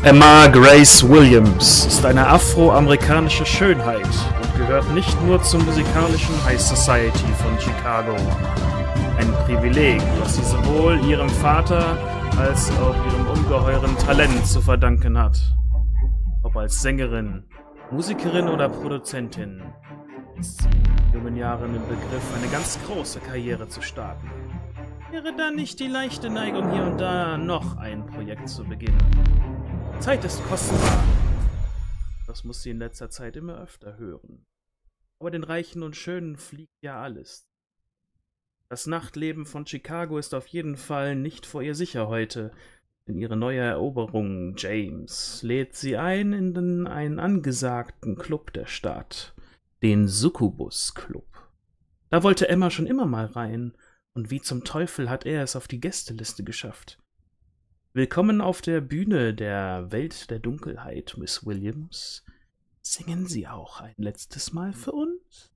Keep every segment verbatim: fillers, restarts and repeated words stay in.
Emma Grace Williams ist eine afroamerikanische Schönheit und gehört nicht nur zur musikalischen High Society von Chicago. Ein Privileg, das sie sowohl ihrem Vater als auch ihrem ungeheuren Talent zu verdanken hat. Ob als Sängerin, Musikerin oder Produzentin, ist sie in jungen Jahren im Begriff, eine ganz große Karriere zu starten. Wäre da nicht die leichte Neigung, hier und da noch ein Projekt zu beginnen? Zeit ist kostbar. Das muss sie in letzter Zeit immer öfter hören. Aber den Reichen und Schönen fliegt ja alles. Das Nachtleben von Chicago ist auf jeden Fall nicht vor ihr sicher heute, denn ihre neue Eroberung, James, lädt sie ein in den, einen angesagten Club der Stadt, den Succubus Club. Da wollte Emma schon immer mal rein, und wie zum Teufel hat er es auf die Gästeliste geschafft. Willkommen auf der Bühne der Welt der Dunkelheit, Miss Williams. Singen Sie auch ein letztes Mal für uns?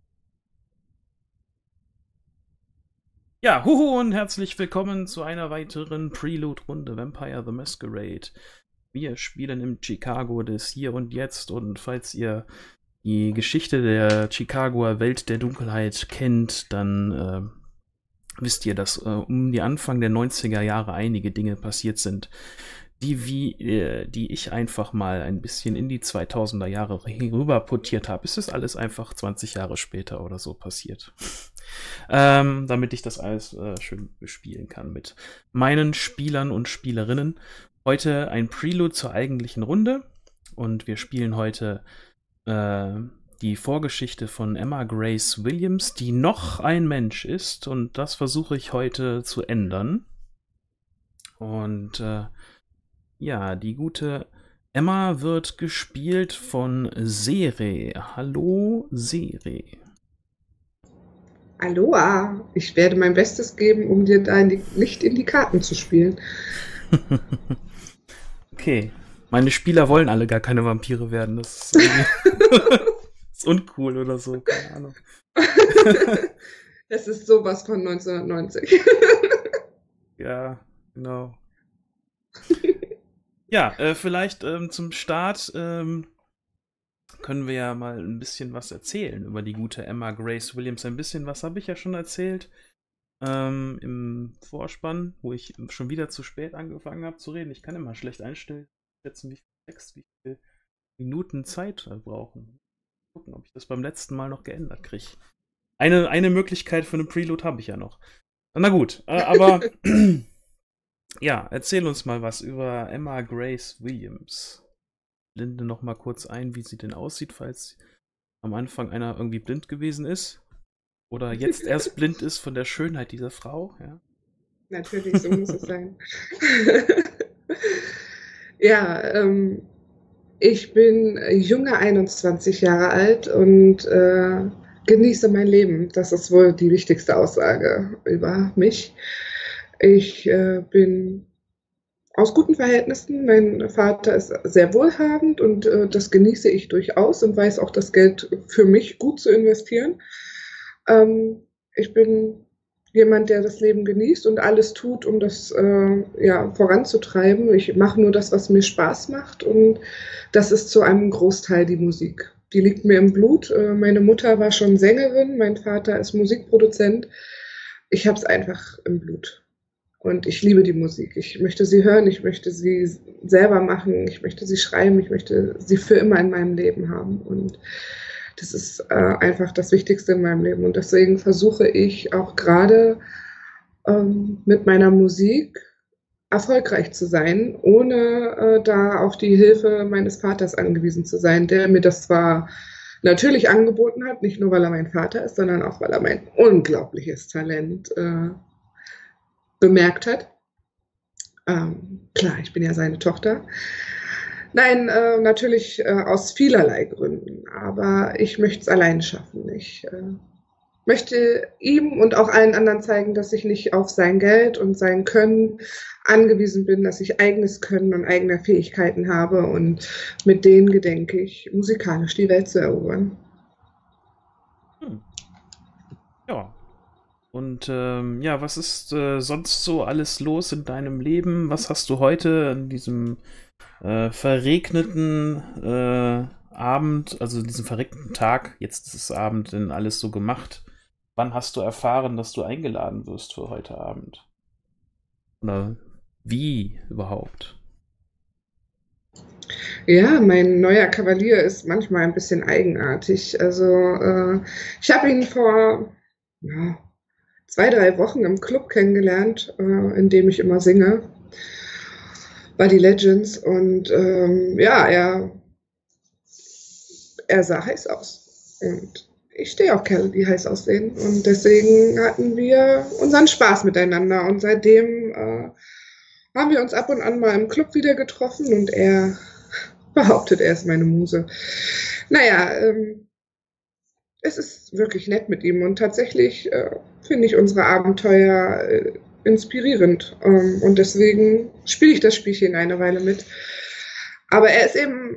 Ja, huhu und herzlich willkommen zu einer weiteren Prelude-Runde Vampire the Masquerade. Wir spielen im Chicago des Hier und Jetzt, und falls ihr die Geschichte der Chicagoer Welt der Dunkelheit kennt, dann äh, wisst ihr, dass äh, um die Anfang der neunziger Jahre einige Dinge passiert sind, die, wie, äh, die ich einfach mal ein bisschen in die zweitausender Jahre rüber portiert habe. Es ist alles einfach zwanzig Jahre später oder so passiert. ähm, damit ich das alles äh, schön bespielen kann mit meinen Spielern und Spielerinnen. Heute ein Prelude zur eigentlichen Runde, und wir spielen heute äh, die Vorgeschichte von Emma Grace Williams, die noch ein Mensch ist, und das versuche ich heute zu ändern. Und äh, ja, die gute Emma wird gespielt von Sere. Hallo, Sere. Aloha, ich werde mein Bestes geben, um dir dein Licht in die Karten zu spielen. Okay, meine Spieler wollen alle gar keine Vampire werden. Das ist, ist uncool oder so, keine Ahnung. Das ist sowas von neunzehnhundertneunzig. Ja, genau. Ja, äh, vielleicht ähm, zum Start ähm, können wir ja mal ein bisschen was erzählen über die gute Emma Grace Williams. Ein bisschen was habe ich ja schon erzählt ähm, im Vorspann, wo ich schon wieder zu spät angefangen habe zu reden. Ich kann immer schlecht einstellen, schätzen, wie viel Text, wie viele Minuten Zeit wir brauchen. Gucken, ob ich das beim letzten Mal noch geändert kriege. Eine, eine Möglichkeit für einen Prelude habe ich ja noch. Na gut, äh, aber ja, erzähl uns mal was über Emma Grace Williams. Blende noch mal kurz ein, wie sie denn aussieht, falls am Anfang einer irgendwie blind gewesen ist. Oder jetzt erst blind ist von der Schönheit dieser Frau. Ja. Natürlich, so muss es sein. Ja, ähm, ich bin junge einundzwanzig Jahre alt und äh, genieße mein Leben. Das ist wohl die wichtigste Aussage über mich. Ich äh, bin aus guten Verhältnissen. Mein Vater ist sehr wohlhabend, und äh, das genieße ich durchaus und weiß auch, das Geld für mich gut zu investieren. Ähm, ich bin jemand, der das Leben genießt und alles tut, um das äh, ja, voranzutreiben. Ich mache nur das, was mir Spaß macht, und das ist zu einem Großteil die Musik. Die liegt mir im Blut. Äh, meine Mutter war schon Sängerin, mein Vater ist Musikproduzent. Ich habe es einfach im Blut. Und ich liebe die Musik. Ich möchte sie hören, ich möchte sie selber machen, ich möchte sie schreiben, ich möchte sie für immer in meinem Leben haben. Und das ist äh, einfach das Wichtigste in meinem Leben. Und deswegen versuche ich auch gerade ähm, mit meiner Musik erfolgreich zu sein, ohne äh, da auf die Hilfe meines Vaters angewiesen zu sein, der mir das zwar natürlich angeboten hat, nicht nur weil er mein Vater ist, sondern auch weil er mein unglaubliches Talent äh, bemerkt hat. Ähm, klar, ich bin ja seine Tochter. Nein, äh, natürlich äh, aus vielerlei Gründen, aber ich möchte es allein schaffen. Ich äh, möchte ihm und auch allen anderen zeigen, dass ich nicht auf sein Geld und sein Können angewiesen bin, dass ich eigenes Können und eigene Fähigkeiten habe, und mit denen gedenke ich, musikalisch die Welt zu erobern. Hm. Ja. Und ähm, ja, was ist äh, sonst so alles los in deinem Leben? Was hast du heute an diesem äh, verregneten äh, Abend, also diesen verregneten Tag, jetzt ist es Abend, denn alles so gemacht? Wann hast du erfahren, dass du eingeladen wirst für heute Abend? Oder wie überhaupt? Ja, mein neuer Kavalier ist manchmal ein bisschen eigenartig. Also, äh, ich habe ihn vor ja, zwei, drei Wochen im Club kennengelernt, äh, in dem ich immer singe, bei die Legends. Und ähm, ja, er, er sah heiß aus. Und ich stehe auf Kerle, die heiß aussehen. Und deswegen hatten wir unseren Spaß miteinander. Und seitdem äh, haben wir uns ab und an mal im Club wieder getroffen und er behauptet, er ist meine Muse. Naja, ähm, es ist wirklich nett mit ihm und tatsächlich äh, finde ich unsere Abenteuer äh, inspirierend. Ähm, und deswegen spiele ich das Spielchen eine Weile mit. Aber er ist eben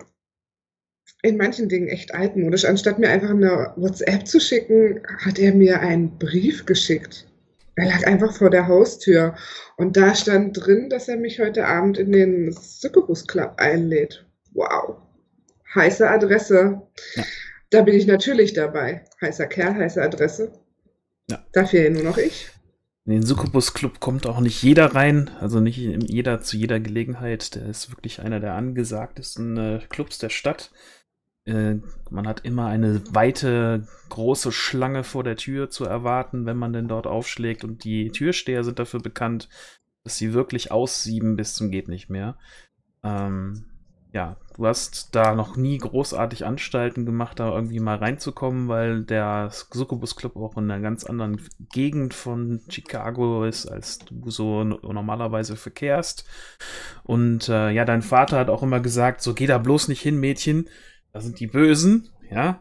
in manchen Dingen echt altmodisch. Anstatt mir einfach eine WhatsApp zu schicken, hat er mir einen Brief geschickt. Er lag einfach vor der Haustür. Und da stand drin, dass er mich heute Abend in den Succubus Club einlädt. Wow. Heiße Adresse. Ja. Da bin ich natürlich dabei. Heißer Kerl, heiße Adresse. Ja. Da fehlt nur noch ich. In den Succubus Club kommt auch nicht jeder rein, also nicht jeder zu jeder Gelegenheit. Der ist wirklich einer der angesagtesten äh, Clubs der Stadt. Äh, man hat immer eine weite, große Schlange vor der Tür zu erwarten, wenn man denn dort aufschlägt. Und die Türsteher sind dafür bekannt, dass sie wirklich aussieben bis zum geht nicht mehr. Ähm, ja, du hast da noch nie großartig Anstalten gemacht, da irgendwie mal reinzukommen, weil der Succubus Club auch in einer ganz anderen Gegend von Chicago ist, als du so normalerweise verkehrst. Und äh, ja, dein Vater hat auch immer gesagt, so geh da bloß nicht hin, Mädchen, da sind die Bösen, ja.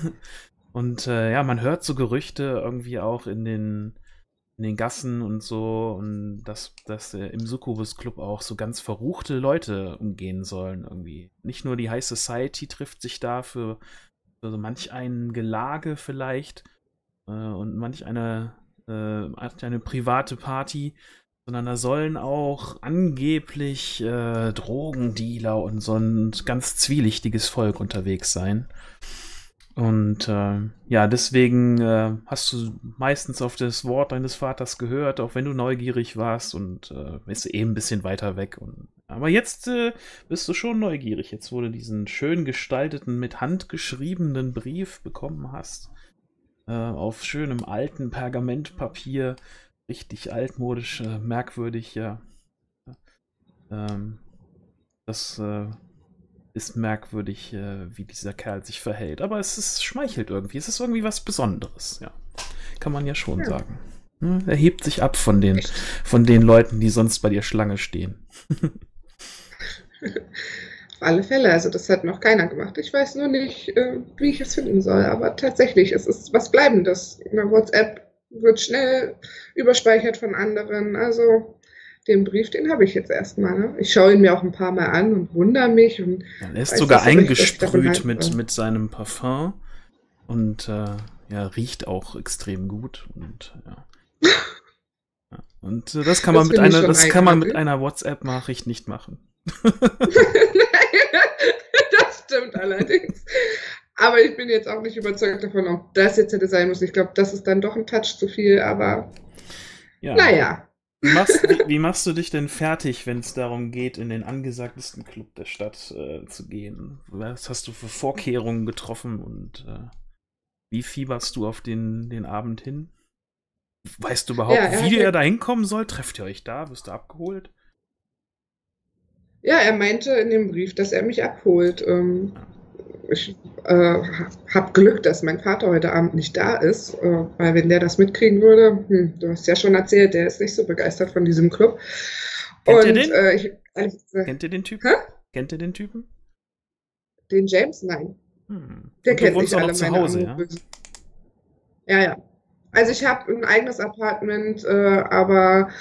Und äh, ja, man hört so Gerüchte irgendwie auch in den in den Gassen und so, und dass, dass äh, im Succubus Club auch so ganz verruchte Leute umgehen sollen irgendwie. Nicht nur die High Society trifft sich da für, für so manch ein Gelage vielleicht äh, und manch eine, äh, eine private Party, sondern da sollen auch angeblich äh, Drogendealer und so ein ganz zwielichtiges Volk unterwegs sein. Und äh, ja, deswegen äh, hast du meistens auf das Wort deines Vaters gehört, auch wenn du neugierig warst, und äh, bist eben ein bisschen weiter weg. Und, aber jetzt äh, bist du schon neugierig, jetzt wo du diesen schön gestalteten, mit Hand geschriebenen Brief bekommen hast, äh, auf schönem alten Pergamentpapier, richtig altmodisch, äh, merkwürdig, ja. Ähm, das äh, ist merkwürdig, äh, wie dieser Kerl sich verhält. Aber es ist, schmeichelt irgendwie. Es ist irgendwie was Besonderes, ja. Kann man ja schon ja. sagen. Hm, er hebt sich ab von den, von den Leuten, die sonst bei dir Schlange stehen. Auf alle Fälle. Also das hat noch keiner gemacht. Ich weiß nur nicht, äh, wie ich es finden soll. Aber tatsächlich, es ist was Bleibendes. Eine WhatsApp wird schnell überspeichert von anderen. Also den Brief, den habe ich jetzt erstmal. Ne? Ich schaue ihn mir auch ein paar Mal an und wundere mich. Und ja, er ist sogar eingesprüht mit, mit seinem Parfum und äh, ja, riecht auch extrem gut. Und ja. ja. Und äh, das kann man das mit einer, das kann man mit einer WhatsApp-Nachricht nicht machen. Das stimmt allerdings. Aber ich bin jetzt auch nicht überzeugt davon, ob das jetzt hätte sein müssen. Ich glaube, das ist dann doch ein Touch zu viel, aber ja. Naja. Wie machst, wie, wie machst du dich denn fertig, wenn es darum geht, in den angesagtesten Club der Stadt äh, zu gehen? Was hast du für Vorkehrungen getroffen und äh, wie fieberst du auf den, den Abend hin? Weißt du überhaupt, ja, er wie er da hinkommen soll? Trefft ihr euch da? Wirst du abgeholt? Ja, er meinte in dem Brief, dass er mich abholt. Ähm, ja. Ich äh, habe Glück, dass mein Vater heute Abend nicht da ist, äh, weil wenn der das mitkriegen würde, hm, du hast ja schon erzählt, der ist nicht so begeistert von diesem Club. Kennt ihr den? Äh, ich, äh, Kennt ihr den Typen? Hä? Kennt ihr den Typen? Den James? Nein. Hm. Der Und kennt du wohnst nicht auch alle noch zu meine Hause, ja? Ja, ja. Also ich habe ein eigenes Apartment, äh, aber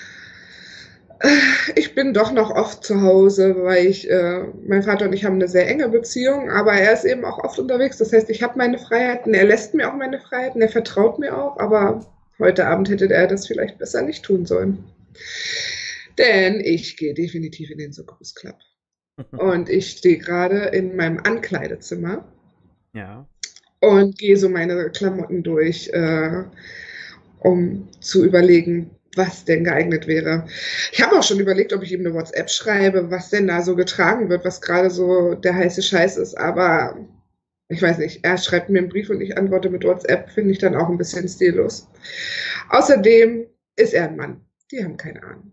ich bin doch noch oft zu Hause, weil ich, äh, mein Vater und ich haben eine sehr enge Beziehung, aber er ist eben auch oft unterwegs. Das heißt, ich habe meine Freiheiten, er lässt mir auch meine Freiheiten, er vertraut mir auch, aber Heute Abend hätte er das vielleicht besser nicht tun sollen. Denn ich gehe definitiv in den Succubus Club. Und ich stehe gerade in meinem Ankleidezimmer. Ja. Und gehe so meine Klamotten durch, äh, um zu überlegen, was denn geeignet wäre. Ich habe auch schon überlegt, ob ich ihm eine WhatsApp schreibe, was denn da so getragen wird, was gerade so der heiße Scheiß ist. Aber ich weiß nicht, er schreibt mir einen Brief und ich antworte mit WhatsApp, finde ich dann auch ein bisschen stillos. Außerdem ist er ein Mann. Die haben keine Ahnung.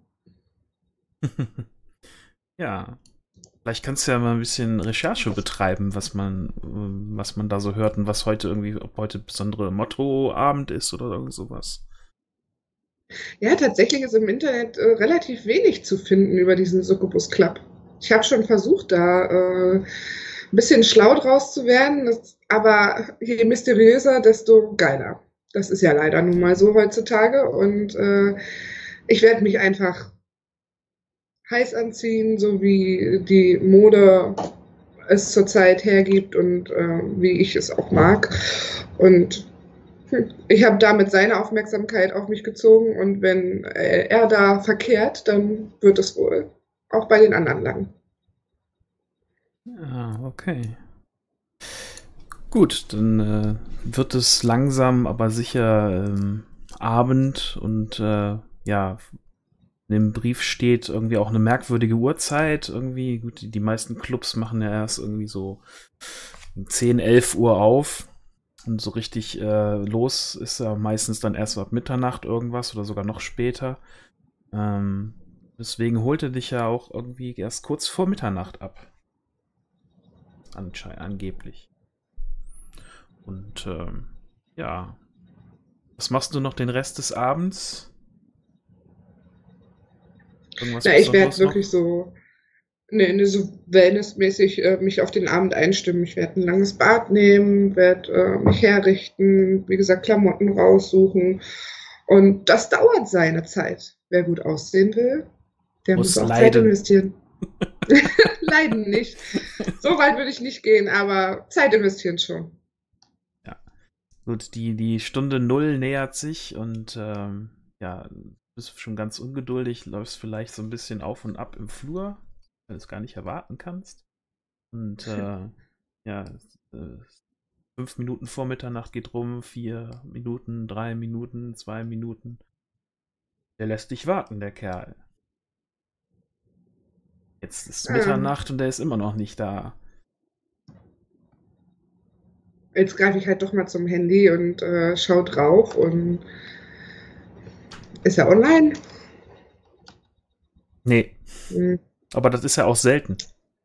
Ja. Vielleicht kannst du ja mal ein bisschen Recherche betreiben, was man, was man da so hört und was heute irgendwie, ob heute besondere Mottoabend ist oder irgend sowas. Ja, tatsächlich ist im Internet äh, relativ wenig zu finden über diesen Succubus Club. Ich habe schon versucht, da äh, ein bisschen schlau draus zu werden, das, aber je mysteriöser, desto geiler. Das ist ja leider nun mal so heutzutage und äh, ich werde mich einfach heiß anziehen, so wie die Mode es zurzeit hergibt und äh, wie ich es auch mag. Und hm, ich habe damit seine Aufmerksamkeit auf mich gezogen und wenn äh, er da verkehrt, dann wird es wohl auch bei den anderen lang. Ja, okay. Gut, dann äh, wird es langsam, aber sicher ähm, Abend und äh, ja, in dem Brief steht irgendwie auch eine merkwürdige Uhrzeit. Irgendwie, gut, die, die meisten Clubs machen ja erst irgendwie so zehn, elf Uhr auf. Und so richtig äh, los ist ja meistens dann erst ab Mitternacht irgendwas oder sogar noch später. Ähm, deswegen holte dich ja auch irgendwie erst kurz vor Mitternacht ab. Anscheinend, angeblich. Und ähm, ja. Was machst du noch den Rest des Abends? Irgendwas Na, ich werde wirklich so, ne, ne, so wellnessmäßig äh, mich auf den Abend einstimmen. Ich werde ein langes Bad nehmen, werde äh, mich herrichten, wie gesagt, Klamotten raussuchen. Und das dauert seine Zeit. Wer gut aussehen will, der muss, muss auch leiden. Zeit investieren. Leiden nicht. So weit würde ich nicht gehen, aber Zeit investieren schon. Ja. Gut, die, die Stunde Null nähert sich und ähm, ja, bist schon ganz ungeduldig, läufst vielleicht so ein bisschen auf und ab im Flur, weil du es gar nicht erwarten kannst. Und äh, ja, äh, fünf Minuten vor Mitternacht geht rum, vier Minuten, drei Minuten, zwei Minuten. Der lässt dich warten, der Kerl. Jetzt ist Ja. Mitternacht und der ist immer noch nicht da. Jetzt greife ich halt doch mal zum Handy und äh, schau drauf und ist er online? Nee. Hm. Aber das ist ja auch selten.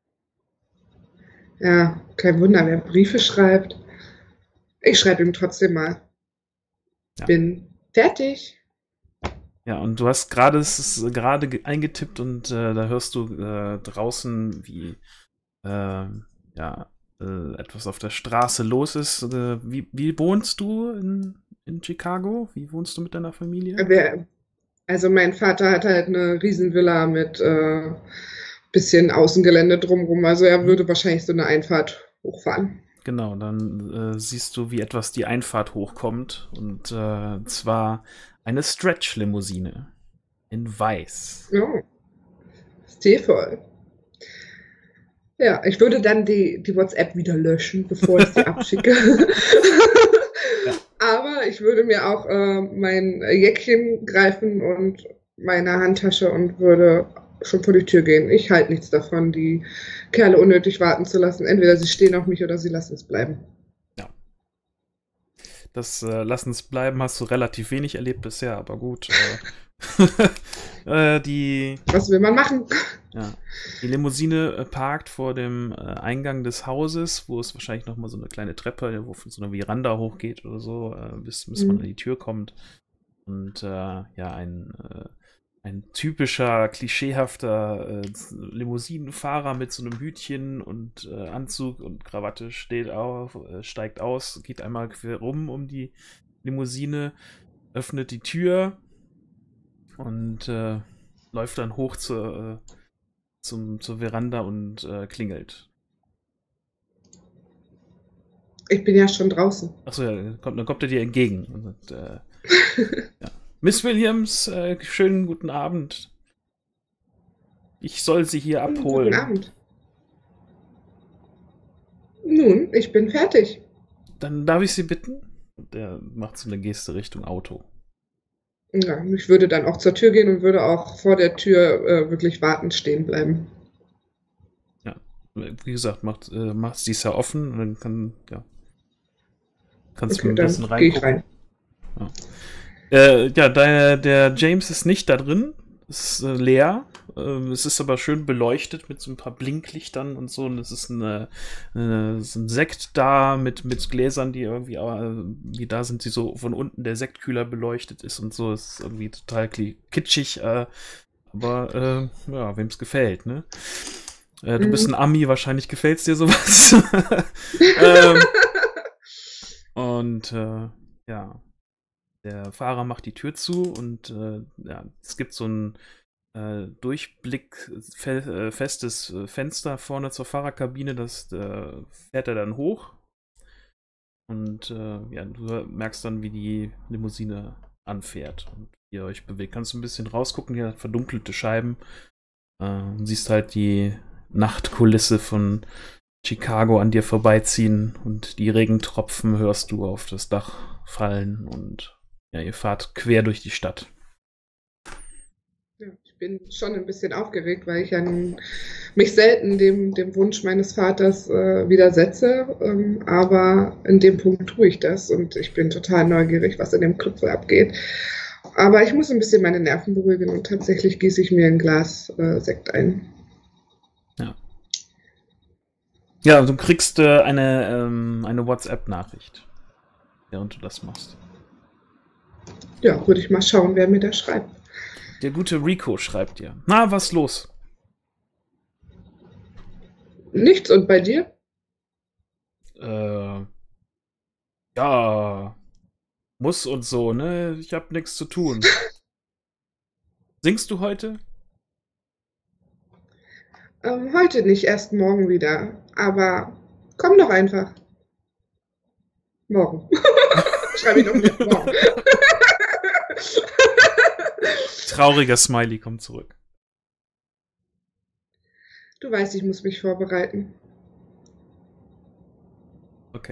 Ja, kein Wunder, wer Briefe schreibt. Ich schreibe ihm trotzdem mal. Ja. Bin fertig. Ja, und du hast gerade es gerade eingetippt und äh, da hörst du äh, draußen, wie äh, ja, äh, etwas auf der Straße los ist. Äh, wie, wie wohnst du in, in Chicago? Wie wohnst du mit deiner Familie? Also mein Vater hat halt eine Riesenvilla mit äh, bisschen Außengelände drumherum. Also er würde wahrscheinlich so eine Einfahrt hochfahren. Genau, dann äh, siehst du, wie etwas die Einfahrt hochkommt. Und äh, zwar eine Stretch-Limousine in weiß. Oh, stilvoll. Ja, ich würde dann die, die WhatsApp wieder löschen, bevor ich sie abschicke. Ja. Aber ich würde mir auch äh, mein Jäckchen greifen und meine Handtasche und würde schon vor die Tür gehen. Ich halte nichts davon, die Kerle unnötig warten zu lassen. Entweder sie stehen auf mich oder sie lassen es bleiben. Ja. Das äh, Lassen es bleiben hast du relativ wenig erlebt bisher, aber gut. Äh, äh, die, Was will man machen? Ja, die Limousine äh, parkt vor dem äh, Eingang des Hauses, wo es wahrscheinlich noch mal so eine kleine Treppe, wo so eine Veranda hochgeht oder so, äh, bis, bis mhm. man an die Tür kommt. Und äh, ja, ein, äh, ein typischer, klischeehafter äh, Limousinenfahrer mit so einem Hütchen und äh, Anzug und Krawatte steht auf, äh, steigt aus, geht einmal quer rum um die Limousine, öffnet die Tür und äh, läuft dann hoch zur, äh, zum, zur Veranda und äh, klingelt. Ich bin ja schon draußen. Achso, ja, kommt, dann kommt er dir entgegen und sagt, äh, Ja. Miss Williams, äh, schönen guten Abend. Ich soll Sie hier abholen. Guten Abend. Nun, ich bin fertig. Dann darf ich Sie bitten? Und der macht so eine Geste Richtung Auto. Ja, ich würde dann auch zur Tür gehen und würde auch vor der Tür äh, wirklich wartend stehen bleiben. Ja, wie gesagt, macht äh, macht sie es ja offen und dann kann, ja, kannst Okay, du ein dann bisschen gehe ich reingucken. rein. Ja, äh, ja der, der James ist nicht da drin. Es ist äh, leer. Ähm, es ist aber schön beleuchtet mit so ein paar Blinklichtern und so. Und es ist eine, äh, so ein Sekt da mit, mit Gläsern, die irgendwie, äh, wie da sind, die so von unten der Sektkühler beleuchtet ist und so. Es ist irgendwie total kitschig. Äh, aber äh, ja, wem es gefällt, ne? Äh, du bist ein Mhm. Ami, wahrscheinlich gefällt's dir sowas. ähm, und äh, ja. Der Fahrer macht die Tür zu und äh, ja, es gibt so ein äh, durchblickfestes äh, Fenster vorne zur Fahrerkabine, das äh, fährt er dann hoch und äh, ja, du merkst dann, wie die Limousine anfährt und ihr euch bewegt. Kannst du ein bisschen rausgucken, hier verdunkelte Scheiben äh, und siehst halt die Nachtkulisse von Chicago an dir vorbeiziehen und die Regentropfen hörst du auf das Dach fallen und ja, ihr fahrt quer durch die Stadt. Ja, ich bin schon ein bisschen aufgeregt, weil ich ja nun mich selten dem, dem Wunsch meines Vaters äh, widersetze. Ähm, aber in dem Punkt tue ich das und ich bin total neugierig, was in dem Club wohl abgeht. Aber ich muss ein bisschen meine Nerven beruhigen und tatsächlich gieße ich mir ein Glas äh, Sekt ein. Ja. Ja, du kriegst äh, eine, ähm, eine WhatsApp-Nachricht, während du das machst. Ja, würde ich mal schauen, wer mir da schreibt. Der gute Rico schreibt dir. Na, was los? Nichts, und bei dir? Äh, ja, muss und so, ne? Ich hab nichts zu tun. Singst du heute? Ähm, heute nicht, erst morgen wieder. Aber komm doch einfach. Morgen. Schreibe ich doch mit morgen. Trauriger Smiley kommt zurück. Du weißt, ich muss mich vorbereiten. Okay.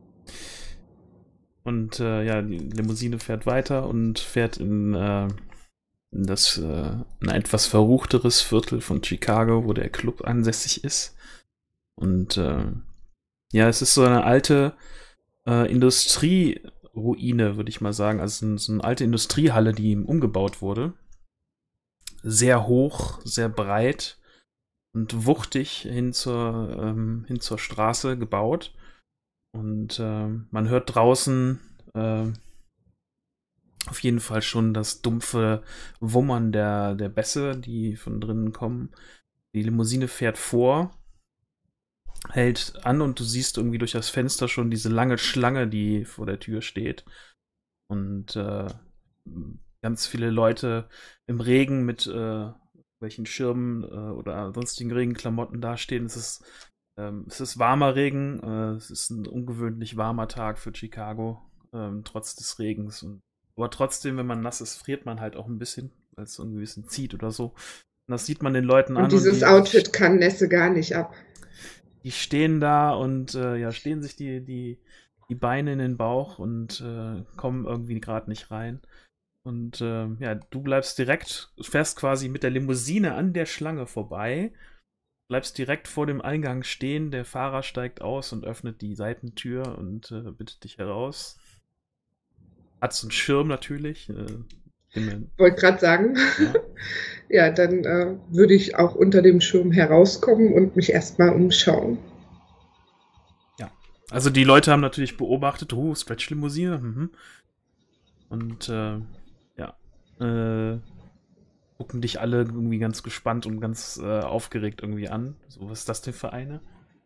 Und äh, ja, die Limousine fährt weiter und fährt in, äh, in das äh, ein etwas verruchteres Viertel von Chicago, wo der Club ansässig ist. Und äh, ja, es ist so eine alte äh, Industrieruine, würde ich mal sagen. Also so eine alte Industriehalle, die umgebaut wurde. Sehr hoch, sehr breit und wuchtig hin zur, ähm, hin zur Straße gebaut. Und äh, man hört draußen äh, auf jeden Fall schon das dumpfe Wummern der, der Bässe, die von drinnen kommen. Die Limousine fährt vor, hält an und du siehst irgendwie durch das Fenster schon diese lange Schlange, die vor der Tür steht. Und äh, ganz viele Leute im Regen mit äh, welchen Schirmen äh, oder sonstigen Regenklamotten dastehen. Es ist, ähm, es ist warmer Regen, äh, es ist ein ungewöhnlich warmer Tag für Chicago, ähm, trotz des Regens. Und, aber trotzdem, wenn man nass ist, friert man halt auch ein bisschen, weil es irgendwie ein bisschen zieht oder so. Und das sieht man den Leuten an. Und dieses und die, Outfit kann Nässe gar nicht ab. Die stehen da und äh, ja, stehen sich die, die, die Beine in den Bauch und äh, kommen irgendwie gerade nicht rein. Und äh, ja, du bleibst direkt, fährst quasi mit der Limousine an der Schlange vorbei, bleibst direkt vor dem Eingang stehen, der Fahrer steigt aus und öffnet die Seitentür und äh, bittet dich heraus. Hat so einen Schirm natürlich. Äh, Wollte gerade sagen. Ja, ja dann äh, würde ich auch unter dem Schirm herauskommen und mich erstmal umschauen. Ja, also die Leute haben natürlich beobachtet, oh, Stretch-Limousine. Mhm. Und äh, ja, äh, gucken dich alle irgendwie ganz gespannt und ganz äh, aufgeregt irgendwie an. So, was ist das denn für eine?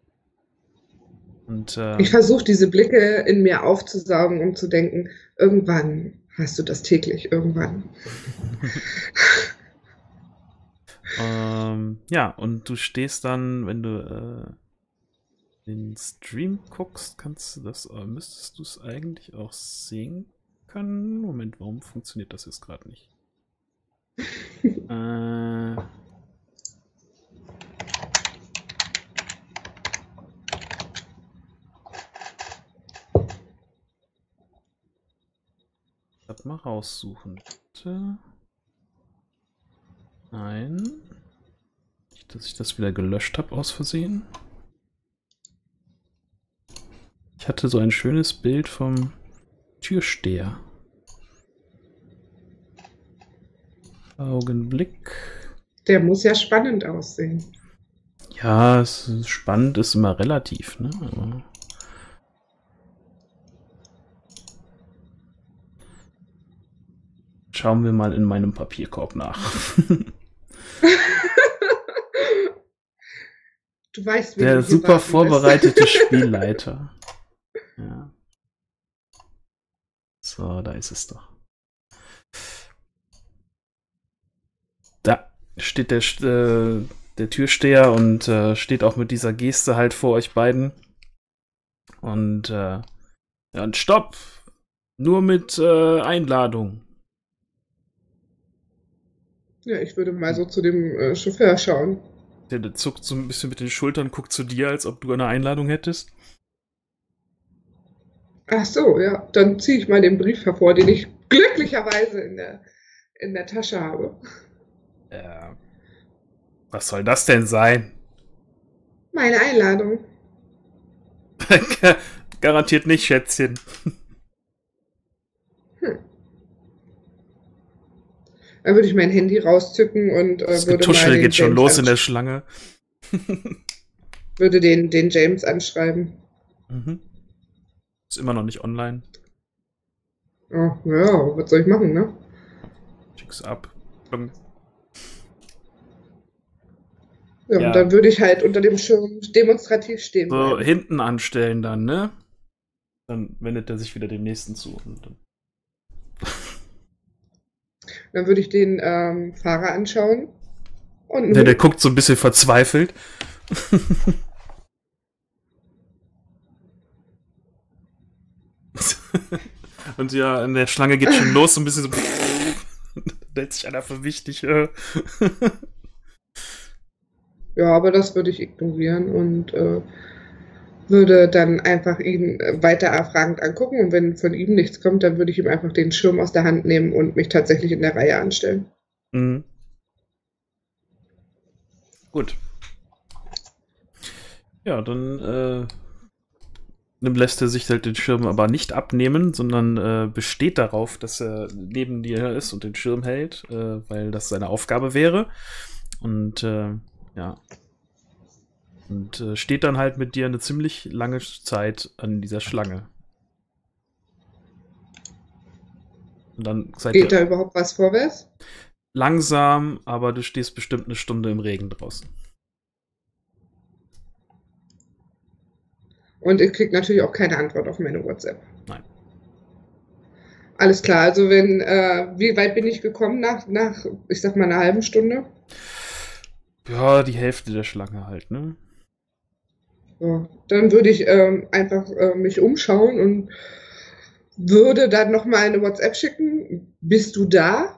Und, äh, ich versuche diese Blicke in mir aufzusaugen, um zu denken, irgendwann hast du das täglich, irgendwann. ähm, ja, und du stehst dann, wenn du äh, den Stream guckst, kannst du das, äh, müsstest du es eigentlich auch sehen kann. Moment, warum funktioniert das jetzt gerade nicht? äh... Das mal raussuchen, bitte. Nein. Nicht, dass ich das wieder gelöscht habe aus Versehen. Ich hatte so ein schönes Bild vom Türsteher. Augenblick. Der muss ja spannend aussehen. Ja, es ist spannend ist immer relativ, ne? Aber schauen wir mal in meinem Papierkorb nach. Du weißt, wie Der super vorbereitete Spielleiter. Ja. So, da ist es doch. Da steht der, äh, der Türsteher und äh, steht auch mit dieser Geste halt vor euch beiden. Und, äh, ja, und stopp! Nur mit äh, Einladung. Ja, ich würde mal so zu dem äh, Chauffeur schauen. Der, der zuckt so ein bisschen mit den Schultern, guckt zu dir, als ob du eine Einladung hättest. Ach so, ja. Dann ziehe ich mal den Brief hervor, den ich glücklicherweise in der, in der Tasche habe. Äh, was soll das denn sein? Meine Einladung. Garantiert nicht, Schätzchen. Hm. Dann würde ich mein Handy rauszücken und äh, das würde Getuschel mal den geht schon James los in der Schlange. würde den, den James anschreiben. Mhm. Ist immer noch nicht online. Oh, ja, was soll ich machen, ne? Schick's ab. Plum. Ja, Ja. und dann würde ich halt unter dem Schirm demonstrativ stehen So, bleiben. hinten anstellen dann, ne? Dann wendet er sich wieder dem nächsten zu. Und dann Dann würde ich den ähm, Fahrer anschauen. Und der, der guckt so ein bisschen verzweifelt. Und ja, in der Schlange geht schon los, so ein bisschen so. Da hält sich einer für wichtig. Äh. Ja, aber das würde ich ignorieren und äh, würde dann einfach ihn weiter erfragend angucken. Und wenn von ihm nichts kommt, dann würde ich ihm einfach den Schirm aus der Hand nehmen und mich tatsächlich in der Reihe anstellen. Mhm. Gut. Ja, dann äh, lässt er sich halt den Schirm aber nicht abnehmen, sondern äh, besteht darauf, dass er neben dir ist und den Schirm hält, äh, weil das seine Aufgabe wäre. Und äh, ja. Und äh, steht dann halt mit dir eine ziemlich lange Zeit an dieser Schlange. Und dann seid Geht ihr da überhaupt was vorwärts? langsam, aber du stehst bestimmt eine Stunde im Regen draußen. Und ich kriege natürlich auch keine Antwort auf meine WhatsApp. Nein. Alles klar, also wenn, äh, wie weit bin ich gekommen nach, nach, ich sag mal, einer halben Stunde? Ja, die Hälfte der Schlange halt, ne? Ja, dann würde ich ähm, einfach äh, mich umschauen und würde dann nochmal eine WhatsApp schicken. Bist du da?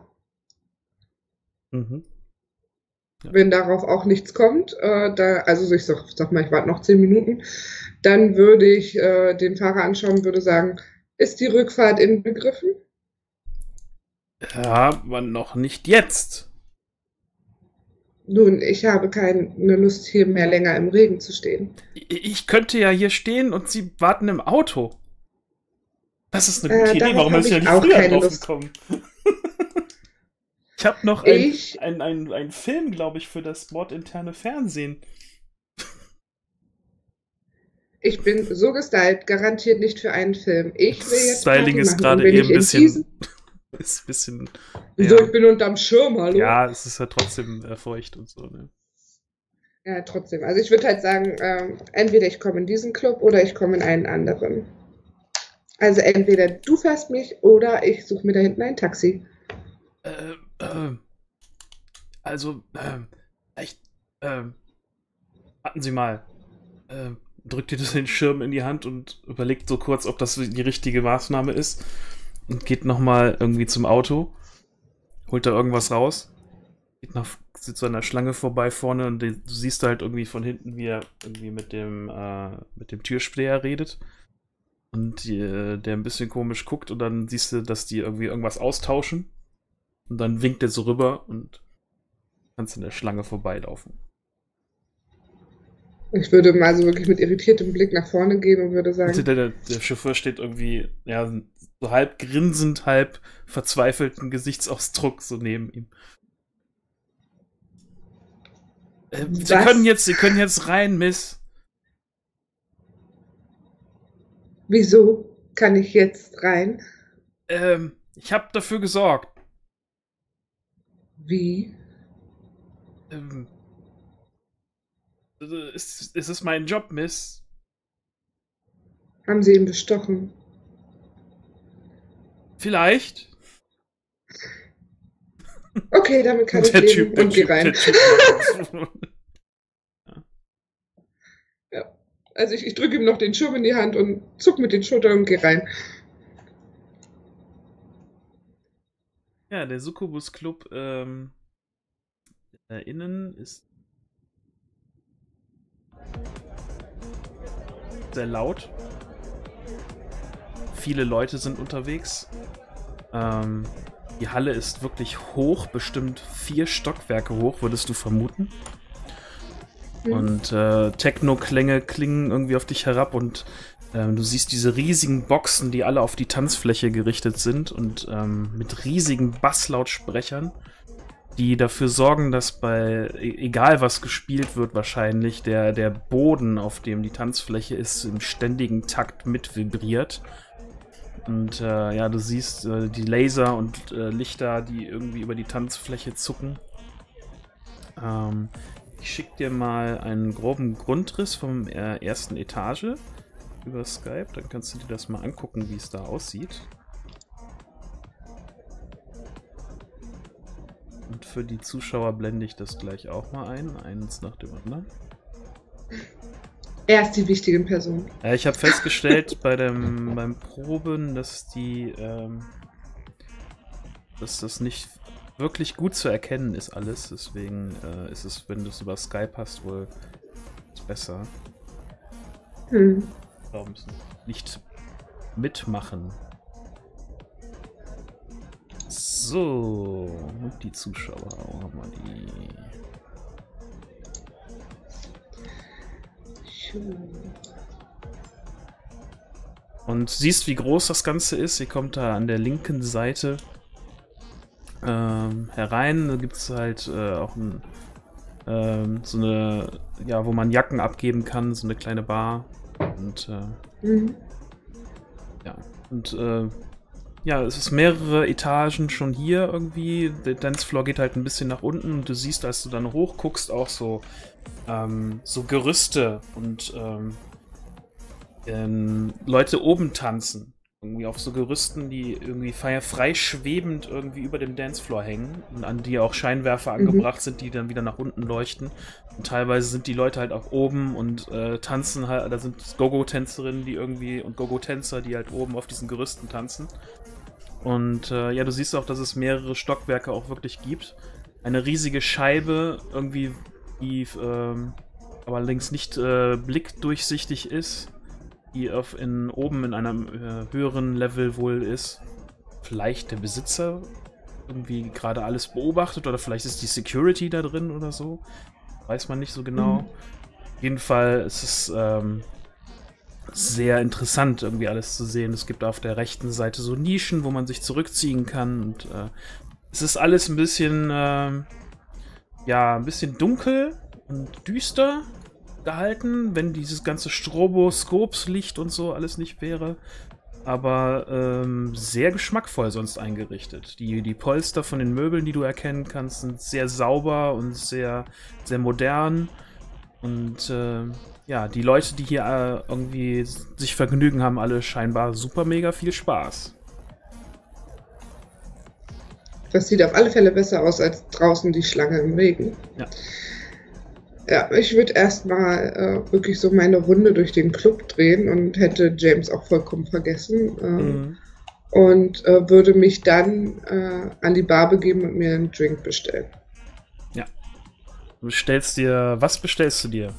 Mhm. Ja. Wenn darauf auch nichts kommt, äh, da, also ich sag, sag mal, ich warte noch zehn Minuten, dann würde ich äh, den Fahrer anschauen und würde sagen, ist die Rückfahrt inbegriffen? Ja, aber noch nicht jetzt. Nun, ich habe keine Lust, hier mehr länger im Regen zu stehen. Ich könnte ja hier stehen und sie warten im Auto. Das ist eine gute Äh, Idee. darauf Warum habe ist ja ich nicht auch früher keine drauf Lust. gekommen? Ich habe noch ein, Ich, ein, ein, ein Film, glaube ich, für das bordinterne Fernsehen. ich bin so gestylt, garantiert nicht für einen Film. Ich will jetzt Styling Party ist machen. gerade Und wenn eben ich ein in bisschen. diesen- Ist ein bisschen. Wieso, Ja, ich bin unterm Schirm, hallo? ja, es ist ja trotzdem äh, feucht und so, ne? Ja, trotzdem. Also ich würde halt sagen, ähm, entweder ich komme in diesen Club oder ich komme in einen anderen. Also entweder du fährst mich oder ich suche mir da hinten ein Taxi. Äh, äh, also, äh, echt, äh, warten Sie mal. Äh, drückt dir das den Schirm in die Hand und überlegt so kurz, ob das die richtige Maßnahme ist. und geht nochmal irgendwie zum Auto, holt da irgendwas raus, geht nach, sitzt so an der Schlange vorbei vorne und du siehst halt irgendwie von hinten, wie er irgendwie mit dem, äh, mit dem Türsteher redet. Und die, der ein bisschen komisch guckt und dann siehst du, dass die irgendwie irgendwas austauschen. Und dann winkt er so rüber und kannst in der Schlange vorbeilaufen. Ich würde mal so wirklich mit irritiertem Blick nach vorne gehen und würde sagen... Der, der, der Chauffeur steht irgendwie, ja, so halb grinsend, halb verzweifelten Gesichtsausdruck so neben ihm. Äh, Sie können jetzt, Sie können jetzt rein, Miss. Wieso kann ich jetzt rein? Ähm, ich habe dafür gesorgt. Wie? Ähm, es, es ist mein Job, Miss. Haben Sie ihn bestochen? Vielleicht. Okay, damit kann ich der leben typ, der und geh typ, rein. Der typ ja. ja. Also ich, ich drücke ihm noch den Schirm in die Hand und zuck mit den Schultern und geh rein. Ja, der Succubus Club ähm, äh, innen ist sehr laut. Viele Leute sind unterwegs. Ähm, die Halle ist wirklich hoch, bestimmt vier Stockwerke hoch, würdest du vermuten. Mhm. Und äh, Techno-Klänge klingen irgendwie auf dich herab und ähm, du siehst diese riesigen Boxen, die alle auf die Tanzfläche gerichtet sind und ähm, mit riesigen Basslautsprechern, die dafür sorgen, dass bei, egal was gespielt wird wahrscheinlich, der, der Boden, auf dem die Tanzfläche ist, im ständigen Takt mit vibriert. Und äh, ja, du siehst äh, die Laser und äh, Lichter, die irgendwie über die Tanzfläche zucken. Ähm, ich schicke dir mal einen groben Grundriss vom äh, ersten Etage über Skype. Dann kannst du dir das mal angucken, wie es da aussieht. Und für die Zuschauer blende ich das gleich auch mal ein. Eins nach dem anderen. Er ist die wichtige Person. Ja, ich habe festgestellt bei dem, beim Proben, dass die, ähm, dass das nicht wirklich gut zu erkennen ist alles. Deswegen äh, ist es, wenn du es über Skype hast, wohl besser. Hm. Wir müssen nicht mitmachen. So, und die Zuschauer auch nochmal die. Und siehst, wie groß das Ganze ist. Ihr kommt da an der linken Seite ähm, herein. Da gibt es halt äh, auch ein, ähm, so eine, ja, wo man Jacken abgeben kann, so eine kleine Bar. Und äh, mhm. ja, und äh, ja, es ist mehrere Etagen schon hier irgendwie. Der Dancefloor geht halt ein bisschen nach unten und du siehst, als du dann hochguckst, auch so, ähm, so Gerüste und ähm, ähm, Leute oben tanzen. Irgendwie auf so Gerüsten, die irgendwie frei schwebend irgendwie über dem Dancefloor hängen und an die auch Scheinwerfer mhm. angebracht sind, die dann wieder nach unten leuchten. Und teilweise sind die Leute halt auch oben und äh, tanzen halt, da sind Go-Go-Tänzerinnen, die irgendwie und Go-Go-Tänzer, die halt oben auf diesen Gerüsten tanzen. Und äh, ja, du siehst auch, dass es mehrere Stockwerke auch wirklich gibt. Eine riesige Scheibe, irgendwie, die ähm, aber allerdings nicht äh, blickdurchsichtig ist, die auf in, oben in einem äh, höheren Level wohl ist. Vielleicht der Besitzer irgendwie gerade alles beobachtet oder vielleicht ist die Security da drin oder so. Weiß man nicht so genau. Mhm. Auf jeden Fall ist es ähm, sehr interessant, irgendwie alles zu sehen. Es gibt auf der rechten Seite so Nischen, wo man sich zurückziehen kann. Und äh, es ist alles ein bisschen, äh, ja, ein bisschen dunkel und düster gehalten, wenn dieses ganze Stroboskopslicht und so alles nicht wäre. Aber ähm, sehr geschmackvoll sonst eingerichtet. Die, die Polster von den Möbeln, die du erkennen kannst, sind sehr sauber und sehr, sehr modern. Und äh, ja, die Leute, die hier äh, irgendwie sich vergnügen, haben alle scheinbar super mega viel Spaß. Das sieht auf alle Fälle besser aus als draußen die Schlange im Regen. Ja. Ja, ich würde erstmal äh, wirklich so meine Runde durch den Club drehen und hätte James auch vollkommen vergessen. Äh, mhm. und äh, würde mich dann äh, an die Bar begeben und mir einen Drink bestellen. Ja. Du bestellst dir, was bestellst du dir?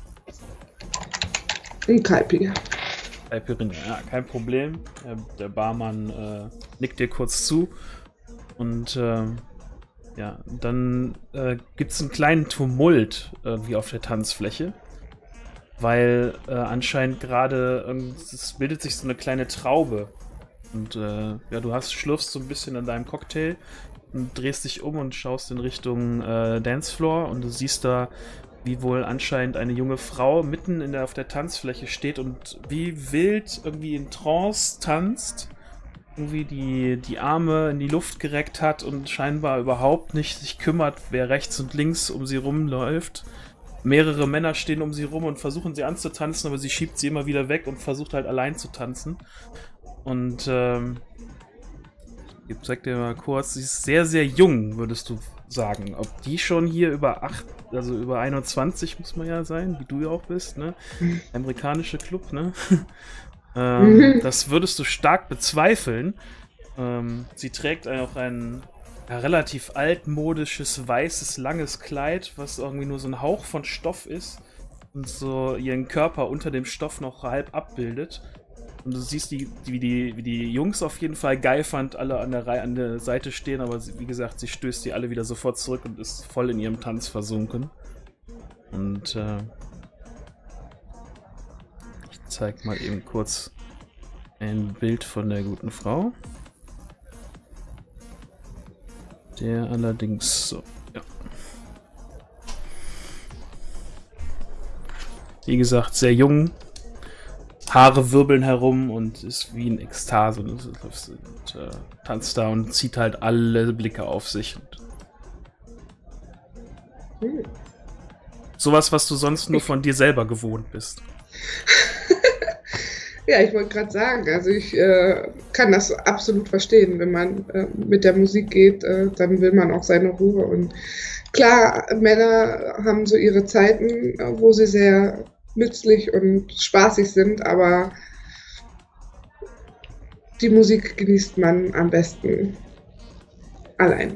Ein Kaipi. Caipirinha, ja, kein Problem. Der, der Barmann äh, nickt dir kurz zu und äh, ja, dann äh, gibt es einen kleinen Tumult äh, wie auf der Tanzfläche, weil äh, anscheinend gerade äh, es bildet sich so eine kleine Traube und äh, ja, du hast schlürfst so ein bisschen an deinem Cocktail und drehst dich um und schaust in Richtung äh, Dancefloor und du siehst da, wie wohl anscheinend eine junge Frau mitten in der, auf der Tanzfläche steht und wie wild irgendwie in Trance tanzt, irgendwie die, die Arme in die Luft gereckt hat und scheinbar überhaupt nicht sich kümmert, wer rechts und links um sie rumläuft. Mehrere Männer stehen um sie rum und versuchen sie anzutanzen, aber sie schiebt sie immer wieder weg und versucht halt allein zu tanzen. Und ähm, ich zeig dir mal kurz, sie ist sehr, sehr jung, würdest du sagen. Ob die schon hier über acht, also über einundzwanzig muss man ja sein, wie du ja auch bist, ne? Amerikanische Club, ne? ähm, das würdest du stark bezweifeln. Ähm, sie trägt auch ein ja, relativ altmodisches, weißes, langes Kleid, was irgendwie nur so ein Hauch von Stoff ist und so ihren Körper unter dem Stoff noch halb abbildet. Und du siehst, die, wie, die, wie die Jungs auf jeden Fall geifernd alle an der, Reihe, an der Seite stehen, aber sie, wie gesagt, sie stößt die alle wieder sofort zurück und ist voll in ihrem Tanz versunken. Und äh, ich zeig mal eben kurz ein Bild von der guten Frau. Der allerdings so, ja. Wie gesagt, sehr jung. Haare wirbeln herum und ist wie in Ekstase und, und, und äh, tanzt da und zieht halt alle Blicke auf sich. Und hm. Sowas, was du sonst nur von dir selber gewohnt bist. Ja, ich wollte gerade sagen, also ich äh, kann das absolut verstehen. Wenn man äh, mit der Musik geht, äh, dann will man auch seine Ruhe. Und klar, Männer haben so ihre Zeiten, wo sie sehr nützlich und spaßig sind, aber die Musik genießt man am besten allein.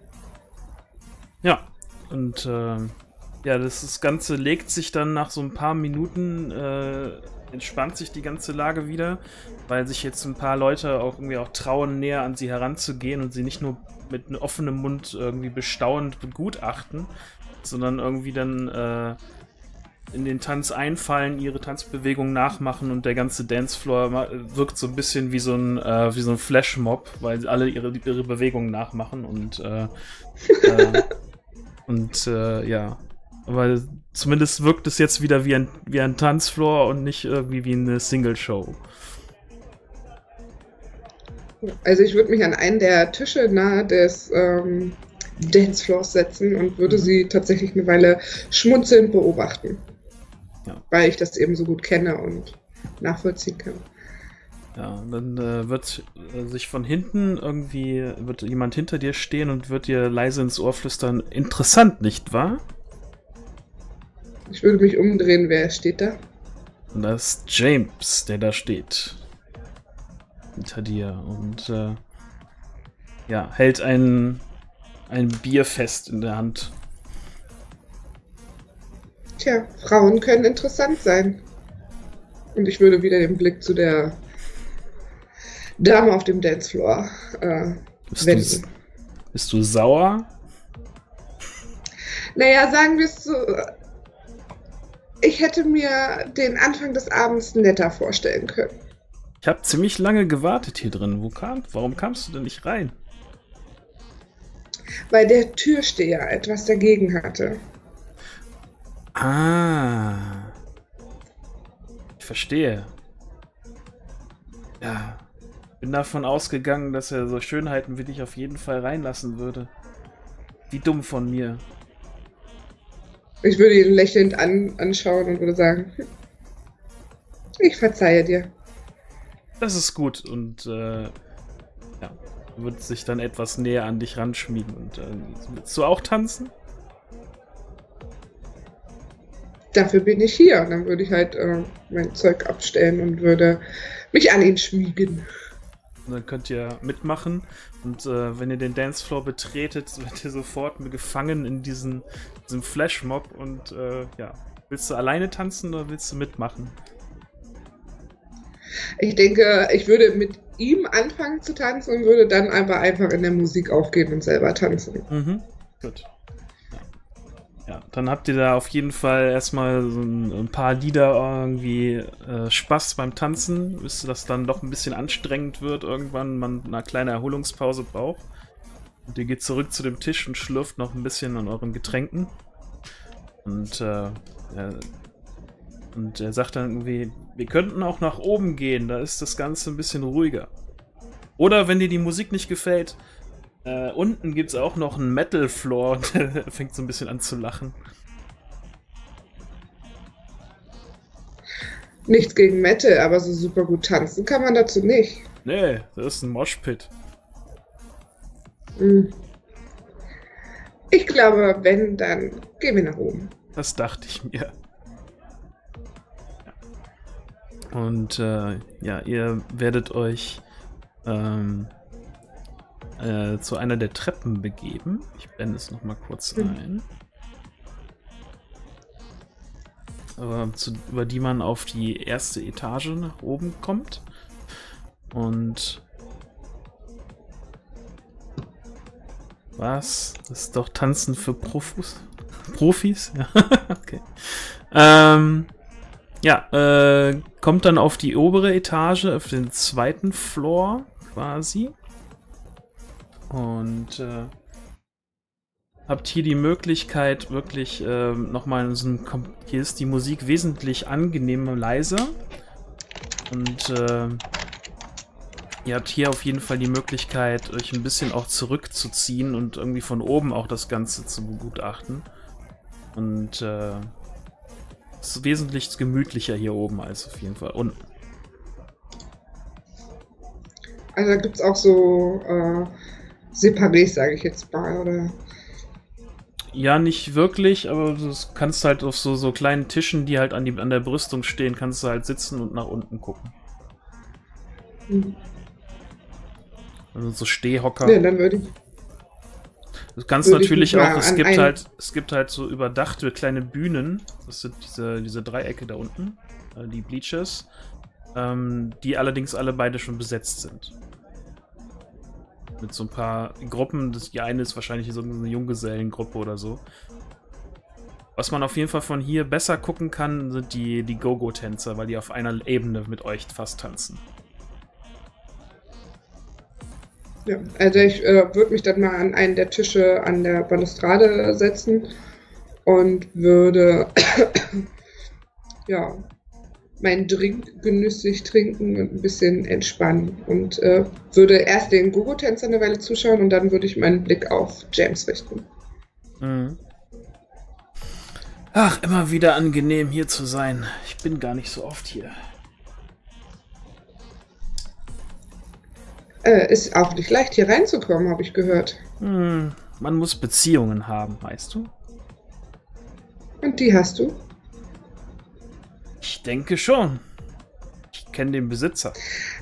Ja, und äh, ja, das, das Ganze legt sich dann nach so ein paar Minuten, äh, entspannt sich die ganze Lage wieder, weil sich jetzt ein paar Leute auch irgendwie auch trauen, näher an sie heranzugehen und sie nicht nur mit einem offenen Mund irgendwie bestaunt begutachten, sondern irgendwie dann äh, in den Tanz einfallen, ihre Tanzbewegung nachmachen und der ganze Dancefloor wirkt so ein bisschen wie so ein, äh, wie so ein Flashmob, weil alle ihre, ihre Bewegungen nachmachen und äh, äh, und äh, ja, aber zumindest wirkt es jetzt wieder wie ein, wie ein Tanzfloor und nicht irgendwie wie eine Single-Show. Also ich würde mich an einen der Tische nahe des ähm, Dancefloors setzen und würde mhm. sie tatsächlich eine Weile schmunzelnd beobachten. Ja. Weil ich das eben so gut kenne und nachvollziehen kann. Ja, dann äh, wird äh, sich von hinten irgendwie, wird jemand hinter dir stehen und wird dir leise ins Ohr flüstern, interessant, nicht wahr? Ich würde mich umdrehen, wer steht da? Und das ist James, der da steht. Hinter dir und äh, ja, hält ein, ein Bier fest in der Hand. Tja, Frauen können interessant sein. Und ich würde wieder den Blick zu der Dame auf dem Dancefloor äh, bist wenden. Du, bist du sauer? Naja, sagen wir es so. Ich hätte mir den Anfang des Abends netter vorstellen können. Ich habe ziemlich lange gewartet hier drin. Wo kam, warum kamst du denn nicht rein? Weil der Türsteher etwas dagegen hatte. Ah. Ich verstehe. Ja. Bin davon ausgegangen, dass er so Schönheiten wie dich auf jeden Fall reinlassen würde. Wie dumm von mir. Ich würde ihn lächelnd an, anschauen und würde sagen, ich verzeihe dir. Das ist gut und äh, ja, wird sich dann etwas näher an dich ranschmiegen. Und äh, willst du auch tanzen? Dafür bin ich hier. Und dann würde ich halt äh, mein Zeug abstellen und würde mich an ihn schmiegen. Und dann könnt ihr mitmachen. Und äh, wenn ihr den Dancefloor betretet, werdet ihr sofort gefangen in diesen, diesem Flashmob. Und äh, ja, willst du alleine tanzen oder willst du mitmachen? Ich denke, ich würde mit ihm anfangen zu tanzen und würde dann aber einfach in der Musik aufgehen und selber tanzen. Mhm, gut. Ja, dann habt ihr da auf jeden Fall erstmal so ein, ein paar Lieder irgendwie äh, Spaß beim Tanzen, bis das dann doch ein bisschen anstrengend wird, irgendwann man eine kleine Erholungspause braucht. Und ihr geht zurück zu dem Tisch und schlürft noch ein bisschen an euren Getränken. Und, äh, ja, und er sagt dann irgendwie, wir könnten auch nach oben gehen, da ist das Ganze ein bisschen ruhiger. Oder wenn dir die Musik nicht gefällt, Äh, unten gibt es auch noch einen Metal-Floor und der fängt so ein bisschen an zu lachen. Nichts gegen Metal, aber so super gut tanzen kann man dazu nicht. Nee, das ist ein Moshpit. Hm. Ich glaube, wenn, dann gehen wir nach oben. Das dachte ich mir. Und äh, ja, ihr werdet euch ähm, äh, zu einer der Treppen begeben. Ich blende es nochmal kurz ein. Äh, zu, über die man auf die erste Etage nach oben kommt. Und was? Das ist doch Tanzen für Profis? Profis? Ja, okay. Ähm, ja, äh, kommt dann auf die obere Etage, auf den zweiten Floor quasi. Und äh, habt hier die Möglichkeit, wirklich äh, nochmal in so einem... Kom hier ist die Musik wesentlich angenehmer, leiser. Und äh, ihr habt hier auf jeden Fall die Möglichkeit, euch ein bisschen auch zurückzuziehen und irgendwie von oben auch das Ganze zu begutachten. Und äh, es ist wesentlich gemütlicher hier oben als auf jeden Fall unten. Also da gibt es auch so äh, Separés, sage ich jetzt mal, oder? Ja, nicht wirklich, aber du kannst halt auf so, so kleinen Tischen, die halt an, die, an der Brüstung stehen, kannst du halt sitzen und nach unten gucken. Mhm. Also so Stehhocker. Ja, dann würde ich... Du kannst natürlich auch, es gibt ein... halt, es gibt halt so überdachte kleine Bühnen, das sind diese, diese Dreiecke da unten, äh, die Bleachers, ähm, die allerdings alle beide schon besetzt sind. Mit so ein paar Gruppen, das, die eine ist wahrscheinlich so eine Junggesellengruppe oder so. Was man auf jeden Fall von hier besser gucken kann, sind die, die Go-Go-Tänzer, weil die auf einer Ebene mit euch fast tanzen. Ja, also ich äh, würde mich dann mal an einen der Tische an der Balustrade setzen und würde ja, meinen Drink genüsslich trinken und ein bisschen entspannen und äh, würde erst den Gogo-Tänzer eine Weile zuschauen und dann würde ich meinen Blick auf James richten. Mhm. Ach, immer wieder angenehm hier zu sein. Ich bin gar nicht so oft hier. Äh, ist auch nicht leicht, hier reinzukommen, habe ich gehört. Hm, man muss Beziehungen haben, weißt du? Und die hast du? Ich denke schon. Ich kenne den Besitzer.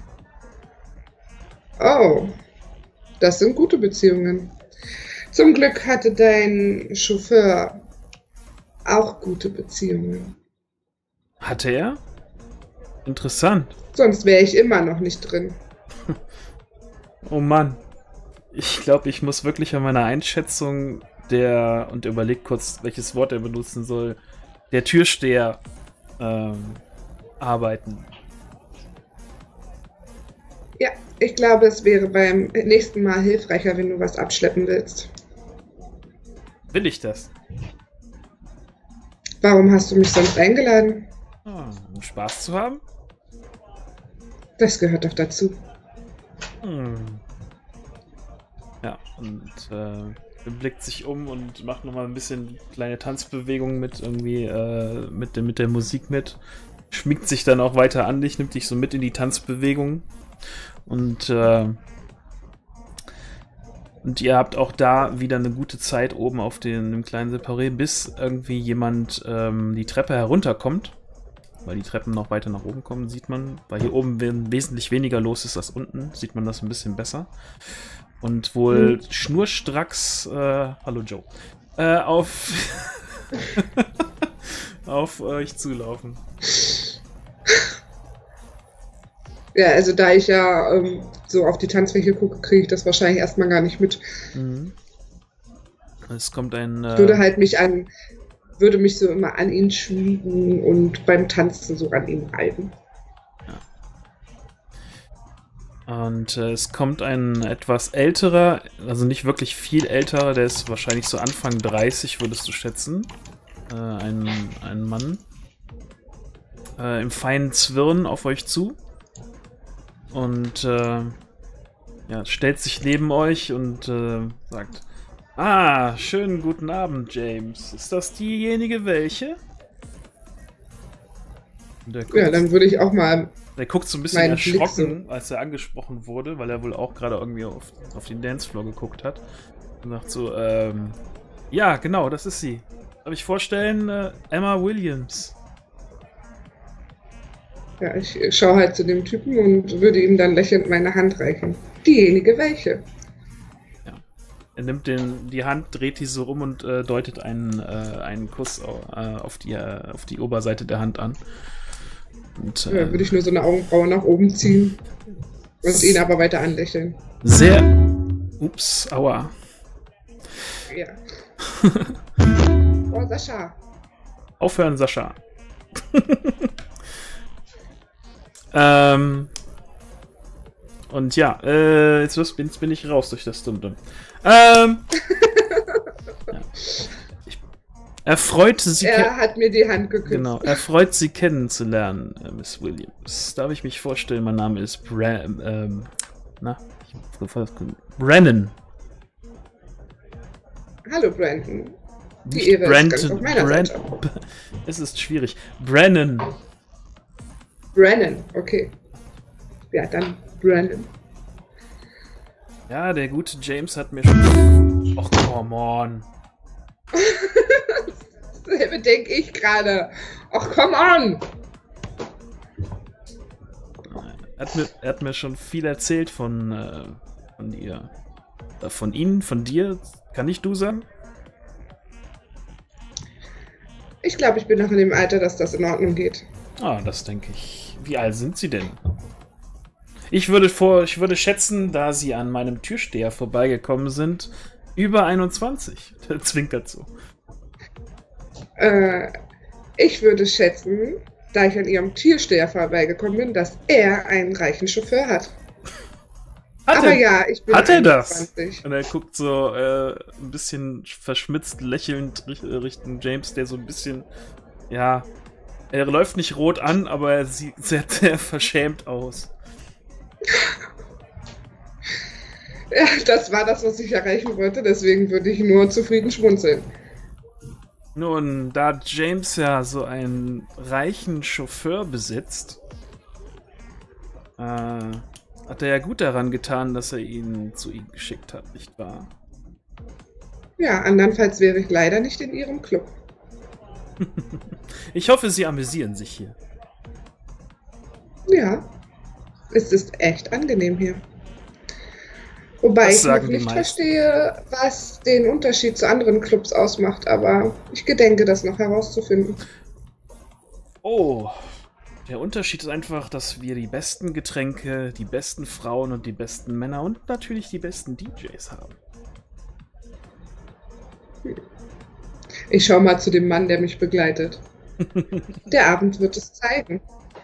Oh, das sind gute Beziehungen. Zum Glück hatte dein Chauffeur auch gute Beziehungen. Hatte er? Interessant. Sonst wäre ich immer noch nicht drin. Oh Mann. Ich glaube, ich muss wirklich an meiner Einschätzung der, und überlegt kurz, welches Wort er benutzen soll, der Türsteher ähm, arbeiten. Ja, ich glaube, es wäre beim nächsten Mal hilfreicher, wenn du was abschleppen willst. Will ich das? Warum hast du mich sonst eingeladen? Ah, um Spaß zu haben? Das gehört doch dazu. Hm. Ja, und äh, er blickt sich um und macht nochmal ein bisschen kleine Tanzbewegungen mit irgendwie, äh, mit, der, mit der Musik mit. Schmiegt sich dann auch weiter an dich, nimmt dich so mit in die Tanzbewegung. Und, äh, und ihr habt auch da wieder eine gute Zeit oben auf den, dem kleinen Separé, bis irgendwie jemand ähm, die Treppe herunterkommt. weil die Treppen noch weiter nach oben kommen, sieht man. Weil hier oben wesentlich weniger los ist als unten, sieht man das ein bisschen besser. Und wohl mhm. schnurstracks, äh, hallo Joe, äh, auf, auf euch zulaufen. Ja, also da ich ja ähm, so auf die Tanzfläche gucke, kriege ich das wahrscheinlich erstmal gar nicht mit. Mhm. Es kommt ein... Äh, ich würde halt mich an, würde mich so immer an ihn schmiegen und beim Tanzen so an ihn reiben. Ja. Und äh, es kommt ein etwas älterer, also nicht wirklich viel älterer, der ist wahrscheinlich so Anfang dreißig, würdest du schätzen. Äh, ein, ein Mann. Äh, im feinen Zwirn auf euch zu. Und äh, ja, stellt sich neben euch und äh, sagt: Ah, schönen guten Abend, James. Ist das diejenige welche? Guckt, ja, dann würde ich auch mal. Der guckt so ein bisschen erschrocken, so, als er angesprochen wurde, weil er wohl auch gerade irgendwie auf, auf den Dancefloor geguckt hat. Und sagt so: ähm, Ja, genau, das ist sie. Darf ich vorstellen, äh, Emma Williams. Ja, ich schaue halt zu dem Typen und würde ihm dann lächelnd meine Hand reichen. Diejenige welche? Ja. Er nimmt den, die Hand, dreht die so rum und äh, deutet einen, äh, einen Kuss äh, auf, die, äh, auf die Oberseite der Hand an. Und, äh, ja, würde ich nur so eine Augenbraue nach oben ziehen und ihn aber weiter anlächeln. Sehr... Ups, aua. Ja. Oh, Sascha. Aufhören, Sascha. ähm... Und ja, äh, jetzt, jetzt bin ich raus durch das Dumm-Dumm. Ähm... ja. ich, er freut sie... Er hat mir die Hand geküsst. Genau, er freut sie kennenzulernen, äh, Miss Williams. Darf ich mich vorstellen, mein Name ist Bra ähm, na, Brennan. Hallo, Brandon. Die Nicht Ehre Brandon, ist ganz auf meiner Brand Seite. Es ist schwierig. Brennan. Brennan, okay. Ja, dann Brennan. Ja, der gute James hat mir schon... Och, come on. Dasselbe denke ich gerade. Och, come on. Er hat mir, er hat mir schon viel erzählt von, äh, von ihr. Äh, von Ihnen, von dir. Kann ich du sagen? Ich glaube, ich bin noch in dem Alter, dass das in Ordnung geht. Ah, das denke ich. Wie alt sind Sie denn? Ich würde vor, ich würde schätzen, da Sie an meinem Türsteher vorbeigekommen sind, über einundzwanzig. Der zwinkert so. Äh, ich würde schätzen, da ich an Ihrem Türsteher vorbeigekommen bin, dass er einen reichen Chauffeur hat. Hat Aber er, ja, ich bin Hat er einundzwanzig. das? Und er guckt so äh, ein bisschen verschmitzt lächelnd Richtung James, der so ein bisschen, ja, er läuft nicht rot an, aber er sieht sehr, sehr verschämt aus. Ja, das war das, was ich erreichen wollte, deswegen würde ich nur zufrieden schmunzeln. Nun, da James ja so einen reichen Chauffeur besitzt, äh, hat er ja gut daran getan, dass er ihn zu ihm geschickt hat, nicht wahr? Ja, andernfalls wäre ich leider nicht in Ihrem Club. Ich hoffe, Sie amüsieren sich hier. Ja, es ist echt angenehm hier. Wobei ich noch nicht verstehe, was den Unterschied zu anderen Clubs ausmacht, aber ich gedenke, das noch herauszufinden. Oh, der Unterschied ist einfach, dass wir die besten Getränke, die besten Frauen und die besten Männer und natürlich die besten D Js haben. Ich schau mal zu dem Mann, der mich begleitet. Der Abend wird es zeigen.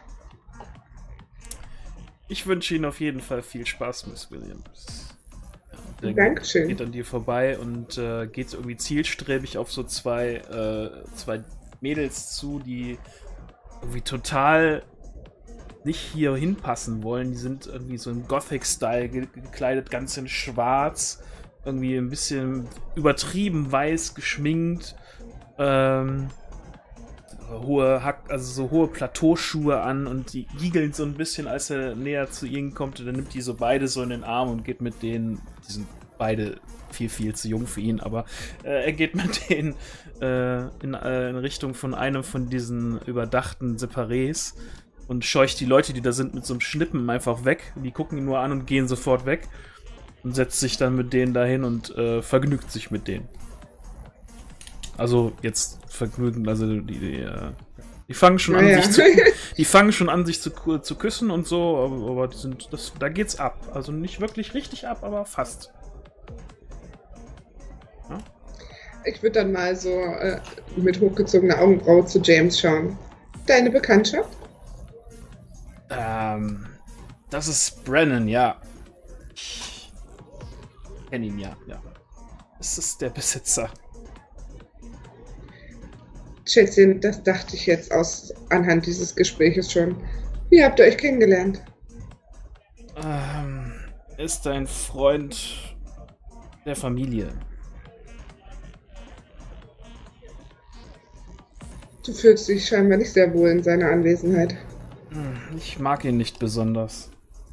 Ich wünsche Ihnen auf jeden Fall viel Spaß, Miss Williams. Der Dankeschön. Geht an dir vorbei und äh, geht irgendwie zielstrebig auf so zwei, äh, zwei Mädels zu, die irgendwie total nicht hier hinpassen wollen. Die sind irgendwie so im Gothic-Style ge gekleidet, ganz in schwarz, irgendwie ein bisschen übertrieben weiß geschminkt, ähm, hohe Hack, also so hohe Plateauschuhe an und die giegeln so ein bisschen, als er näher zu ihnen kommt, und dann nimmt die so beide so in den Arm und geht mit denen, diesen beide viel, viel zu jung für ihn, aber äh, er geht mit denen äh, in, äh, in Richtung von einem von diesen überdachten Separés und scheucht die Leute, die da sind, mit so einem Schnippen einfach weg. Die gucken ihn nur an und gehen sofort weg und setzt sich dann mit denen dahin und äh, vergnügt sich mit denen. Also jetzt vergnügen, also die, die, äh, die fangen schon an, naja. sich zu, die fangen schon an, sich zu, zu küssen und so, aber, aber die sind, das, da geht's ab. Also nicht wirklich richtig ab, aber fast. Ja? Ich würde dann mal so äh, mit hochgezogener Augenbraue zu James schauen. Deine Bekanntschaft? Ähm, das ist Brennan, ja. Ich kenne ihn ja, ja. Das ist der Besitzer. Schätzchen, das dachte ich jetzt aus anhand dieses Gespräches schon. Wie habt ihr euch kennengelernt? Ähm, ist ein Freund der Familie. Du fühlst dich scheinbar nicht sehr wohl in seiner Anwesenheit. Ich mag ihn nicht besonders.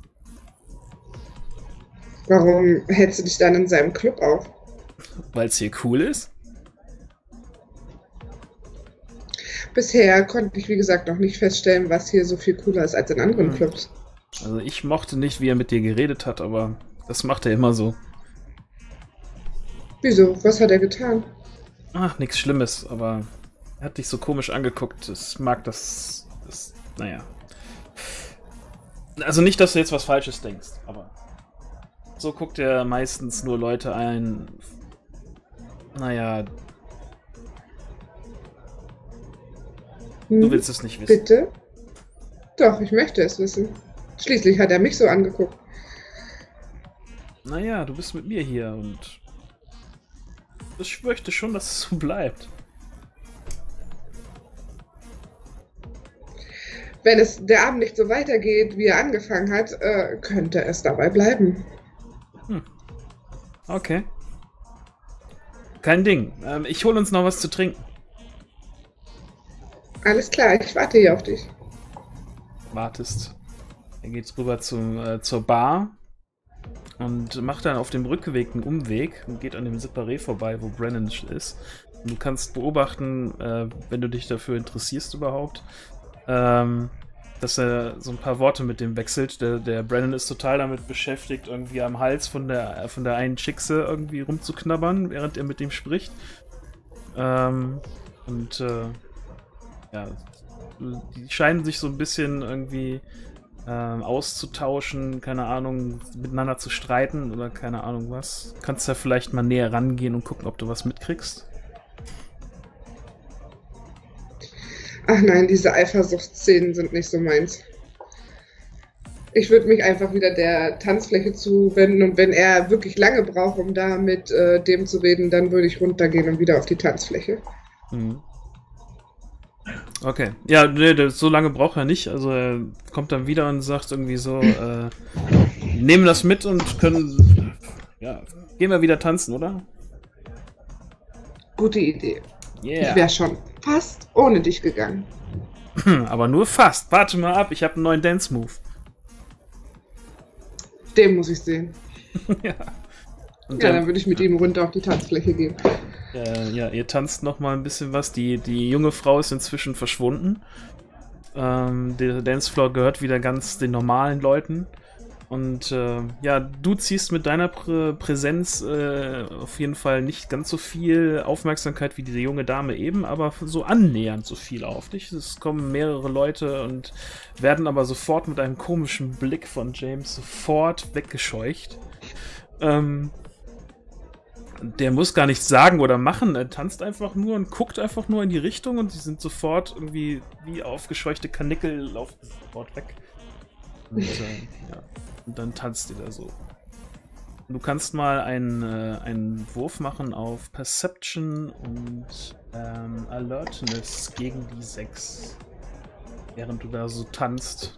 Warum hältst du dich dann in seinem Club auf? Weil es hier cool ist? Bisher konnte ich, wie gesagt, noch nicht feststellen, was hier so viel cooler ist als in anderen Hm. Clubs. Also ich mochte nicht, wie er mit dir geredet hat, aber das macht er immer so. Wieso? Was hat er getan? Ach, nichts Schlimmes, aber er hat dich so komisch angeguckt. Ich mag das, das... Naja. Also nicht, dass du jetzt was Falsches denkst, aber so guckt er meistens nur Leute ein. Naja, Hm? du willst es nicht wissen. Bitte? Doch, ich möchte es wissen. Schließlich hat er mich so angeguckt. Naja, du bist mit mir hier und ich möchte schon, dass es so bleibt. Wenn es der Abend nicht so weitergeht, wie er angefangen hat, äh, könnte es dabei bleiben. Hm. Okay. Kein Ding. Ähm, ich hole uns noch was zu trinken. Alles klar, ich warte hier auf dich. Wartest. Dann geht's rüber zum, äh, zur Bar und macht dann auf dem Rückweg einen Umweg und geht an dem Separé vorbei, wo Brennan ist. Und du kannst beobachten, äh, wenn du dich dafür interessierst überhaupt, ähm, dass er so ein paar Worte mit dem wechselt. Der, der Brennan ist total damit beschäftigt, irgendwie am Hals von der, von der einen Schickse irgendwie rumzuknabbern, während er mit dem spricht. Ähm, und äh, ja, die scheinen sich so ein bisschen irgendwie ähm, auszutauschen, keine Ahnung, miteinander zu streiten oder keine Ahnung was. Kannst ja vielleicht mal näher rangehen und gucken, ob du was mitkriegst. Ach nein, diese Eifersuchtsszenen sind nicht so meins. Ich würde mich einfach wieder der Tanzfläche zuwenden und wenn er wirklich lange braucht, um da mit äh, dem zu reden, dann würde ich runtergehen und wieder auf die Tanzfläche. Mhm. Okay. Ja, nee, das- so lange braucht er nicht. Also er kommt dann wieder und sagt irgendwie so, äh, nehmen das mit und können, ja, gehen wir wieder tanzen, oder? Gute Idee. Ich Yeah. wäre schon fast ohne dich gegangen. Aber nur fast. Warte mal ab, ich habe einen neuen Dance-Move. Den muss ich sehen. Ja. Und Ja, der- dann würde ich mit ihm runter auf die Tanzfläche gehen. Äh, ja, ihr tanzt noch mal ein bisschen was. Die, die junge Frau ist inzwischen verschwunden. Ähm, der Dancefloor gehört wieder ganz den normalen Leuten. Und äh, ja, du ziehst mit deiner Prä Präsenz äh, auf jeden Fall nicht ganz so viel Aufmerksamkeit wie diese junge Dame eben, aber so annähernd so viel auf dich. Es kommen mehrere Leute und werden aber sofort mit einem komischen Blick von James sofort weggescheucht. Ähm, Der muss gar nichts sagen oder machen, er tanzt einfach nur und guckt einfach nur in die Richtung und die sind sofort irgendwie wie aufgescheuchte Karnickel, laufen sofort weg. Und, äh, ja. und dann tanzt ihr da so. Du kannst mal einen, äh, einen Wurf machen auf Perception und ähm, Alertness gegen die sechs. Während du da so tanzt.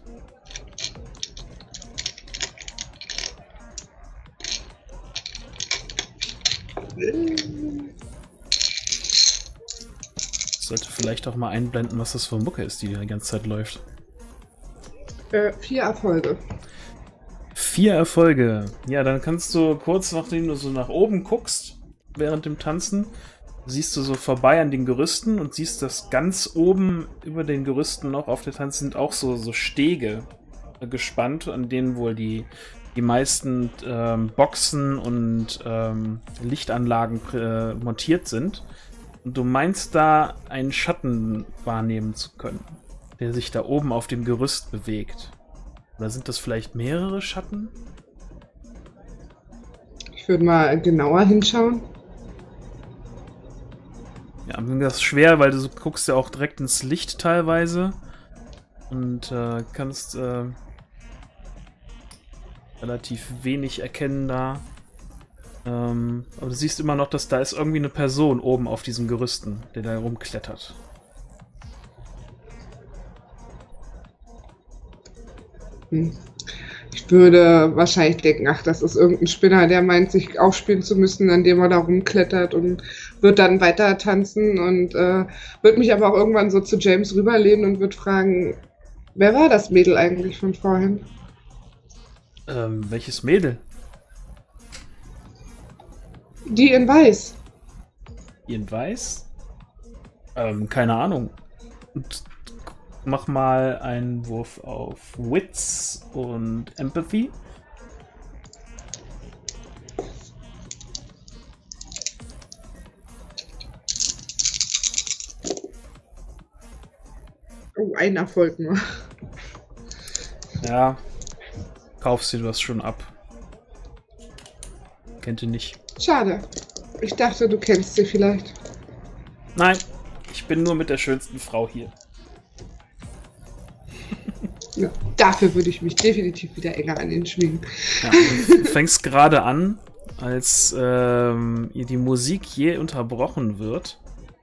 Sollte vielleicht auch mal einblenden, was das für Mucke ist, die die ganze Zeit läuft. Äh, vier Erfolge. Vier Erfolge. Ja, dann kannst du kurz, nachdem du so nach oben guckst, während dem Tanzen, siehst du so vorbei an den Gerüsten und siehst, dass ganz oben über den Gerüsten noch auf der Tanz sind auch so, so Stege gespannt, an denen wohl die, die meisten ähm, Boxen und ähm, Lichtanlagen äh, montiert sind. Und du meinst da einen Schatten wahrnehmen zu können, der sich da oben auf dem Gerüst bewegt. Oder sind das vielleicht mehrere Schatten? Ich würde mal genauer hinschauen. Ja, das ist schwer, weil du guckst ja auch direkt ins Licht teilweise und äh, kannst äh, relativ wenig erkennen da. Ähm, aber du siehst immer noch, dass da ist irgendwie eine Person oben auf diesen Gerüsten, der da rumklettert. Hm. Ich würde wahrscheinlich denken, ach, das ist irgendein Spinner, der meint, sich aufspielen zu müssen, an dem er da rumklettert und wird dann weiter tanzen und äh, wird mich aber auch irgendwann so zu James rüberlehnen und wird fragen, wer war das Mädel eigentlich von vorhin? Ähm, welches Mädel? Die in Weiß. Die in Weiß? Ähm, keine Ahnung. Und mach mal einen Wurf auf Wits und Empathy. Oh, ein Erfolg nur. Ja, kaufst dir das schon ab. Kennt ihr nicht. Schade. Ich dachte, du kennst sie vielleicht. Nein, ich bin nur mit der schönsten Frau hier. Ja, dafür würde ich mich definitiv wieder enger an ihn schmiegen. Ja, du fängst gerade an, als ähm, die Musik je unterbrochen wird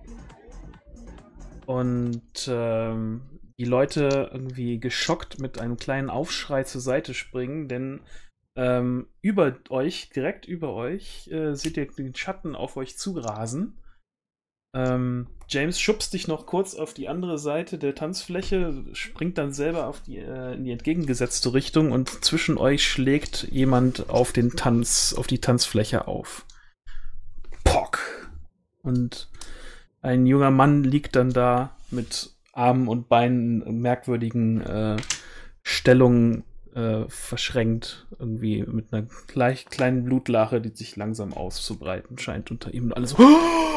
und ähm, die Leute irgendwie geschockt mit einem kleinen Aufschrei zur Seite springen, denn ähm, über euch, direkt über euch, äh, seht ihr den Schatten auf euch zurasen. Ähm, James schubst dich noch kurz auf die andere Seite der Tanzfläche, springt dann selber auf die, äh, in die entgegengesetzte Richtung und zwischen euch schlägt jemand auf den Tanz, auf die Tanzfläche auf. Pock! Und ein junger Mann liegt dann da mit Armen und Beinen in merkwürdigen äh, Stellungen äh, verschränkt, irgendwie mit einer gleich kleinen Blutlache, die sich langsam auszubreiten scheint unter ihm und alles so.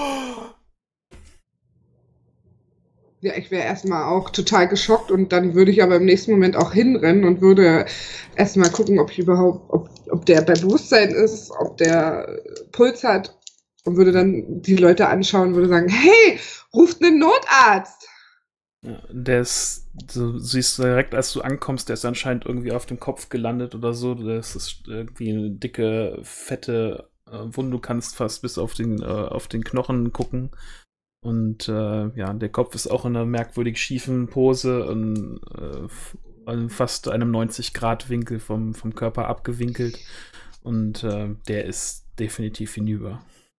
Ja, ich wäre erstmal auch total geschockt und dann würde ich aber im nächsten Moment auch hinrennen und würde erstmal gucken, ob ich überhaupt, ob, ob der bei Bewusstsein ist, ob der Puls hat und würde dann die Leute anschauen und würde sagen, hey, ruft einen Notarzt! Ja, der ist, du siehst direkt, als du ankommst, der ist anscheinend irgendwie auf dem Kopf gelandet oder so. Das ist irgendwie eine dicke, fette äh, Wunde, du kannst fast bis auf den, äh, auf den Knochen gucken. Und äh, ja, der Kopf ist auch in einer merkwürdig schiefen Pose, in, äh, in fast einem neunzig Grad Winkel vom, vom Körper abgewinkelt. Und äh, der ist definitiv hinüber.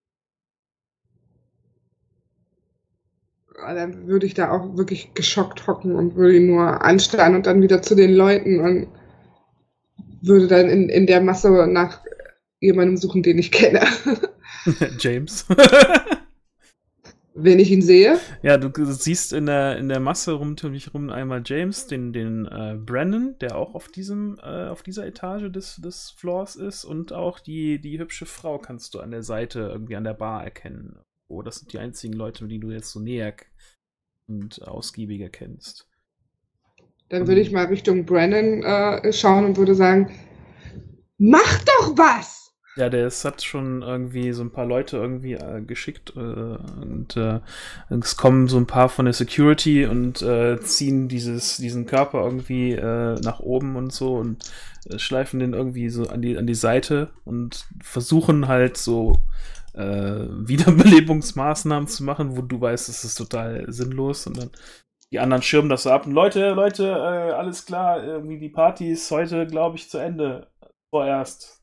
Dann würde ich da auch wirklich geschockt hocken und würde ihn nur anstarren und dann wieder zu den Leuten und würde dann in, in der Masse nach jemandem suchen, den ich kenne. James. Wenn ich ihn sehe. Ja, du siehst in der, in der Masse rum, rum einmal James, den, den äh, Brandon, der auch auf diesem, äh, auf dieser Etage des, des Floors ist, und auch die, die hübsche Frau kannst du an der Seite irgendwie an der Bar erkennen. Oh, das sind die einzigen Leute, die du jetzt so näher und ausgiebiger kennst. Dann würde ich mal Richtung Brandon äh, schauen und würde sagen, mach doch was! Ja, der ist, hat schon irgendwie so ein paar Leute irgendwie äh, geschickt äh, und äh, es kommen so ein paar von der Security und äh, ziehen dieses, diesen Körper irgendwie äh, nach oben und so und äh, schleifen den irgendwie so an die, an die Seite und versuchen halt so äh, Wiederbelebungsmaßnahmen zu machen, wo du weißt, das ist total sinnlos, und dann die anderen schirmen das so ab und Leute, Leute, äh, alles klar, irgendwie die Party ist heute, glaube ich, zu Ende. Vorerst.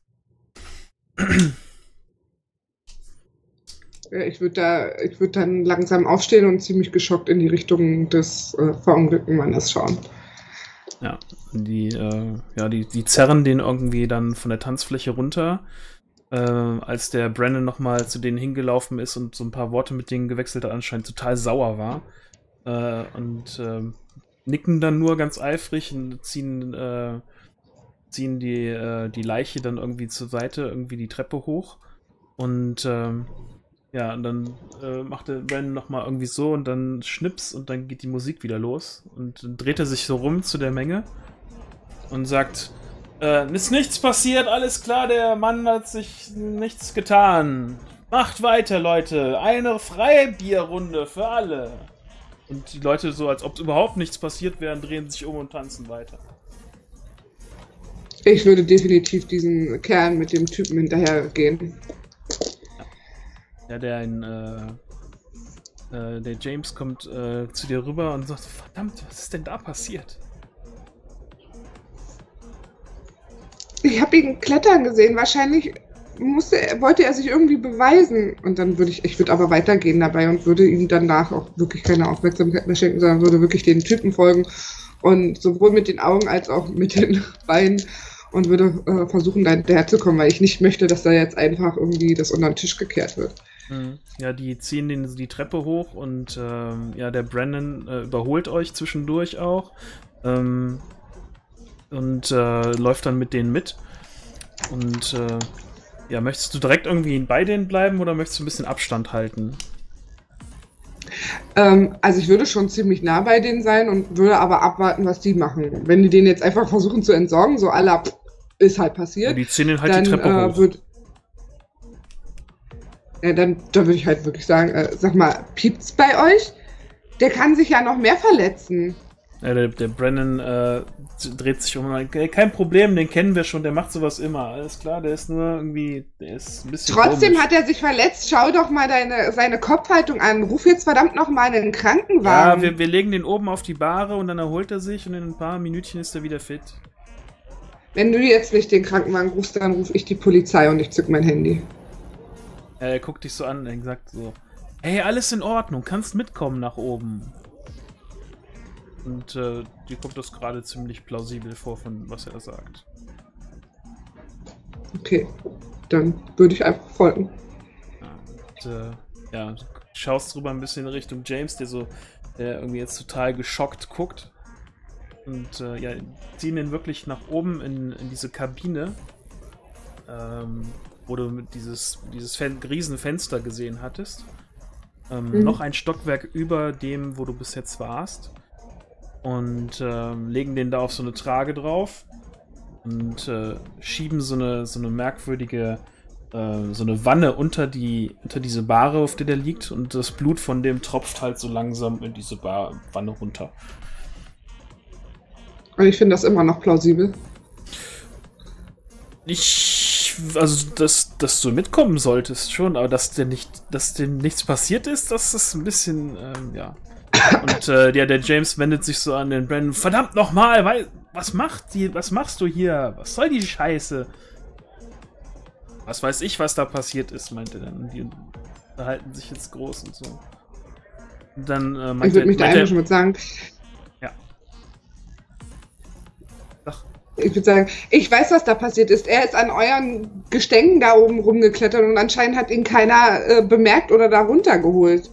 Ich würde da, ich würde dann langsam aufstehen und ziemlich geschockt in die Richtung des äh, verunglückten Mannes schauen. Ja, die, äh, ja, die, die zerren den irgendwie dann von der Tanzfläche runter, äh, als der Brandon nochmal zu denen hingelaufen ist und so ein paar Worte mit denen gewechselt hat, anscheinend total sauer war. Äh, und äh, nicken dann nur ganz eifrig und ziehen, äh, ziehen die, äh, die Leiche dann irgendwie zur Seite, irgendwie die Treppe hoch. Und ähm, ja, und dann äh, macht der Brandon nochmal irgendwie so und dann Schnips und dann geht die Musik wieder los. Und dann dreht er sich so rum zu der Menge und sagt, äh, ist nichts passiert, alles klar, der Mann hat sich nichts getan. Macht weiter, Leute, eine Freibierrunde für alle. Und die Leute so, als ob überhaupt nichts passiert wäre, drehen sich um und tanzen weiter. Ich würde definitiv diesen Kerl mit dem Typen hinterhergehen. Ja, der ein, äh, äh, der James kommt äh, zu dir rüber und sagt, verdammt, was ist denn da passiert? Ich habe ihn klettern gesehen, wahrscheinlich musste, wollte er sich irgendwie beweisen. Und dann würde ich, ich würde aber weitergehen dabei und würde ihm danach auch wirklich keine Aufmerksamkeit mehr schenken, sondern würde wirklich den Typen folgen und sowohl mit den Augen als auch mit den Beinen und würde äh, versuchen, da hinterherzukommen, weil ich nicht möchte, dass da jetzt einfach irgendwie das unter den Tisch gekehrt wird. Ja, die ziehen den, die Treppe hoch und ähm, ja, der Brandon äh, überholt euch zwischendurch auch ähm, und äh, läuft dann mit denen mit. Und äh, ja, möchtest du direkt irgendwie bei denen bleiben oder möchtest du ein bisschen Abstand halten? Ähm, also ich würde schon ziemlich nah bei denen sein und würde aber abwarten, was die machen. Wenn die den jetzt einfach versuchen zu entsorgen, so à la, ist halt passiert. Ja, die ziehen den halt dann, die Treppe äh, hoch. Würd, ja, dann, dann würde ich halt wirklich sagen, äh, sag mal, piept's bei euch? Der kann sich ja noch mehr verletzen. Ja, der, der Brandon äh, dreht sich um und sagt, hey, kein Problem, den kennen wir schon, der macht sowas immer. Alles klar, der ist nur irgendwie, der ist ein bisschen Trotzdem komisch. hat er sich verletzt. Schau doch mal deine, seine Kopfhaltung an. Ruf jetzt verdammt noch mal einen Krankenwagen. Ja, wir, wir legen den oben auf die Bahre und dann erholt er sich und in ein paar Minütchen ist er wieder fit. Wenn du jetzt nicht den Krankenwagen rufst, dann rufe ich die Polizei und ich zück mein Handy. Er guckt dich so an und sagt so, hey, alles in Ordnung, kannst mitkommen nach oben. Und äh, dir kommt das gerade ziemlich plausibel vor, von was er sagt. Okay, dann würde ich einfach folgen. Ja, und, äh, ja, du schaust drüber ein bisschen in Richtung James, der so, der irgendwie jetzt total geschockt guckt. Und äh, ja, ziehen ihn wirklich nach oben in, in diese Kabine, ähm, wo du dieses, dieses Fen riesen Fenster gesehen hattest. Ähm, mhm. Noch ein Stockwerk über dem, wo du bis jetzt warst. Und ähm, legen den da auf so eine Trage drauf und äh, schieben so eine, so eine merkwürdige, äh, so eine Wanne unter, die, unter diese Bahre, auf der der liegt. Und das Blut von dem tropft halt so langsam in diese Bar Wanne runter. Und ich finde das immer noch plausibel. Ich, also, dass, dass du mitkommen solltest schon, aber dass dir nicht, dass dem nichts passiert ist, das ist ein bisschen, ähm, ja. Und äh, ja, der James wendet sich so an den Brandon. Verdammt nochmal, was macht die, was machst du hier? Was soll die Scheiße? Was weiß ich, was da passiert ist, meinte er dann. Die unterhalten sich jetzt groß und so. Und dann äh, meinte ich würde mich da einmischen und sagen. Ja. Ach. Ich würde sagen, ich weiß, was da passiert ist. Er ist an euren Gestängen da oben rumgeklettert und anscheinend hat ihn keiner äh, bemerkt oder da runtergeholt.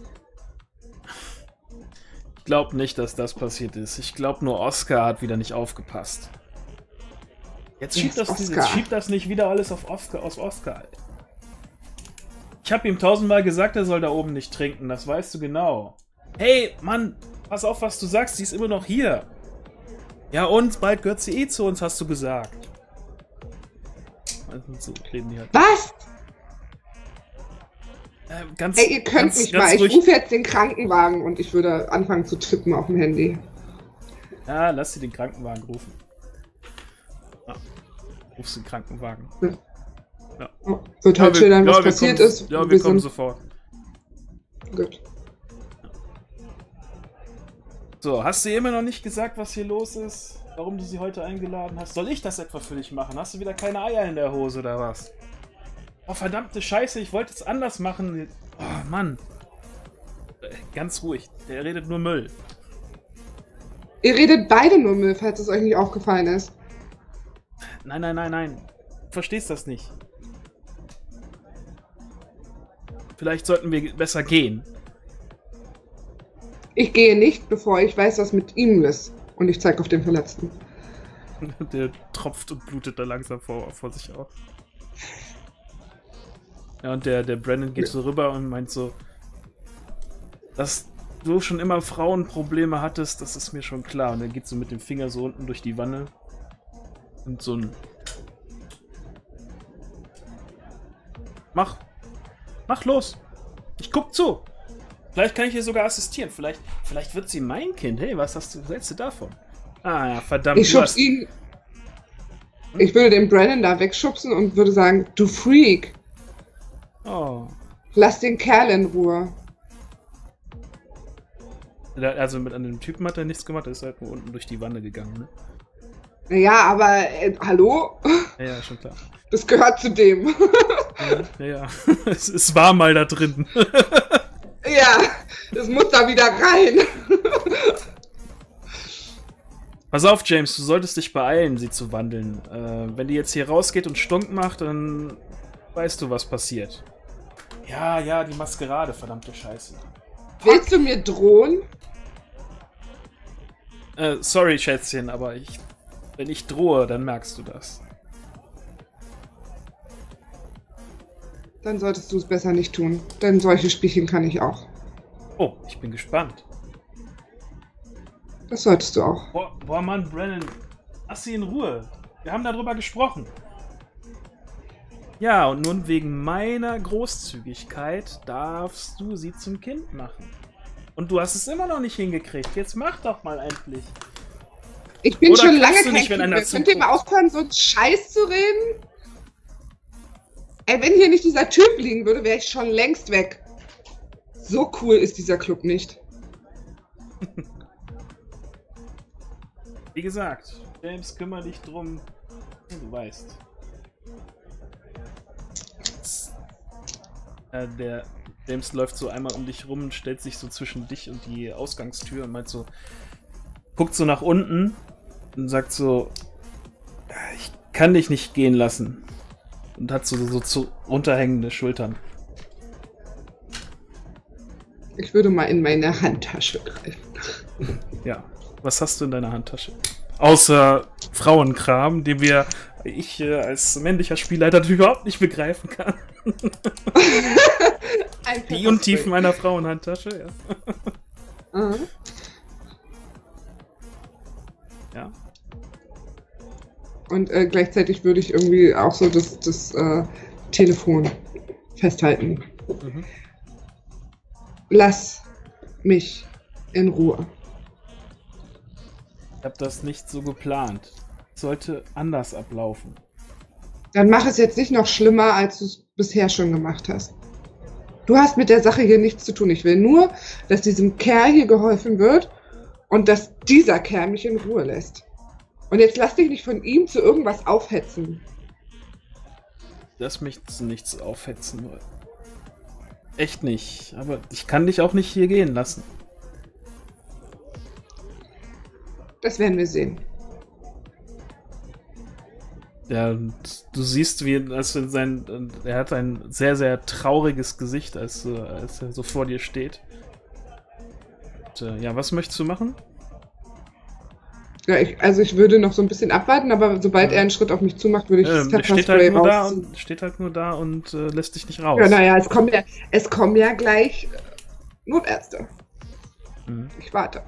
Ich glaube nicht, dass das passiert ist. Ich glaube nur, Oscar hat wieder nicht aufgepasst. Jetzt schiebt, das, jetzt schiebt das nicht wieder alles auf Oscar, aus Oscar. Ich habe ihm tausendmal gesagt, er soll da oben nicht trinken. Das weißt du genau. Hey, Mann, pass auf, was du sagst. Sie ist immer noch hier. Ja, und bald gehört sie eh zu uns, hast du gesagt. Also, so reden die halt. Was? Äh, ganz, Ey, ihr könnt ganz, mich ganz mal. Ich ruhig. rufe jetzt den Krankenwagen und ich würde anfangen zu tippen auf dem Handy. Ja, lass sie den Krankenwagen rufen. Ja. Rufst den Krankenwagen. Ja. Ja. Oh, wird halt ja, schildern, was ja, passiert kommen, ist. Ja, wir, wir kommen sind... sofort. Gut. So, hast du ihr immer noch nicht gesagt, was hier los ist? Warum du sie heute eingeladen hast? Soll ich das etwa für dich machen? Hast du wieder keine Eier in der Hose oder was? Oh, verdammte Scheiße, ich wollte es anders machen. Oh, Mann. Ganz ruhig, der redet nur Müll. Ihr redet beide nur Müll, falls es euch nicht aufgefallen ist. Nein, nein, nein, nein. Du verstehst das nicht. Vielleicht sollten wir besser gehen. Ich gehe nicht, bevor ich weiß, was mit ihm ist. Und ich zeige auf den Verletzten. Der tropft und blutet da langsam vor, vor sich auf. Ja, und der, der Brandon geht so rüber und meint so, dass du schon immer Frauenprobleme hattest, das ist mir schon klar. Und er geht so mit dem Finger so unten durch die Wanne. Und so ein... Mach! Mach los! Ich guck zu! Vielleicht kann ich ihr sogar assistieren. Vielleicht, vielleicht wird sie mein Kind. Hey, was hast du, was hältst du davon? Ah ja, verdammt. Ich schubs ihn. Ich würde den Brandon da wegschubsen und würde sagen, du Freak. Oh. Lass den Kerl in Ruhe. Also mit einem Typen hat er nichts gemacht, er ist halt nur unten durch die Wanne gegangen, ne? Naja, aber äh, hallo? Ja, ja, schon klar. Das gehört zu dem. Ja, ja, ja. Es, es war mal da drin. Ja, das muss da wieder rein. Pass auf, James, du solltest dich beeilen, sie zu wandeln. Äh, wenn die jetzt hier rausgeht und Stunk macht, dann weißt du, was passiert. Ja, ja, die Maskerade, verdammte Scheiße. Willst du mir drohen? Äh, sorry, Schätzchen, aber ich, wenn ich drohe, dann merkst du das. Dann solltest du es besser nicht tun, denn solche Spielchen kann ich auch. Oh, ich bin gespannt. Das solltest du auch. Boah, boah Mann, Brennan, lass sie in Ruhe. Wir haben darüber gesprochen. Ja, und nun wegen meiner Großzügigkeit darfst du sie zum Kind machen. Und du hast es immer noch nicht hingekriegt. Jetzt mach doch mal endlich. Ich bin Oder schon lange kannst du kein nicht, wenn Kind einer mehr. zum Könnt ihr mal aufhören, so einen Scheiß zu reden? Ey, wenn hier nicht dieser Typ liegen würde, wäre ich schon längst weg. So cool ist dieser Club nicht. Wie gesagt, James, kümmere dich drum. Du weißt. Äh, der James läuft so einmal um dich rum und stellt sich so zwischen dich und die Ausgangstür und meint so, guckt so nach unten und sagt so, ich kann dich nicht gehen lassen. Und hat so, so, so runterhängende Schultern. Ich würde mal in meine Handtasche greifen. Ja, was hast du in deiner Handtasche? Außer Frauenkram, den wir, ich äh, als männlicher Spielleiter überhaupt nicht begreifen kann. Die Untiefen meiner Frauenhandtasche, ja. Mhm. Ja. Und äh, gleichzeitig würde ich irgendwie auch so das, das äh, Telefon festhalten. Mhm. Lass mich in Ruhe. Ich habe das nicht so geplant. Sollte anders ablaufen. Dann mach es jetzt nicht noch schlimmer, als du es bisher schon gemacht hast. Du hast mit der Sache hier nichts zu tun. Ich will nur, dass diesem Kerl hier geholfen wird und dass dieser Kerl mich in Ruhe lässt. Und jetzt lass dich nicht von ihm zu irgendwas aufhetzen. Lass mich zu nichts aufhetzen. Echt nicht. Aber ich kann dich auch nicht hier gehen lassen. Das werden wir sehen. Ja, und du siehst, wie als sein, er hat ein sehr, sehr trauriges Gesicht, als, als er so vor dir steht. Und, äh, ja, was möchtest du machen? Ja, ich, also ich würde noch so ein bisschen abwarten, aber sobald ja. er einen Schritt auf mich zumacht, würde ich ähm, das steht halt, nur da raus. und, steht halt nur da und äh, lässt dich nicht raus. Ja, naja, es kommen ja, es kommen ja gleich Notärzte. Mhm. Ich warte.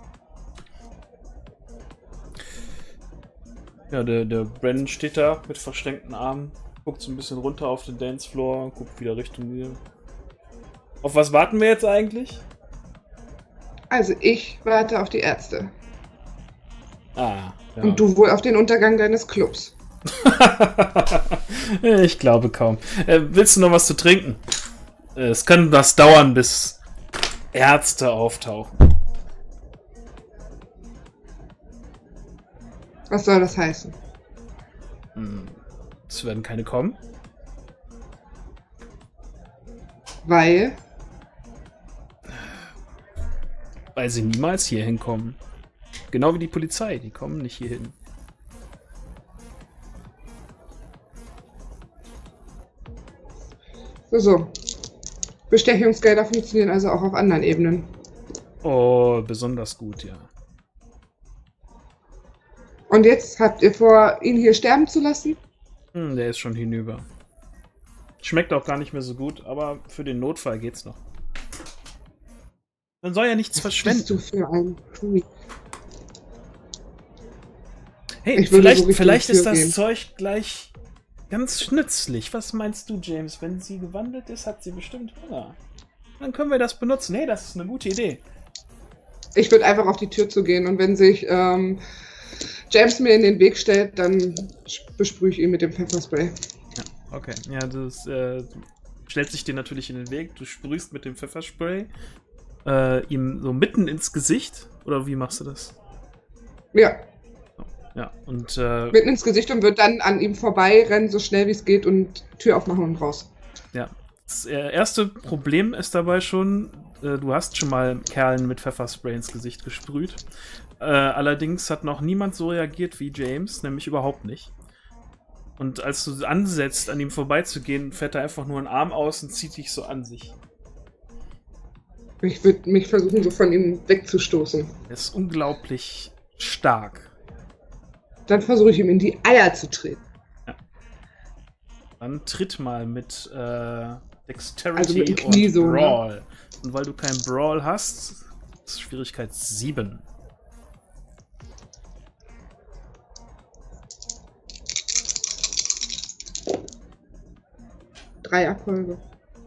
Ja, der, der Brandon steht da mit verschränkten Armen, guckt so ein bisschen runter auf den Dancefloor, guckt wieder Richtung mir. Auf was warten wir jetzt eigentlich? Also ich warte auf die Ärzte. Ah, ja. Und du wohl auf den Untergang deines Clubs. Ich glaube kaum. Äh, willst du noch was zu trinken? Äh, es kann was dauern, bis Ärzte auftauchen. Was soll das heißen? Hm. Es werden keine kommen. Weil? Weil sie niemals hier hinkommen. Genau wie die Polizei, die kommen nicht hier hin. So, so. Bestechungsgelder funktionieren also auch auf anderen Ebenen. Oh, besonders gut, ja. Und jetzt habt ihr vor, ihn hier sterben zu lassen? Hm, der ist schon hinüber. Schmeckt auch gar nicht mehr so gut, aber für den Notfall geht's noch. Man soll ja nichts verschwenden. Was bist du für ein Creep? Hey, Ich würde vielleicht, so Richtung vielleicht ist Tür das gehen. Zeug gleich ganz nützlich. Was meinst du, James? Wenn sie gewandelt ist, hat sie bestimmt Hunger. Dann können wir das benutzen. Hey, das ist eine gute Idee. Ich würde einfach auf die Tür zugehen und wenn sich ähm, James mir in den Weg stellt, dann besprühe ich ihn mit dem Pfefferspray. Ja, okay. Ja, das äh, stellt sich dir natürlich in den Weg. Du sprühst mit dem Pfefferspray äh, ihm so mitten ins Gesicht. Oder wie machst du das? Ja, Ja, und äh, mitten ins Gesicht und wird dann an ihm vorbei rennen, so schnell wie es geht und Tür aufmachen und raus. ja. Das äh, erste Problem ist dabei schon, äh, du hast schon mal Kerlen mit Pfefferspray ins Gesicht gesprüht. Äh, allerdings hat noch niemand so reagiert wie James, nämlich überhaupt nicht. Und als du ansetzt, an ihm vorbeizugehen, fährt er einfach nur einen Arm aus und zieht dich so an sich. Ich würde mich versuchen, so von ihm wegzustoßen. Er ist unglaublich stark. Dann versuche ich ihm in die Eier zu treten. Dann tritt mal mit äh, Dexterity Also mit dem Knie und so, ne? Brawl. Und weil du keinen Brawl hast, ist Schwierigkeit sieben. Drei Erfolge.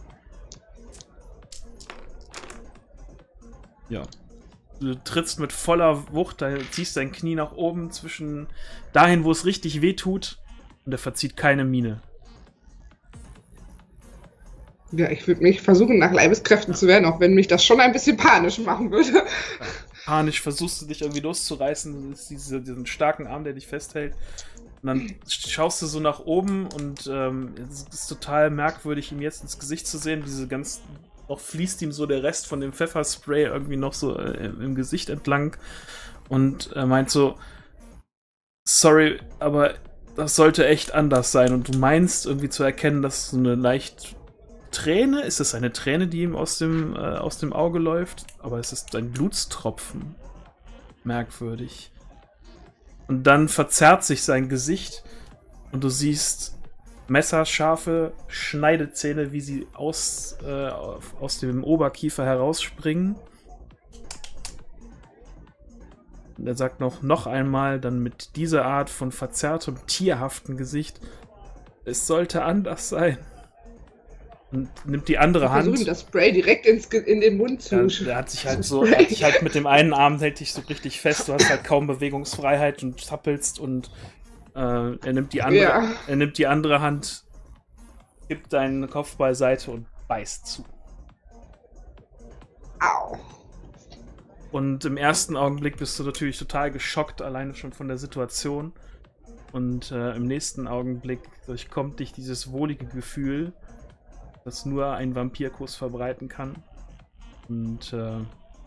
Ja. Du trittst mit voller Wucht, da ziehst dein Knie nach oben zwischen dahin, wo es richtig weh tut, und er verzieht keine Miene. Ja, ich würde mich versuchen, nach Leibeskräften zu werden, auch wenn mich das schon ein bisschen panisch machen würde. Panisch versuchst du dich irgendwie loszureißen, das ist diese, diesen starken Arm, der dich festhält. Und dann schaust du so nach oben und ähm, es ist total merkwürdig, ihm jetzt ins Gesicht zu sehen. Diese ganz, noch fließt ihm so der Rest von dem Pfefferspray irgendwie noch so äh, im Gesicht entlang. Und er meint so, sorry, aber das sollte echt anders sein. Und du meinst irgendwie zu erkennen, dass so eine leicht Träne, ist es eine Träne, die ihm aus dem, äh, aus dem Auge läuft? Aber es ist ein Blutstropfen. Merkwürdig. Und dann verzerrt sich sein Gesicht und du siehst messerscharfe Schneidezähne, wie sie aus, äh, aus dem Oberkiefer herausspringen. Und er sagt noch, noch einmal, dann mit dieser Art von verzerrtem, tierhaften Gesicht, es sollte anders sein. Und nimmt die andere Ich Hand. versuche ihm das Spray direkt ins, Ge- in den Mund zu. Ja, der hat sich halt so, er hat sich halt mit dem einen Arm hält dich so richtig fest, du hast halt kaum Bewegungsfreiheit und zappelst und äh, er nimmt die andere, Ja. er nimmt die andere Hand, gibt deinen Kopf beiseite und beißt zu. Au. Und im ersten Augenblick bist du natürlich total geschockt, alleine schon von der Situation. Und äh, im nächsten Augenblick durchkommt dich dieses wohlige Gefühl, das nur ein Vampirkuss verbreiten kann. Und äh,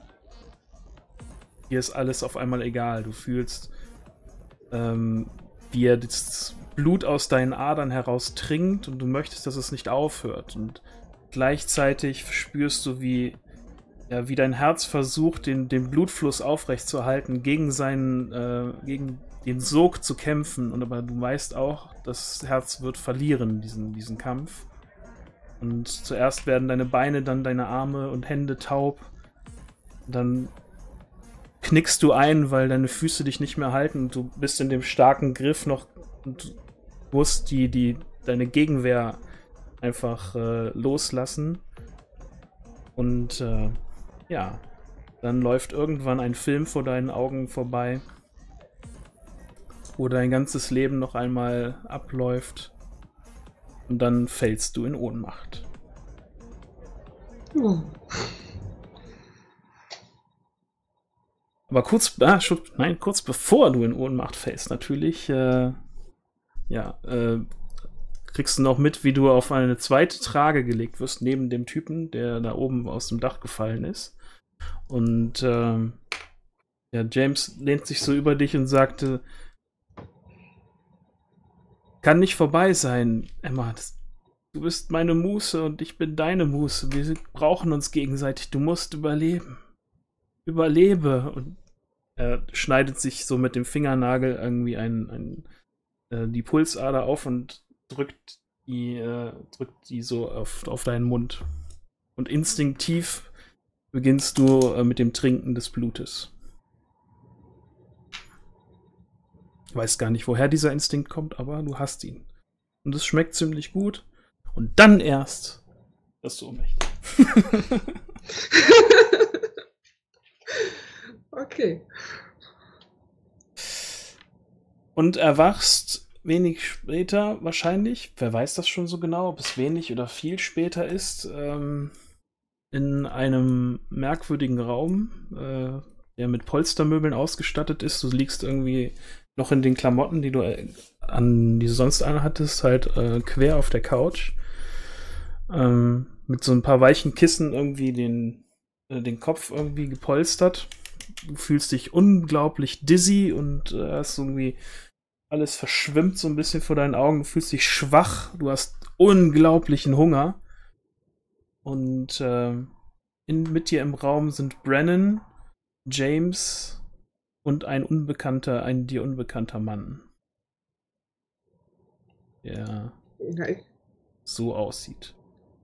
dir ist alles auf einmal egal. Du fühlst, ähm, wie er das Blut aus deinen Adern heraus trinkt und du möchtest, dass es nicht aufhört. Und gleichzeitig spürst du, wie, ja, wie dein Herz versucht, den, den Blutfluss aufrechtzuerhalten, gegen seinen, äh, gegen den Sog zu kämpfen. Und aber du weißt auch, das Herz wird verlieren, diesen, diesen Kampf. Und zuerst werden deine Beine, dann deine Arme und Hände taub. Dann knickst du ein, weil deine Füße dich nicht mehr halten und du bist in dem starken Griff noch und musst die, die, deine Gegenwehr einfach äh, loslassen. Und äh, ja, dann läuft irgendwann ein Film vor deinen Augen vorbei, wo dein ganzes Leben noch einmal abläuft. Und dann fällst du in Ohnmacht. Oh. Aber kurz, ah, schon, nein, kurz bevor du in Ohnmacht fällst, natürlich, äh, ja, äh, kriegst du noch mit, wie du auf eine zweite Trage gelegt wirst, neben dem Typen, der da oben aus dem Dach gefallen ist. Und ähm, Ja, James lehnt sich so über dich und sagte, kann nicht vorbei sein, Emma. Das, du bist meine Muße und ich bin deine Muße. Wir brauchen uns gegenseitig. Du musst überleben. Überlebe. Und er schneidet sich so mit dem Fingernagel irgendwie ein, ein, äh, die Pulsader auf und drückt die, äh, drückt die so auf, auf deinen Mund. Und instinktiv beginnst du äh, mit dem Trinken des Blutes. Ich weiß gar nicht, woher dieser Instinkt kommt, aber du hast ihn. Und es schmeckt ziemlich gut. Und dann erst wirst du ohnmächtig. Okay. Und erwachst wenig später wahrscheinlich, wer weiß das schon so genau, ob es wenig oder viel später ist, ähm, in einem merkwürdigen Raum, äh, der mit Polstermöbeln ausgestattet ist. Du liegst irgendwie noch in den Klamotten, die du äh, an, die du sonst anhattest, halt äh, quer auf der Couch. Ähm, mit so ein paar weichen Kissen irgendwie den, äh, den Kopf irgendwie gepolstert. Du fühlst dich unglaublich dizzy und äh, hast irgendwie alles verschwimmt so ein bisschen vor deinen Augen. Du fühlst dich schwach. Du hast unglaublichen Hunger. Und äh, in, mit dir im Raum sind Brennan, James und ein unbekannter, ein dir unbekannter Mann. Der Nein. so aussieht.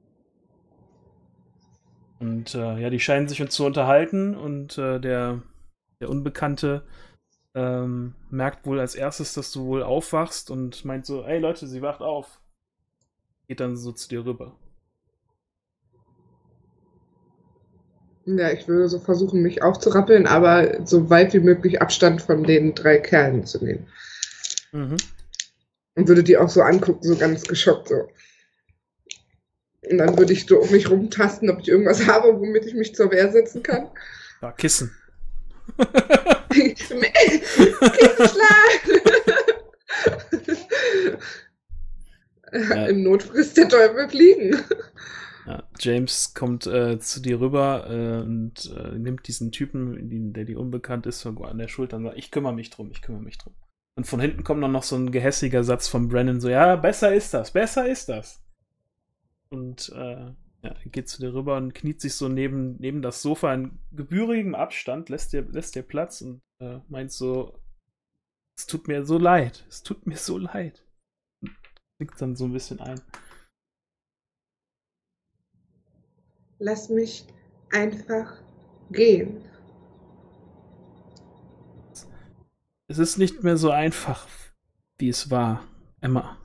Und äh, ja, die scheinen sich zu unterhalten und äh, der, der Unbekannte ähm, merkt wohl als erstes, dass du wohl aufwachst und meint so, ey Leute, sie wacht auf. Geht dann so zu dir rüber. Ja, ich würde so versuchen, mich aufzurappeln, aber so weit wie möglich Abstand von den drei Kerlen zu nehmen. Mhm. Und würde die auch so angucken, so ganz geschockt so. Und dann würde ich so um mich rumtasten, ob ich irgendwas habe, womit ich mich zur Wehr setzen kann. Ja, Kissen. Kissenschlag! Ja. Im Not frisst der Teufel Fliegen. Ja, James kommt äh, zu dir rüber äh, und äh, nimmt diesen Typen, die, der dir unbekannt ist, so an der Schulter und sagt, ich kümmere mich drum, ich kümmere mich drum. Und von hinten kommt dann noch so ein gehässiger Satz von Brennan, so, ja, besser ist das, besser ist das. Und äh, ja, geht zu dir rüber und kniet sich so neben, neben das Sofa in gebührigem Abstand, lässt dir, lässt dir Platz und äh, meint so, es tut mir so leid, es tut mir so leid. Und knickt dann so ein bisschen ein. Lass mich einfach gehen. Es ist nicht mehr so einfach, wie es war, Emma.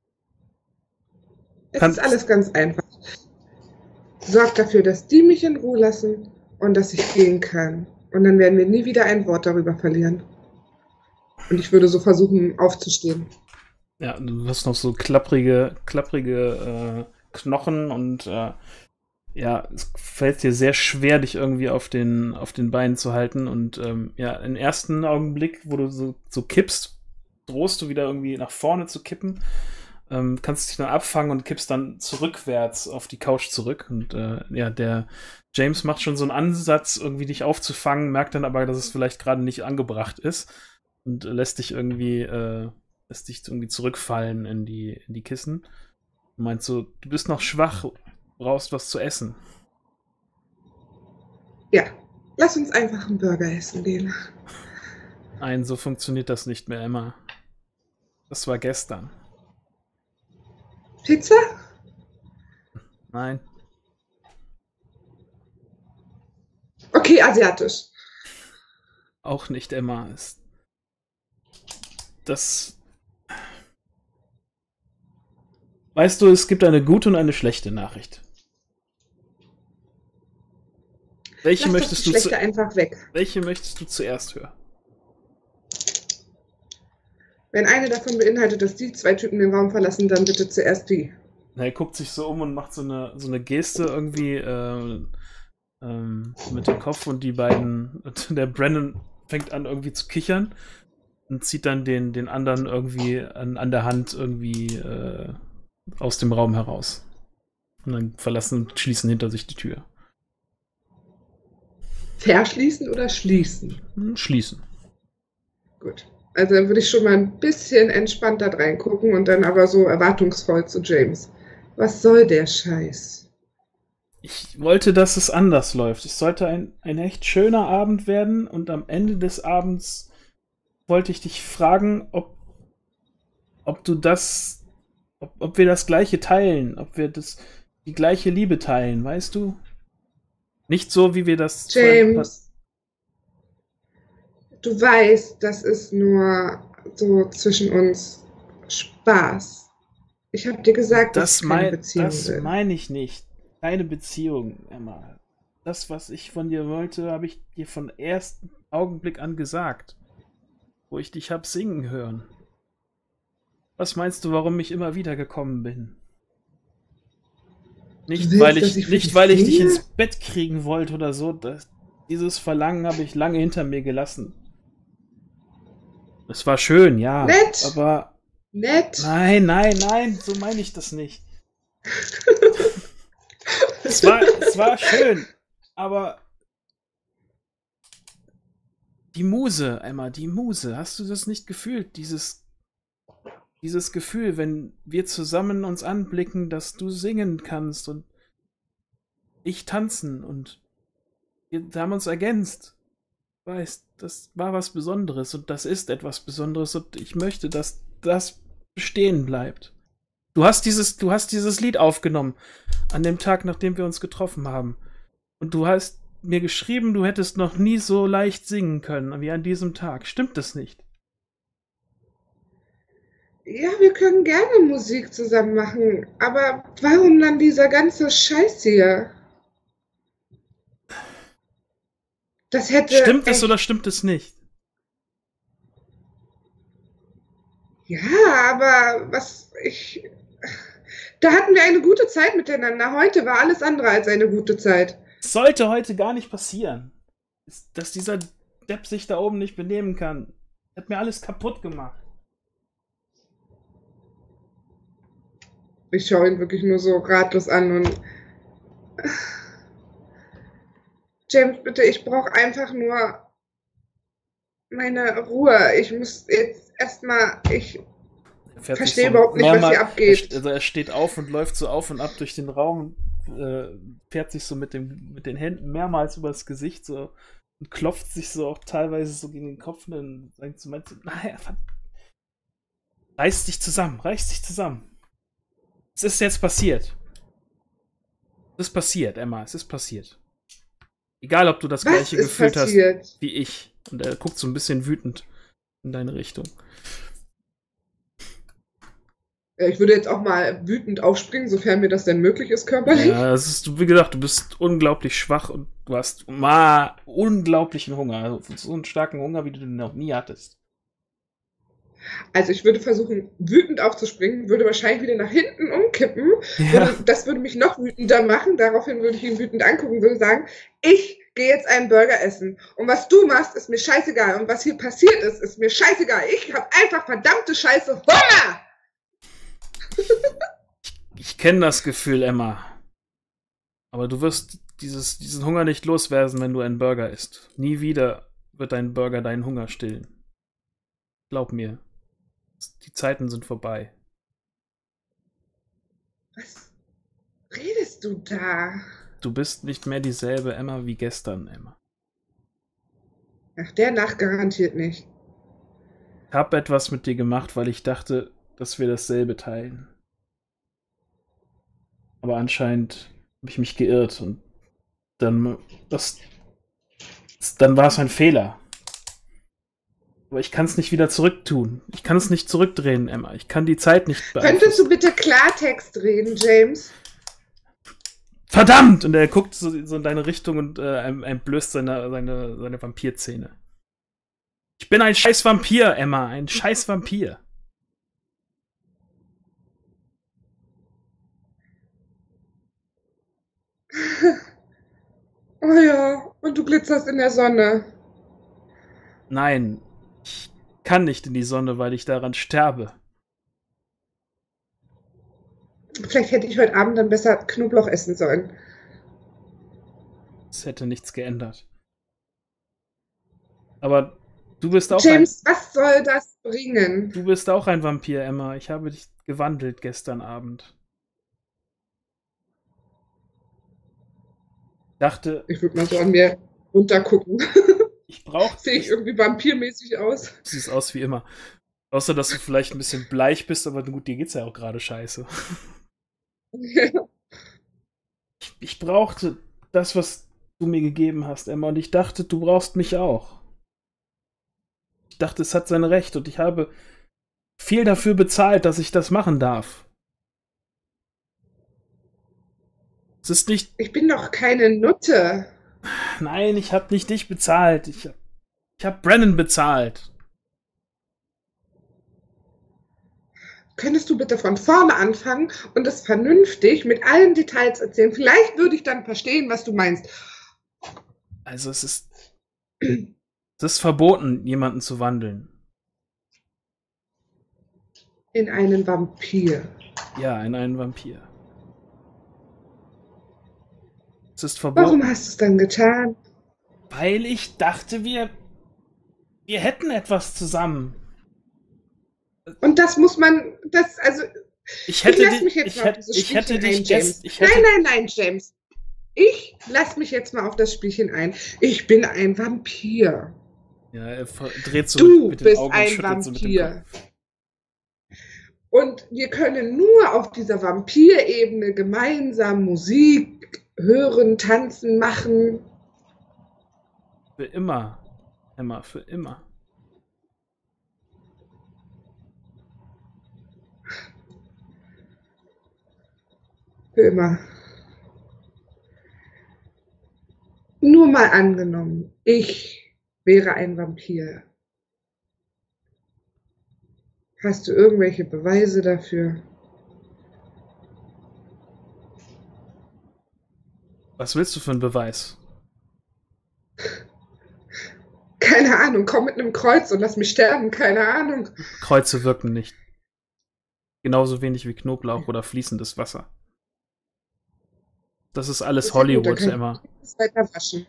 Es Kann- ist alles ganz einfach. Sorg dafür, dass die mich in Ruhe lassen und dass ich gehen kann. Und dann werden wir nie wieder ein Wort darüber verlieren. Und ich würde so versuchen, aufzustehen. Ja, du hast noch so klapprige, klapprige äh, Knochen und äh, ja, es fällt dir sehr schwer, dich irgendwie auf den, auf den Beinen zu halten. Und ähm, ja, im ersten Augenblick, wo du so, so kippst, drohst du wieder irgendwie nach vorne zu kippen. Ähm, kannst dich dann abfangen und kippst dann zurückwärts auf die Couch zurück. Und äh, ja, der James macht schon so einen Ansatz, irgendwie dich aufzufangen, merkt dann aber, dass es vielleicht gerade nicht angebracht ist und äh, lässt dich irgendwie, äh, lässt dich irgendwie zurückfallen in die, in die Kissen. Und meint so, du bist noch schwach, brauchst was zu essen. Ja, lass uns einfach einen Burger essen gehen. Nein, so funktioniert das nicht mehr, Emma. Das war gestern. Pizza? Nein. Okay, asiatisch. Auch nicht, Emma. Ist das. Weißt du, es gibt eine gute und eine schlechte Nachricht. Welche Lass möchtest doch die du zu Schlechte einfach weg. Welche möchtest du zuerst hören? Wenn eine davon beinhaltet, dass die zwei Typen den Raum verlassen, dann bitte zuerst die. Na, er guckt sich so um und macht so eine, so eine Geste irgendwie äh, ähm, mit dem Kopf und die beiden, und der Brennan fängt an irgendwie zu kichern und zieht dann den, den anderen irgendwie an, an der Hand irgendwie äh, aus dem Raum heraus. Und dann verlassen und schließen hinter sich die Tür. Verschließen oder schließen? Hm, schließen. Gut. Also dann würde ich schon mal ein bisschen entspannter reingucken und dann aber so erwartungsvoll zu James. Was soll der Scheiß? Ich wollte, dass es anders läuft. Es sollte ein, ein echt schöner Abend werden und am Ende des Abends wollte ich dich fragen, ob, ob du das, ob, ob wir das Gleiche teilen, ob wir das, die gleiche Liebe teilen, weißt du? Nicht so, wie wir das... James, du weißt, das ist nur so zwischen uns Spaß. Ich habe dir gesagt, dass Das, ich keine mein, Beziehung das will. meine ich nicht. Keine Beziehung, Emma. Das, was ich von dir wollte, habe ich dir von ersten Augenblick an gesagt. Wo ich dich hab singen hören. Was meinst du, warum ich immer wieder gekommen bin? Nicht, willst, weil dass ich, ich für nicht, dich weil ich dich singe? ins Bett kriegen wollte oder so. Das, dieses Verlangen habe ich lange hinter mir gelassen. Es war schön, ja. Nett. Aber. Nett. Nein, nein, nein, so meine ich das nicht. es, war, es war schön, aber. Die Muse, Emma, die Muse. Hast du das nicht gefühlt? Dieses. Dieses Gefühl, wenn wir zusammen uns anblicken, dass du singen kannst und ich tanzen und wir haben uns ergänzt. Weißt, das war was Besonderes und das ist etwas Besonderes und ich möchte, dass das bestehen bleibt. Du hast dieses, du hast dieses Lied aufgenommen an dem Tag, nachdem wir uns getroffen haben. Und du hast mir geschrieben, du hättest noch nie so leicht singen können wie an diesem Tag. Stimmt das nicht? Ja, wir können gerne Musik zusammen machen, aber warum dann dieser ganze Scheiß hier? Das hätte Stimmt es echt... oder stimmt es nicht? Ja, aber was ich... Da hatten wir eine gute Zeit miteinander. Heute war alles andere als eine gute Zeit. Es sollte heute gar nicht passieren. Dass dieser Depp sich da oben nicht benehmen kann. Hat mir alles kaputt gemacht. Ich schaue ihn wirklich nur so ratlos an und... James, bitte, ich brauche einfach nur meine Ruhe. Ich muss jetzt erstmal... Ich verstehe so überhaupt nicht, was hier abgeht. Er, also er steht auf und läuft so auf und ab durch den Raum, äh, fährt sich so mit, dem, mit den Händen mehrmals übers Gesicht so und klopft sich so auch teilweise so gegen den Kopf und dann sagt so, meinst du, naja, reiß dich zusammen, reiß dich zusammen. Es ist jetzt passiert. Es ist passiert, Emma, es ist passiert. Egal, ob du das Was gleiche Gefühl passiert? hast wie ich. Und er guckt so ein bisschen wütend in deine Richtung. Ich würde jetzt auch mal wütend aufspringen, sofern mir das denn möglich ist, körperlich. Ja, das ist, wie gesagt, du bist unglaublich schwach und du hast mal unglaublichen Hunger. Also so einen starken Hunger, wie du den noch nie hattest. Also ich würde versuchen, wütend aufzuspringen, würde wahrscheinlich wieder nach hinten umkippen. Ja. Würde, das würde mich noch wütender machen. Daraufhin würde ich ihn wütend angucken und würde sagen, ich gehe jetzt einen Burger essen. Und was du machst, ist mir scheißegal. Und was hier passiert ist, ist mir scheißegal. Ich habe einfach verdammte Scheiße Hunger! Ich, ich kenne das Gefühl, Emma. Aber du wirst dieses, diesen Hunger nicht loswerden, wenn du einen Burger isst. Nie wieder wird dein Burger deinen Hunger stillen. Glaub mir. Die Zeiten sind vorbei. Was redest du da? Du bist nicht mehr dieselbe Emma wie gestern, Emma. Ach, der Nacht garantiert nicht. Ich habe etwas mit dir gemacht, weil ich dachte, dass wir dasselbe teilen. Aber anscheinend habe ich mich geirrt und dann, das, dann war es ein Fehler. Aber ich kann es nicht wieder zurücktun. Ich kann es nicht zurückdrehen, Emma. Ich kann die Zeit nicht beeinflussen. Könntest du bitte Klartext reden, James? Verdammt! Und er guckt so, so in deine Richtung und äh, entblößt seine, seine, seine Vampirzähne. Ich bin ein scheiß Vampir, Emma. Ein scheiß Vampir. Oh ja, und du glitzerst in der Sonne. Nein, ich kann nicht in die Sonne, weil ich daran sterbe. Vielleicht hätte ich heute Abend dann besser Knoblauch essen sollen. Es hätte nichts geändert. Aber du bist auch ein, James, was soll das bringen? du bist auch ein Vampir, Emma. Ich habe dich gewandelt gestern Abend. Dachte, Ich würde mal so an mir runtergucken. ich brauche. Sehe ich irgendwie vampirmäßig aus? Du siehst aus wie immer. Außer, dass du vielleicht ein bisschen bleich bist, aber gut, dir geht's ja auch gerade scheiße. Ich, ich brauchte das, was du mir gegeben hast, Emma, und ich dachte, du brauchst mich auch. Ich dachte, es hat sein Recht und ich habe viel dafür bezahlt, dass ich das machen darf. Es ist nicht. Ich bin doch keine Nutte. Nein, ich habe nicht dich bezahlt. Ich, ich habe Brennan bezahlt. Könntest du bitte von vorne anfangen und es vernünftig mit allen Details erzählen? Vielleicht würde ich dann verstehen, was du meinst. Also es ist. Es ist verboten, jemanden zu wandeln. In einen Vampir. Ja, in einen Vampir. Es ist verboten. Warum hast du es dann getan? Weil ich dachte, wir. Wir hätten etwas zusammen. Und das muss man. Das, also. Ich hätte ich lass dich. mich jetzt Ich mal hätte, auf dieses ich hätte Spielchen dich ein, James. ich hätte, Nein, nein, nein, James. Ich lass mich jetzt mal auf das Spielchen ein. Ich bin ein Vampir. Ja, er dreht so Du mit den bist Augen und ein schüttelt so mit dem Vampir. Kopf. Und wir können nur auf dieser Vampirebene gemeinsam Musik hören, tanzen, machen. Für immer. Emma, für immer. Für immer. Nur mal angenommen, ich wäre ein Vampir. Hast du irgendwelche Beweise dafür? Was willst du für einen Beweis? Keine Ahnung, komm mit einem Kreuz und lass mich sterben, keine Ahnung. Kreuze wirken nicht. Genauso wenig wie Knoblauch oder fließendes Wasser. Das ist alles Ist ja gut, dann Hollywood, kann ich Emma. das weiter waschen.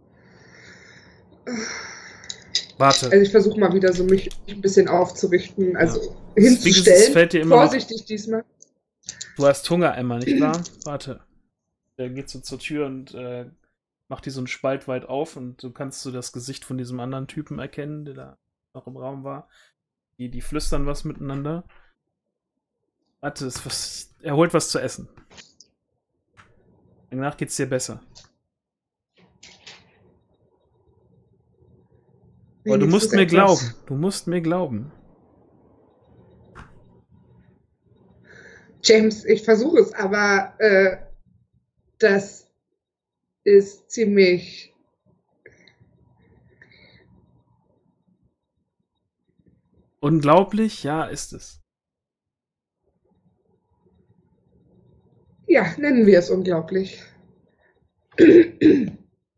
Warte. Also ich versuche mal wieder so mich ein bisschen aufzurichten, also Ja. hinzustellen. Es fällt dir immer noch- Vorsichtig diesmal. Du hast Hunger, Emma, nicht wahr? Warte. Der geht so zur Tür und äh, macht die so einen Spalt weit auf und du kannst so das Gesicht von diesem anderen Typen erkennen, der da noch im Raum war. Die, die flüstern was miteinander. Warte, ist was, er holt was zu essen. Danach geht's dir besser. Aber du musst mir glauben. Du musst mir glauben. James, ich versuche es, aber äh, das ist ziemlich... Unglaublich? Ja, ist es. Ja, nennen wir es unglaublich. Ich,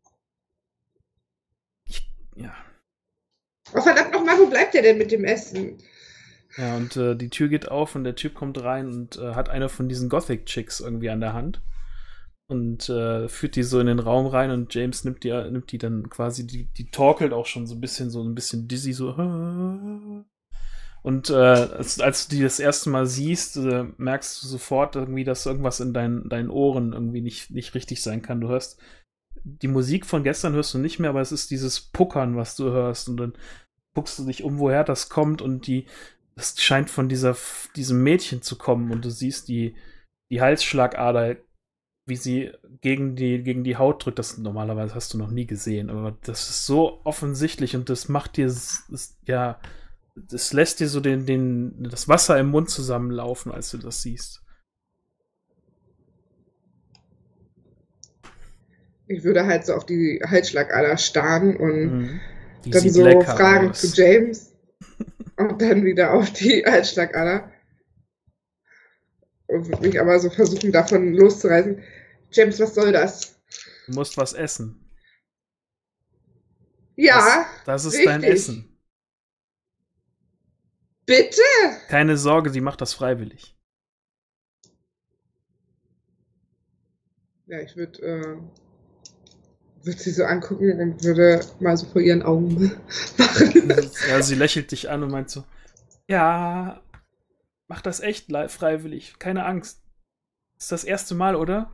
ja. Oh, verdammt nochmal, wo bleibt der denn mit dem Essen? Ja, und äh, die Tür geht auf und der Typ kommt rein und äh, hat eine von diesen Gothic-Chicks irgendwie an der Hand. Und äh, führt die so in den Raum rein und James nimmt die, nimmt die dann quasi, die, die torkelt auch schon so ein bisschen, so ein bisschen dizzy, so. Und äh, als, als du die das erste Mal siehst, äh, merkst du sofort irgendwie, dass irgendwas in deinen, deinen Ohren irgendwie nicht, nicht richtig sein kann. Du hörst die Musik von gestern hörst du nicht mehr, aber es ist dieses Puckern, was du hörst. Und dann guckst du dich um, woher das kommt und die, das scheint von dieser, diesem Mädchen zu kommen und du siehst die, die Halsschlagader, wie sie gegen die, gegen die Haut drückt. Das normalerweise hast du noch nie gesehen, aber das ist so offensichtlich und das macht dir, das, ja, das lässt dir so den, den, das Wasser im Mund zusammenlaufen, als du das siehst. Ich würde halt so auf die Halsschlagader starren und Mhm. Die dann sieht so lecker Fragen aus. zu James und dann wieder auf die Halsschlagader. Und würde mich aber so versuchen, davon loszureißen. James, was soll das? Du musst was essen. Ja, Das, das ist richtig. dein Essen. Bitte? Keine Sorge, sie macht das freiwillig. Ja, ich würde äh, würde sie so angucken und würde mal so vor ihren Augen machen. Ja, sie lächelt dich an und meint so, ja, mach das echt freiwillig, keine Angst. Ist das erste Mal, oder?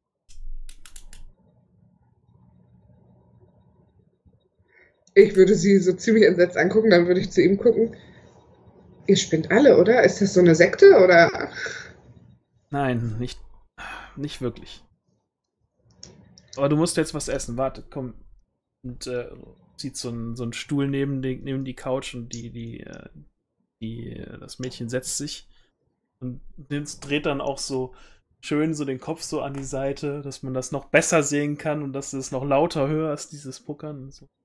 Ich würde sie so ziemlich entsetzt angucken, dann würde ich zu ihm gucken. Ihr spinnt alle, oder? Ist das so eine Sekte, oder? Nein, nicht, nicht wirklich. Aber du musst jetzt was essen. Warte, komm. Und äh, zieht so einen so einen Stuhl neben die, neben die Couch und die, die, äh, die, das Mädchen setzt sich und dreht dann auch so schön so den Kopf so an die Seite, dass man das noch besser sehen kann und dass du es noch lauter hörst, dieses Puckern und so.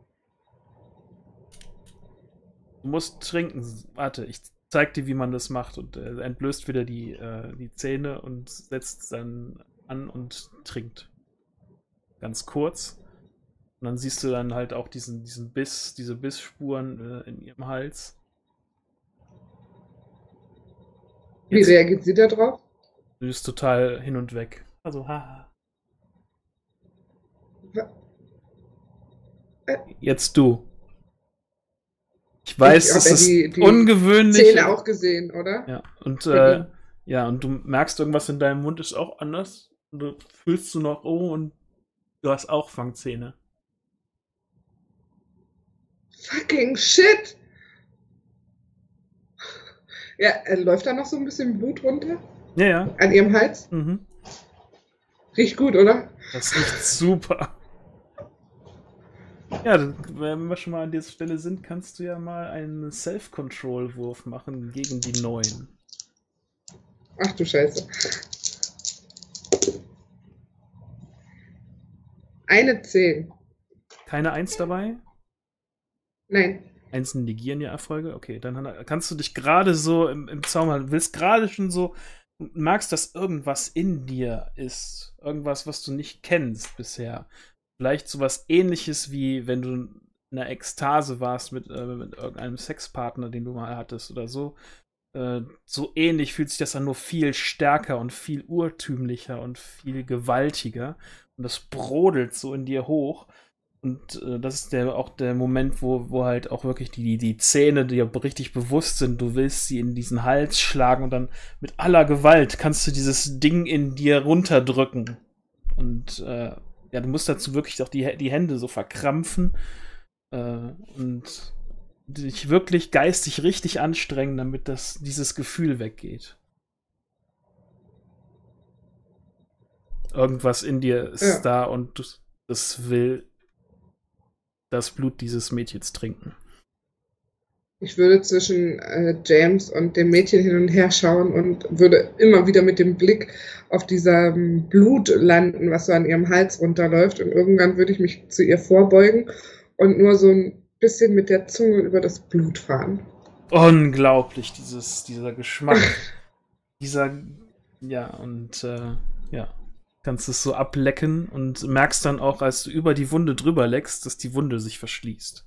Du musst trinken. Warte, ich zeig dir, wie man das macht. Und äh, entblößt wieder die, äh, die Zähne und setzt dann an und trinkt. Ganz kurz. Und dann siehst du dann halt auch diesen, diesen Biss, diese Bissspuren äh, in ihrem Hals. Jetzt, wie reagiert sie da drauf? Du bist total hin und weg. Also, haha. Jetzt du. Ich weiß, ich es ist die, die ungewöhnlich. Zähne auch gesehen, oder? Ja, und äh, ja, und du merkst, irgendwas in deinem Mund ist auch anders. Und du fühlst du noch, oh, und du hast auch Fangzähne. Fucking shit! Ja, äh, läuft da noch so ein bisschen Blut runter? Ja, ja. An ihrem Hals? Mhm. Riecht gut, oder? Das riecht super. Ja, wenn wir schon mal an dieser Stelle sind, kannst du ja mal einen Self-Control-Wurf machen gegen die neuen. Ach du Scheiße. Eine zehn. Keine Eins dabei? Nein. Einsen negieren ja Erfolge? Okay, dann kannst du dich gerade so im, im Zaum halten. Willst gerade schon so, merkst, dass irgendwas in dir ist. Irgendwas, was du nicht kennst bisher. Vielleicht sowas Ähnliches wie wenn du in einer Ekstase warst mit, äh, mit irgendeinem Sexpartner, den du mal hattest oder so. Äh, so ähnlich fühlt sich das dann nur viel stärker und viel urtümlicher und viel gewaltiger. Und das brodelt so in dir hoch. Und äh, das ist der, auch der Moment, wo, wo halt auch wirklich die, die Zähne dir richtig bewusst sind. Du willst sie in diesen Hals schlagen und dann mit aller Gewalt kannst du dieses Ding in dir runterdrücken. Und äh, ja, du musst dazu wirklich auch die, die Hände so verkrampfen äh, und dich wirklich geistig richtig anstrengen, damit das, dieses Gefühl weggeht. Irgendwas in dir ist ja da und das will das Blut dieses Mädchens trinken. Ich würde zwischen äh, James und dem Mädchen hin und her schauen und würde immer wieder mit dem Blick auf diesem Blut landen, was so an ihrem Hals runterläuft. Und irgendwann würde ich mich zu ihr vorbeugen und nur so ein bisschen mit der Zunge über das Blut fahren. Unglaublich, dieses, dieser Geschmack. dieser, ja, und äh, ja, kannst es so ablecken und merkst dann auch, als du über die Wunde drüber leckst, dass die Wunde sich verschließt.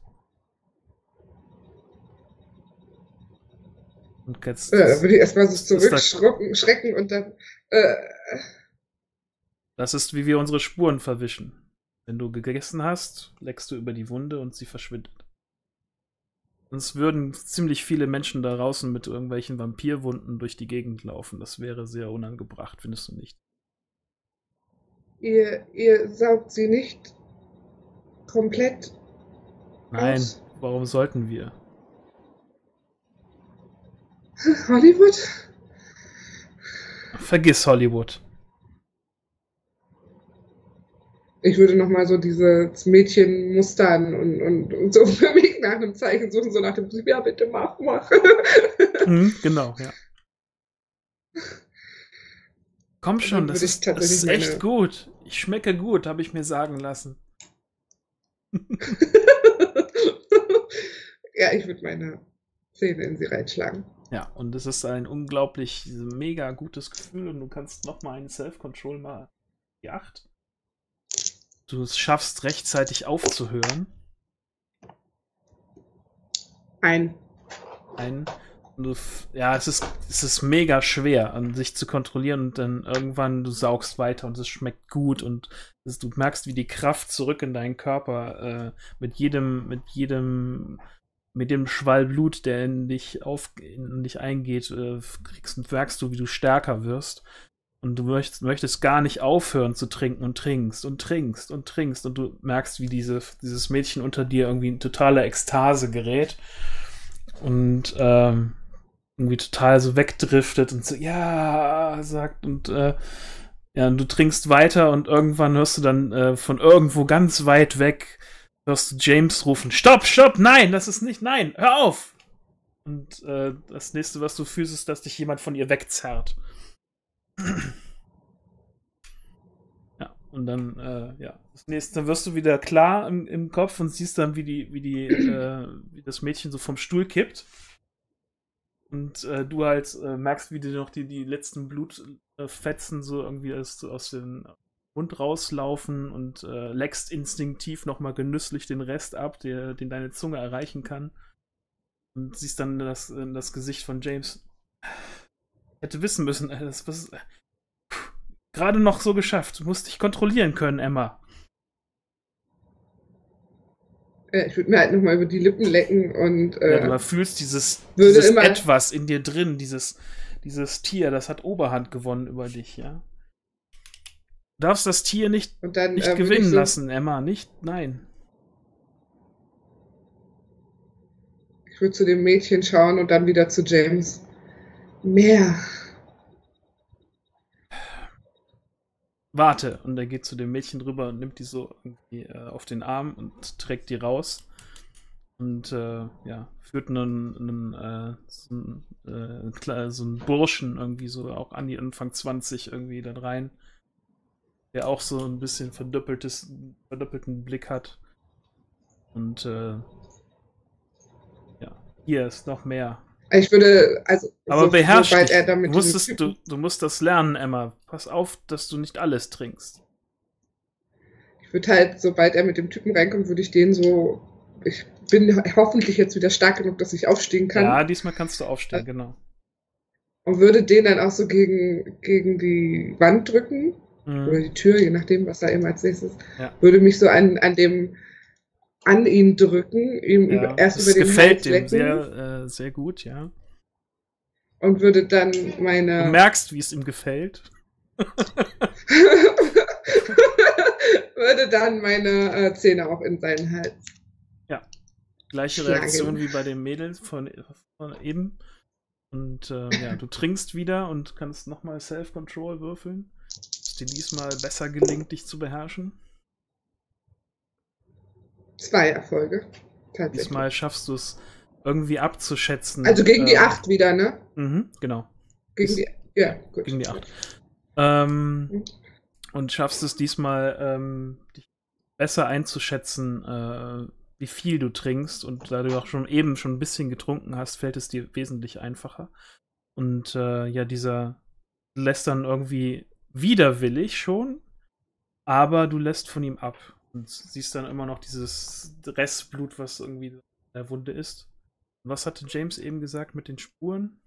Und jetzt, ja, da würde ich erstmal so zurückschrecken und dann. Äh, das ist, wie wir unsere Spuren verwischen. Wenn du gegessen hast, leckst du über die Wunde und sie verschwindet. Sonst würden ziemlich viele Menschen da draußen mit irgendwelchen Vampirwunden durch die Gegend laufen. Das wäre sehr unangebracht, findest du nicht? Ihr, ihr saugt sie nicht komplett Nein, aus? Warum sollten wir? Hollywood? Vergiss Hollywood. Ich würde nochmal so dieses Mädchen mustern und, und, und so für mich nach einem Zeichen suchen, so nach dem Prinzip, ja bitte mach, mach. Mhm, genau, ja. Komm schon, das ist, das ist echt meine... gut. Ich schmecke gut, habe ich mir sagen lassen. Ja, ich würde meine Zähne in sie reinschlagen. Ja, und es ist ein unglaublich, mega gutes Gefühl und du kannst nochmal einen Self-Control mal die acht. Du es schaffst, rechtzeitig aufzuhören. Ein. Ein. Du, ja, es ist, es ist mega schwer, an sich zu kontrollieren und dann irgendwann du saugst weiter und es schmeckt gut und es, du merkst, wie die Kraft zurück in deinen Körper äh, mit jedem, mit jedem, mit dem Schwall Blut, der in dich auf, in dich eingeht, äh, kriegst und merkst du, wie du stärker wirst. Und du möchtest, möchtest gar nicht aufhören zu trinken und trinkst und trinkst und trinkst und du merkst, wie diese, dieses Mädchen unter dir irgendwie in totale Ekstase gerät und ähm, irgendwie total so wegdriftet und so, ja, sagt und äh, ja, und du trinkst weiter und irgendwann hörst du dann äh, von irgendwo ganz weit weg, hörst du James rufen, stopp, stopp, nein, das ist nicht, nein, hör auf! Und äh, das nächste, was du fühlst, ist, dass dich jemand von ihr wegzerrt. Ja, und dann, äh, ja, das nächste, dann wirst du wieder klar im, im Kopf und siehst dann, wie die, wie die, äh, wie das Mädchen so vom Stuhl kippt. Und äh, du halt äh, merkst, wie dir noch die, die letzten Blutfetzen so irgendwie aus, aus dem Mund rauslaufen und äh, leckst instinktiv nochmal genüsslich den Rest ab, der, den deine Zunge erreichen kann. Und siehst dann das, das Gesicht von James. Hätte wissen müssen, das was gerade noch so geschafft. Du musst dich kontrollieren können, Emma. Ja, ich würde mir halt nochmal über die Lippen lecken und äh, ja, du fühlst dieses, würde dieses immer Etwas in dir drin, dieses, dieses Tier, das hat Oberhand gewonnen über dich, ja. Du darfst das Tier nicht, und dann, nicht äh, würde ich gewinnen so lassen, Emma. Nicht, nein. Ich würde zu dem Mädchen schauen und dann wieder zu James. Mehr. Warte. Und er geht zu dem Mädchen rüber und nimmt die so irgendwie äh, auf den Arm und trägt die raus. Und äh, ja, führt einen, einen, äh, so, einen, äh, so einen Burschen irgendwie so auch an die Anfang zwanzig irgendwie dann rein. Der auch so ein bisschen verdoppeltes, verdoppelten Blick hat. Und äh, ja, hier ist noch mehr. Ich würde, also, Aber so, beherrsch sobald dich. er damit Du, musstest, du, du musst das lernen, Emma. Pass auf, dass du nicht alles trinkst. Ich würde halt, sobald er mit dem Typen reinkommt, würde ich den so, ich bin hoffentlich jetzt wieder stark genug, dass ich aufstehen kann. Ja, diesmal kannst du aufstehen, genau. Und würde den dann auch so gegen, gegen die Wand drücken. Mhm. Oder die Tür, je nachdem, was da eben als nächstes. Ja. Würde mich so an, an dem an ihn drücken, ihm Ja, über, erst das über den gefällt Hals dem lecken sehr, äh, sehr gut, ja. und würde dann meine... Du merkst, wie es ihm gefällt. würde dann meine äh, Zähne auch in seinen Hals. Ja, gleiche schlagen. Reaktion wie bei dem Mädel von, von eben. Und äh, ja, du trinkst wieder und kannst nochmal Self-Control würfeln. Dass dir diesmal besser gelingt, dich zu beherrschen. Zwei Erfolge. Tatsächlich. Diesmal schaffst du es irgendwie abzuschätzen. Also gegen äh, die acht wieder, ne? Mhm, genau. Gegen die, ja, gut. Gegen die acht. Ähm, Mhm. und schaffst es diesmal, ähm, dich besser einzuschätzen, äh, wie viel du trinkst. Und da du auch schon eben schon ein bisschen getrunken hast, fällt es dir wesentlich einfacher. Und äh, ja, dieser lässt dann irgendwie widerwillig schon, aber du lässt von ihm ab. Und siehst dann immer noch dieses Restblut, was irgendwie in der Wunde ist. Und was hatte James eben gesagt mit den Spuren?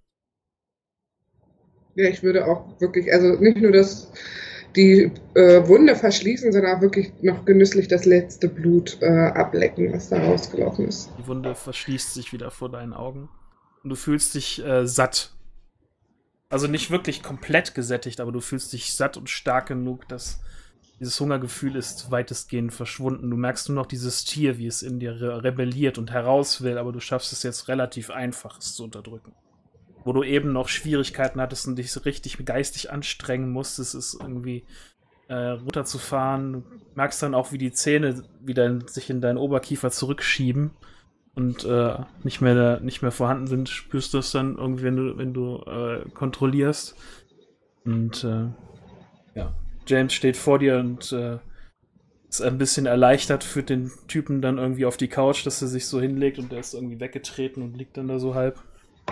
Ja, ich würde auch wirklich, also nicht nur das, die äh, Wunde verschließen, sondern auch wirklich noch genüsslich das letzte Blut äh, ablecken, was da rausgelaufen ist. Die Wunde verschließt sich wieder vor deinen Augen. Und du fühlst dich äh, satt. Also nicht wirklich komplett gesättigt, aber du fühlst dich satt und stark genug, dass dieses Hungergefühl ist weitestgehend verschwunden. Du merkst nur noch dieses Tier, wie es in dir re rebelliert und heraus will, aber du schaffst es jetzt relativ einfach, es zu unterdrücken. Wo du eben noch Schwierigkeiten hattest und dich so richtig geistig anstrengen musstest, ist irgendwie äh, runterzufahren. Du merkst dann auch, wie die Zähne wieder in, sich in deinen Oberkiefer zurückschieben und äh, nicht mehr, nicht mehr vorhanden sind. Spürst du es dann irgendwie, wenn du, wenn du äh, kontrollierst. Und äh, ja, James steht vor dir und äh, ist ein bisschen erleichtert, führt den Typen dann irgendwie auf die Couch, dass er sich so hinlegt und der ist irgendwie weggetreten und liegt dann da so halb.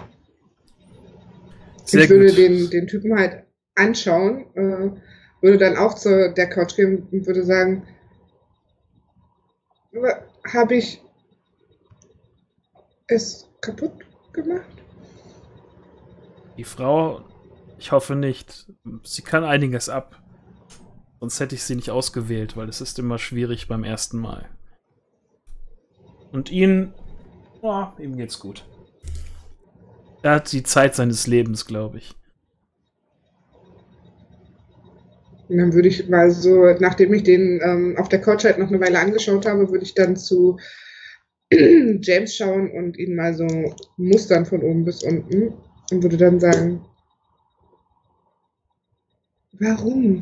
Sehr ich würde gut. den, den Typen halt anschauen, äh, würde dann auch zu der Couch gehen und würde sagen, habe ich es kaputt gemacht? Die Frau, ich hoffe nicht. Sie kann einiges ab. Sonst hätte ich sie nicht ausgewählt, weil es ist immer schwierig beim ersten Mal. Und ihn, ja, ihm geht's gut. Er hat die Zeit seines Lebens, glaube ich. Und dann würde ich mal so, nachdem ich den ähm, auf der Couch halt noch eine Weile angeschaut habe, würde ich dann zu James schauen und ihn mal so mustern von oben bis unten und würde dann sagen, warum?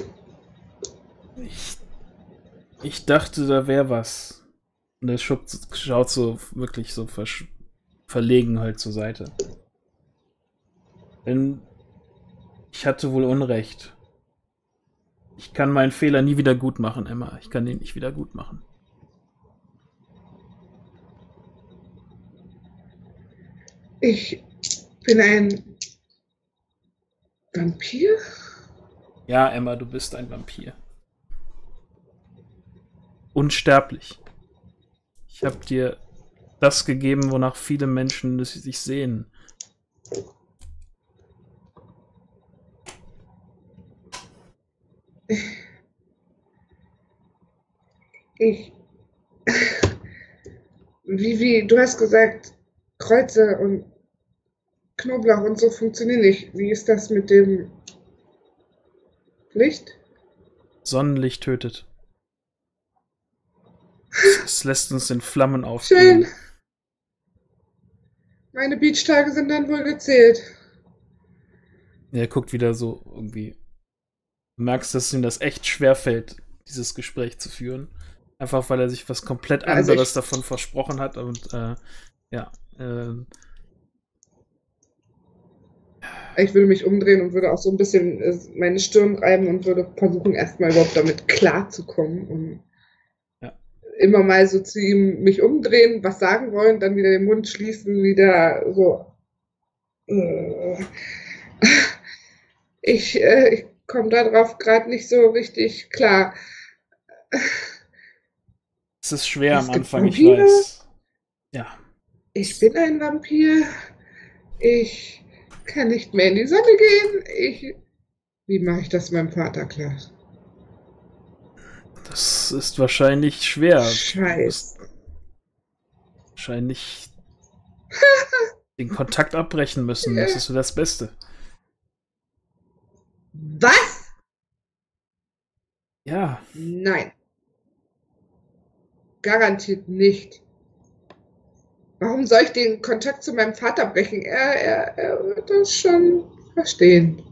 Ich, ich dachte, da wäre was. Und er schaut, schaut so wirklich so versch verlegen halt zur Seite. Denn ich hatte wohl Unrecht. Ich kann meinen Fehler nie wieder gut machen, Emma. Ich kann ihn nicht wieder gut machen. Ich bin ein Vampir? Ja, Emma, du bist ein Vampir. Unsterblich. Ich habe dir das gegeben, wonach viele Menschen sich sehen. Ich. Wie, wie, du hast gesagt, Kreuze und Knoblauch und so funktionieren nicht. Wie ist das mit dem Licht? Sonnenlicht tötet. Es, es lässt uns in Flammen aufgehen. Schön. Meine Beachtage sind dann wohl gezählt. Er guckt wieder so irgendwie. Du merkst, dass ihm das echt schwerfällt, dieses Gespräch zu führen. Einfach weil er sich was komplett Also anderes ich- davon versprochen hat. Und äh, ja. Äh, Ich würde mich umdrehen und würde auch so ein bisschen äh, meine Stirn reiben und würde versuchen, erstmal überhaupt damit klarzukommen. Und Ja. immer mal so zu ihm mich umdrehen, was sagen wollen, dann wieder den Mund schließen, wieder so. Äh, Ich, äh, ich komme darauf gerade nicht so richtig klar. es ist schwer Es am gibt Anfang, ich Vampire? weiß. Ja. Ich bin ein Vampir. Ich kann nicht mehr in die Sonne gehen. Ich. Wie mache ich das meinem Vater klar? Das ist wahrscheinlich schwer. Du musst Scheiße. wahrscheinlich den Kontakt abbrechen müssen. Das ist so das Beste. Was? Ja, Nein. Garantiert nicht. Warum soll ich den Kontakt zu meinem Vater brechen? Er, er, er wird das schon verstehen.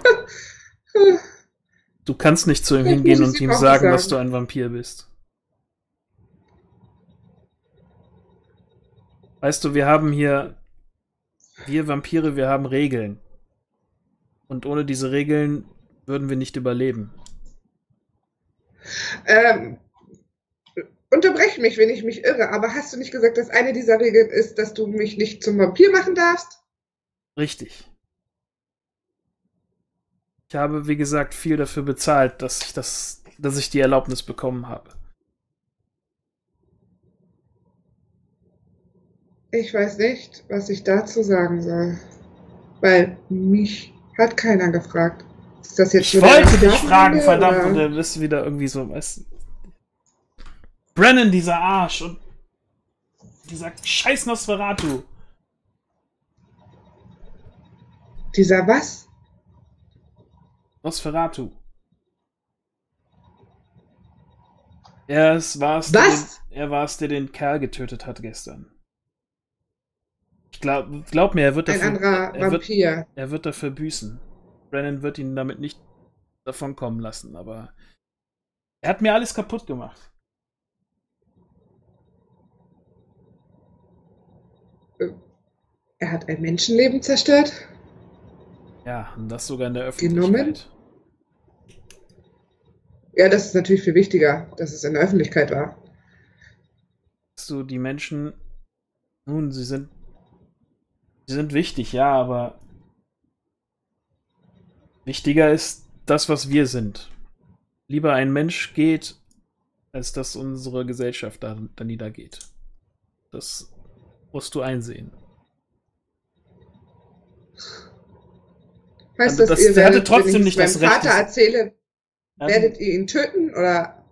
du kannst nicht zu ihm Vielleicht hingehen muss und ich ihm ihm auch sagen, sagen. dass du ein Vampir bist. Weißt du, wir haben hier, wir Vampire, wir haben Regeln. Und ohne diese Regeln würden wir nicht überleben. Ähm, unterbrech mich, wenn ich mich irre, aber hast du nicht gesagt, dass eine dieser Regeln ist, dass du mich nicht zum Vampir machen darfst? Richtig. Ich habe, wie gesagt, viel dafür bezahlt, dass ich das, dass ich die Erlaubnis bekommen habe. Ich weiß nicht, was ich dazu sagen soll. Weil mich hat keiner gefragt. Ist das jetzt Ich nur wollte deine dich fragen, Sklavenrede, verdammt, oder? und dann bist du wieder irgendwie so, weißt du. Brennan, dieser Arsch, und dieser scheiß Nosferatu. Dieser was? Nosferatu. Er ist- war es, der Was? den, er war es, der den Kerl getötet hat gestern. Ich glaub, glaub mir, er wird Ein dafür, anderer er wird, Vampir. er wird dafür büßen. Brennan wird ihn damit nicht davonkommen lassen, aber er hat mir alles kaputt gemacht. Er hat ein Menschenleben zerstört? Ja, und das sogar in der Genommen? Öffentlichkeit. Ja, das ist natürlich viel wichtiger, dass es in der Öffentlichkeit war. So, die Menschen, nun, sie sind, sie sind wichtig, ja, aber wichtiger ist das, was wir sind. Lieber ein Mensch geht, als dass unsere Gesellschaft da, da niedergeht. Das musst du einsehen. Heißt Also das, das, ihr der hatte werdet, wenn ich trotzdem es nicht meinem das Recht. Vater Das, erzähle, also, werdet ihr ihn töten? Oder?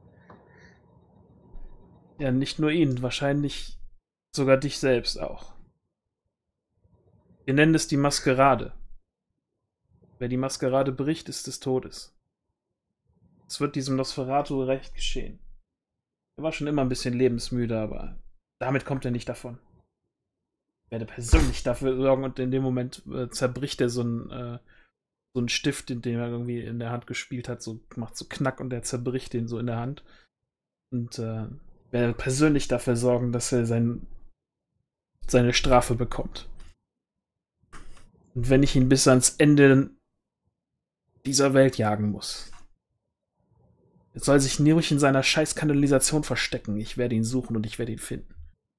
ja, nicht nur ihn, wahrscheinlich sogar dich selbst auch. Wir nennen es die Maskerade. Wer die Maskerade bricht, ist des Todes. Es wird diesem Nosferatu recht geschehen. Er war schon immer ein bisschen lebensmüde, aber damit kommt er nicht davon. Ich werde persönlich dafür sorgen und in dem Moment äh, zerbricht er so einen, äh, so einen Stift, den, den er irgendwie in der Hand gespielt hat, so macht so Knack und er zerbricht den so in der Hand. Und äh, werde persönlich dafür sorgen, dass er sein, seine Strafe bekommt. Und wenn ich ihn bis ans Ende dieser Welt jagen muss. Er soll sich ruhig in seiner scheiß Kanalisation verstecken. Ich werde ihn suchen und ich werde ihn finden.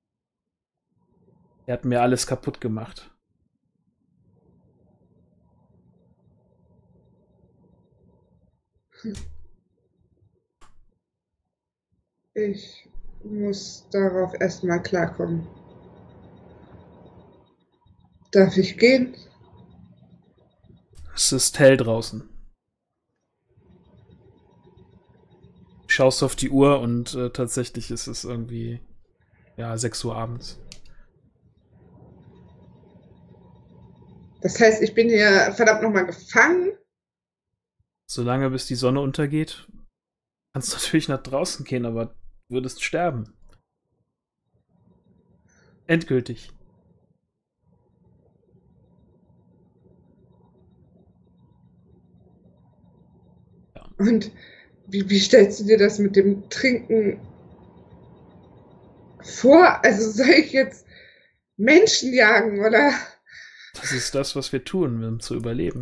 Er hat mir alles kaputt gemacht. Ich muss darauf erstmal klarkommen. Darf ich gehen? Es ist hell draußen. Du schaust auf die Uhr und äh, tatsächlich ist es irgendwie ja sechs Uhr abends. Das heißt, ich bin hier verdammt nochmal gefangen? Solange bis die Sonne untergeht, kannst du natürlich nach draußen gehen, aber du würdest sterben. Endgültig. Ja. Und wie, wie stellst du dir das mit dem Trinken vor? Also soll ich jetzt Menschen jagen oder? Das ist das, was wir tun, um zu überleben.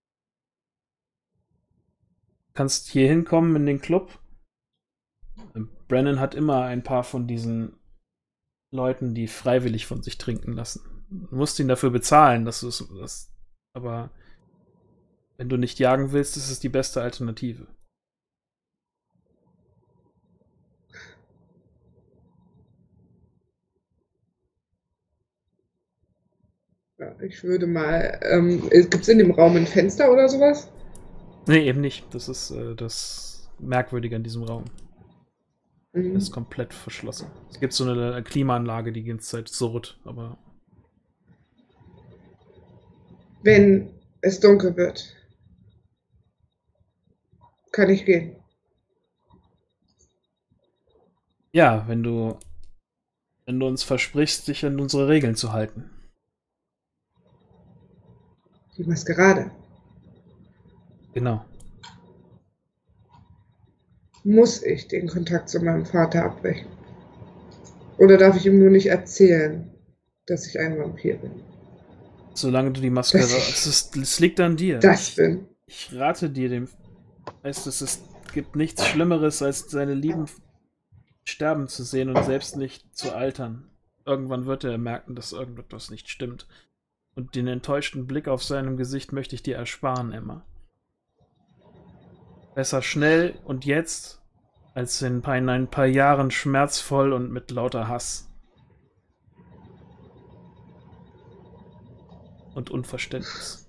Du kannst hier hinkommen in den Club. Brennan hat immer ein paar von diesen Leuten, die freiwillig von sich trinken lassen. Du musst ihn dafür bezahlen, dass du es. Das, aber wenn du nicht jagen willst, ist es die beste Alternative. Ja, ich würde mal. Ähm, Gibt es in dem Raum ein Fenster oder sowas? Nee, eben nicht. Das ist äh, das Merkwürdige an diesem Raum. Mhm. Er ist komplett verschlossen. Es gibt so eine Klimaanlage, die die ganze Zeit surrt, aber. Wenn es dunkel wird, kann ich gehen. Ja, wenn du. Wenn du uns versprichst, dich an unsere Regeln zu halten. Die Maskerade. Genau. Muss ich den Kontakt zu meinem Vater abbrechen? Oder darf ich ihm nur nicht erzählen, dass ich ein Vampir bin? Solange du die Maskerade. Das- Es, ist, es liegt an dir. Das ich, bin. ich rate dir dem. Weißt du, es ist, gibt nichts Schlimmeres, als seine Lieben sterben zu sehen und selbst nicht zu altern. Irgendwann wird er merken, dass irgendetwas nicht stimmt. Und den enttäuschten Blick auf seinem Gesicht möchte ich dir ersparen, Emma. Besser schnell und jetzt, als in ein paar, in ein paar Jahren schmerzvoll und mit lauter Hass. Und Unverständnis.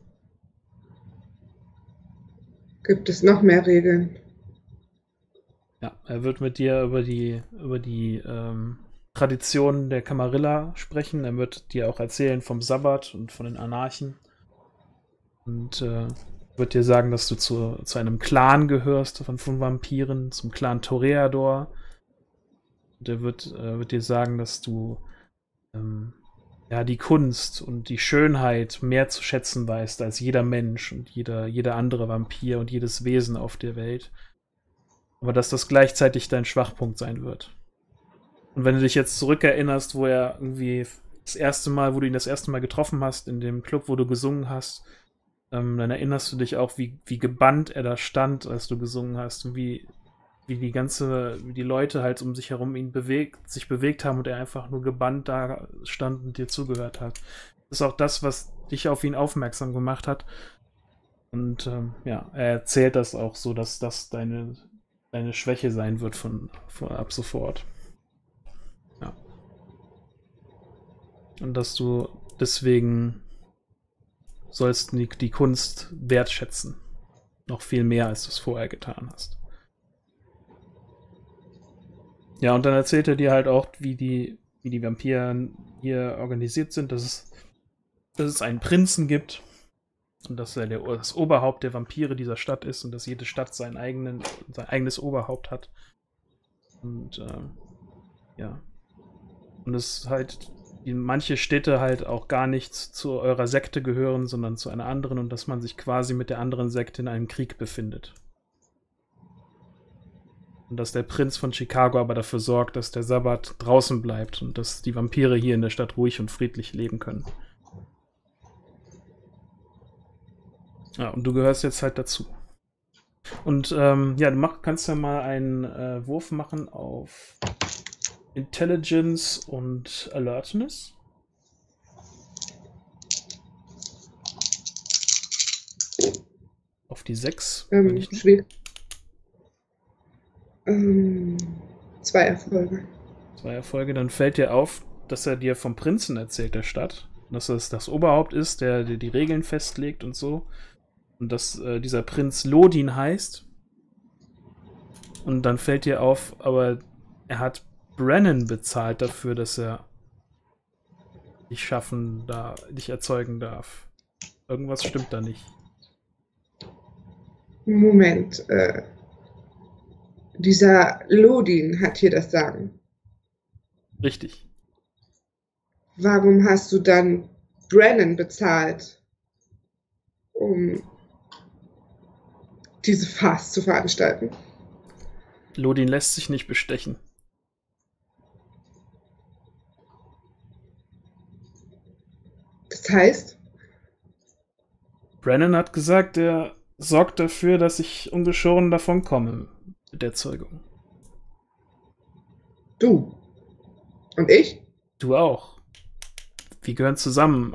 Gibt es noch mehr Regeln? Ja, er wird mit dir über die, über die ähm, Traditionen der Camarilla sprechen. Er wird dir auch erzählen vom Sabbat und von den Anarchen. Und äh, wird dir sagen, dass du zu, zu einem Clan gehörst von, von Vampiren, zum Clan Toreador. Und er wird, äh, wird dir sagen, dass du ähm, ja, die Kunst und die Schönheit mehr zu schätzen weißt als jeder Mensch und jeder, jeder andere Vampir und jedes Wesen auf der Welt. Aber dass das gleichzeitig dein Schwachpunkt sein wird. Und wenn du dich jetzt zurückerinnerst, wo er irgendwie das erste Mal, wo du ihn das erste Mal getroffen hast, in dem Club, wo du gesungen hast, ähm, dann erinnerst du dich auch, wie, wie gebannt er da stand, als du gesungen hast und wie, wie die ganze, wie die Leute halt um sich herum ihn bewegt, sich bewegt haben und er einfach nur gebannt da stand und dir zugehört hat. Das ist auch das, was dich auf ihn aufmerksam gemacht hat. Und ähm, ja, er erzählt das auch so, dass das deine deine Schwäche sein wird von, von ab sofort. Ja. Und dass du deswegen sollst die, die Kunst wertschätzen. Noch viel mehr, als du es vorher getan hast. Ja, und dann erzählt er dir halt auch, wie die, wie die Vampire hier organisiert sind, dass es, dass es einen Prinzen gibt und dass er der, das Oberhaupt der Vampire dieser Stadt ist und dass jede Stadt seinen eigenen, sein eigenes Oberhaupt hat. Und ähm, ja. Und es halt in manche Städte halt auch gar nicht zu eurer Sekte gehören, sondern zu einer anderen und dass man sich quasi mit der anderen Sekte in einem Krieg befindet. Und dass der Prinz von Chicago aber dafür sorgt, dass der Sabbat draußen bleibt und dass die Vampire hier in der Stadt ruhig und friedlich leben können. Ja, und du gehörst jetzt halt dazu. Und ähm, ja, du mach, kannst ja mal einen äh, Wurf machen auf Intelligence und Alertness. Auf die sechs. Ähm, schwierig. Ähm, zwei Erfolge. Zwei Erfolge. Dann fällt dir auf, dass er dir vom Prinzen erzählt der Stadt. Dass es das Oberhaupt ist, der, der die Regeln festlegt und so. Und dass äh, dieser Prinz Lodin heißt. Und dann fällt dir auf, aber er hat Brennan bezahlt dafür, dass er dich schaffen, da, dich erzeugen darf. Irgendwas stimmt da nicht. Moment, äh, dieser Lodin hat hier das Sagen. Richtig. Warum hast du dann Brennan bezahlt, um diese Farce zu veranstalten? Lodin lässt sich nicht bestechen. Das heißt? Brennan hat gesagt, er sorgt dafür, dass ich ungeschoren davonkomme mit der Zeugung. Du. Und ich? Du auch. Wir gehören zusammen.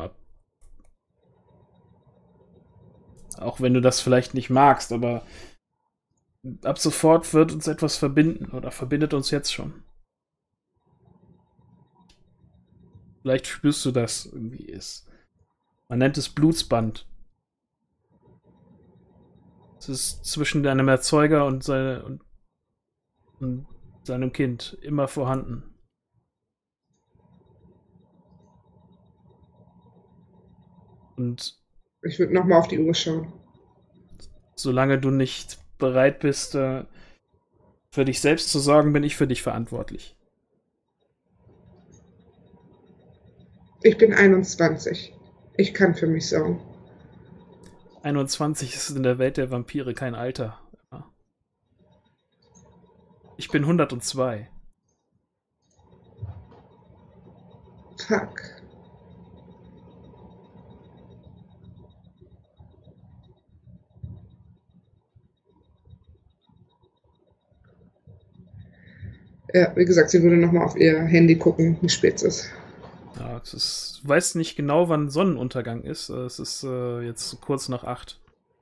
Auch wenn du das vielleicht nicht magst, aber ab sofort wird uns etwas verbinden oder verbindet uns jetzt schon. Vielleicht spürst du das irgendwie ist. Man nennt es Blutsband. Es ist zwischen deinem Erzeuger und, seine, und, und seinem Kind immer vorhanden. Und ich würde nochmal auf die Uhr schauen. Solange du nicht bereit bist, äh, für dich selbst zu sorgen, bin ich für dich verantwortlich. Ich bin einundzwanzig. Ich kann für mich sorgen. einundzwanzig ist in der Welt der Vampire kein Alter. Ich bin hundertzwei. Fuck. Ja, wie gesagt, sie würde nochmal auf ihr Handy gucken, wie spät es ist. Ja, es ist, du weißt nicht genau, wann Sonnenuntergang ist. Es ist äh, jetzt kurz nach acht.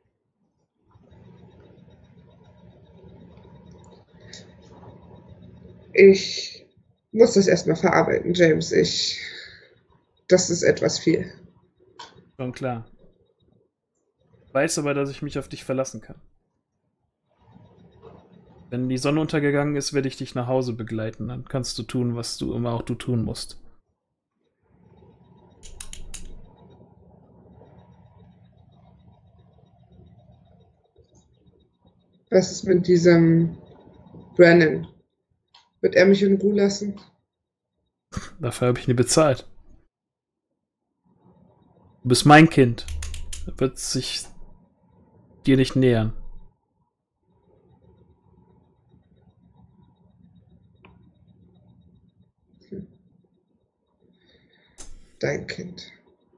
Ich muss das erstmal verarbeiten, James. Ich. Das ist etwas viel. Schon klar. Ich weiß aber, dass ich mich auf dich verlassen kann. Wenn die Sonne untergegangen ist, werde ich dich nach Hause begleiten. Dann kannst du tun, was du immer auch du tun musst. Was ist mit diesem Brennan? Wird er mich in Ruhe lassen? Dafür habe ich nie bezahlt. Du bist mein Kind. Er wird sich dir nicht nähern. Hm. Dein Kind.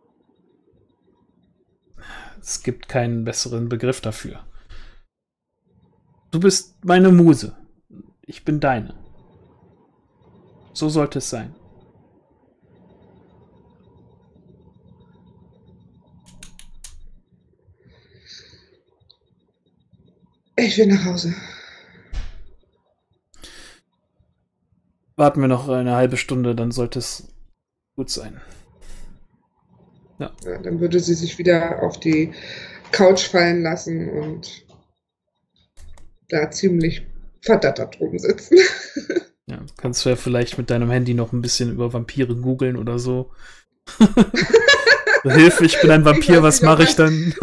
Es gibt keinen besseren Begriff dafür. Du bist meine Muse. Ich bin deine. So sollte es sein. Ich will nach Hause. Warten wir noch eine halbe Stunde, dann sollte es gut sein. Ja. Ja, dann würde sie sich wieder auf die Couch fallen lassen und da ziemlich verdattert rumsitzen. Ja, kannst du ja vielleicht mit deinem Handy noch ein bisschen über Vampire googeln oder so. So, Hilfe, ich bin ein Vampir, Ich weiß was nicht, ob mache ich das- dann?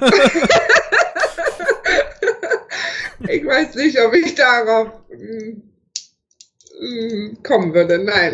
Ich weiß nicht, ob ich darauf mm, mm, kommen würde. Nein.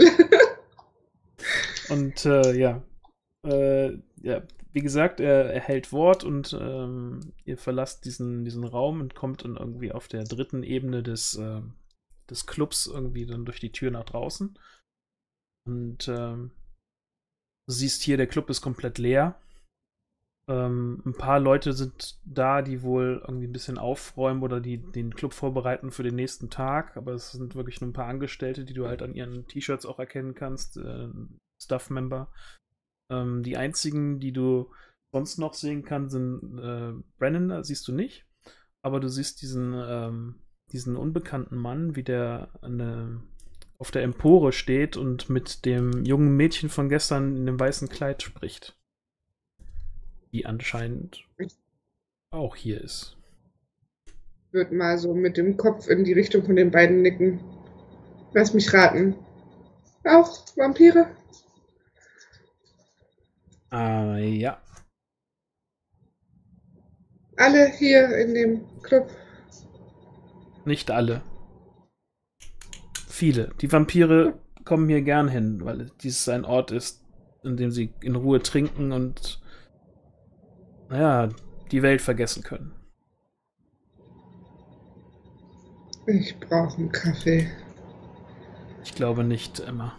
Und äh, ja. Äh, ja, wie gesagt, er, er hält Wort und ähm, ihr verlasst diesen, diesen Raum und kommt dann irgendwie auf der dritten Ebene des, äh, des Clubs irgendwie dann durch die Tür nach draußen. Und ähm, du siehst hier, der Club ist komplett leer. Ähm, ein paar Leute sind da, die wohl irgendwie ein bisschen aufräumen oder die den Club vorbereiten für den nächsten Tag. Aber es sind wirklich nur ein paar Angestellte, die du halt an ihren T-Shirts auch erkennen kannst. Äh, Staff-Member. Ähm, die einzigen, die du sonst noch sehen kannst, sind äh, Brennan, da siehst du nicht. Aber du siehst diesen, ähm, diesen unbekannten Mann, wie der eine, auf der Empore steht und mit dem jungen Mädchen von gestern in dem weißen Kleid spricht. Die anscheinend auch hier ist. Würde mal so mit dem Kopf in die Richtung von den beiden nicken. Lass mich raten. Auch Vampire? Ah, ja. Alle hier in dem Club? Nicht alle. Viele. Die Vampire kommen hier gern hin, weil dies ein Ort ist, in dem sie in Ruhe trinken und naja, die Welt vergessen können. Ich brauche einen Kaffee. Ich glaube nicht, Emma.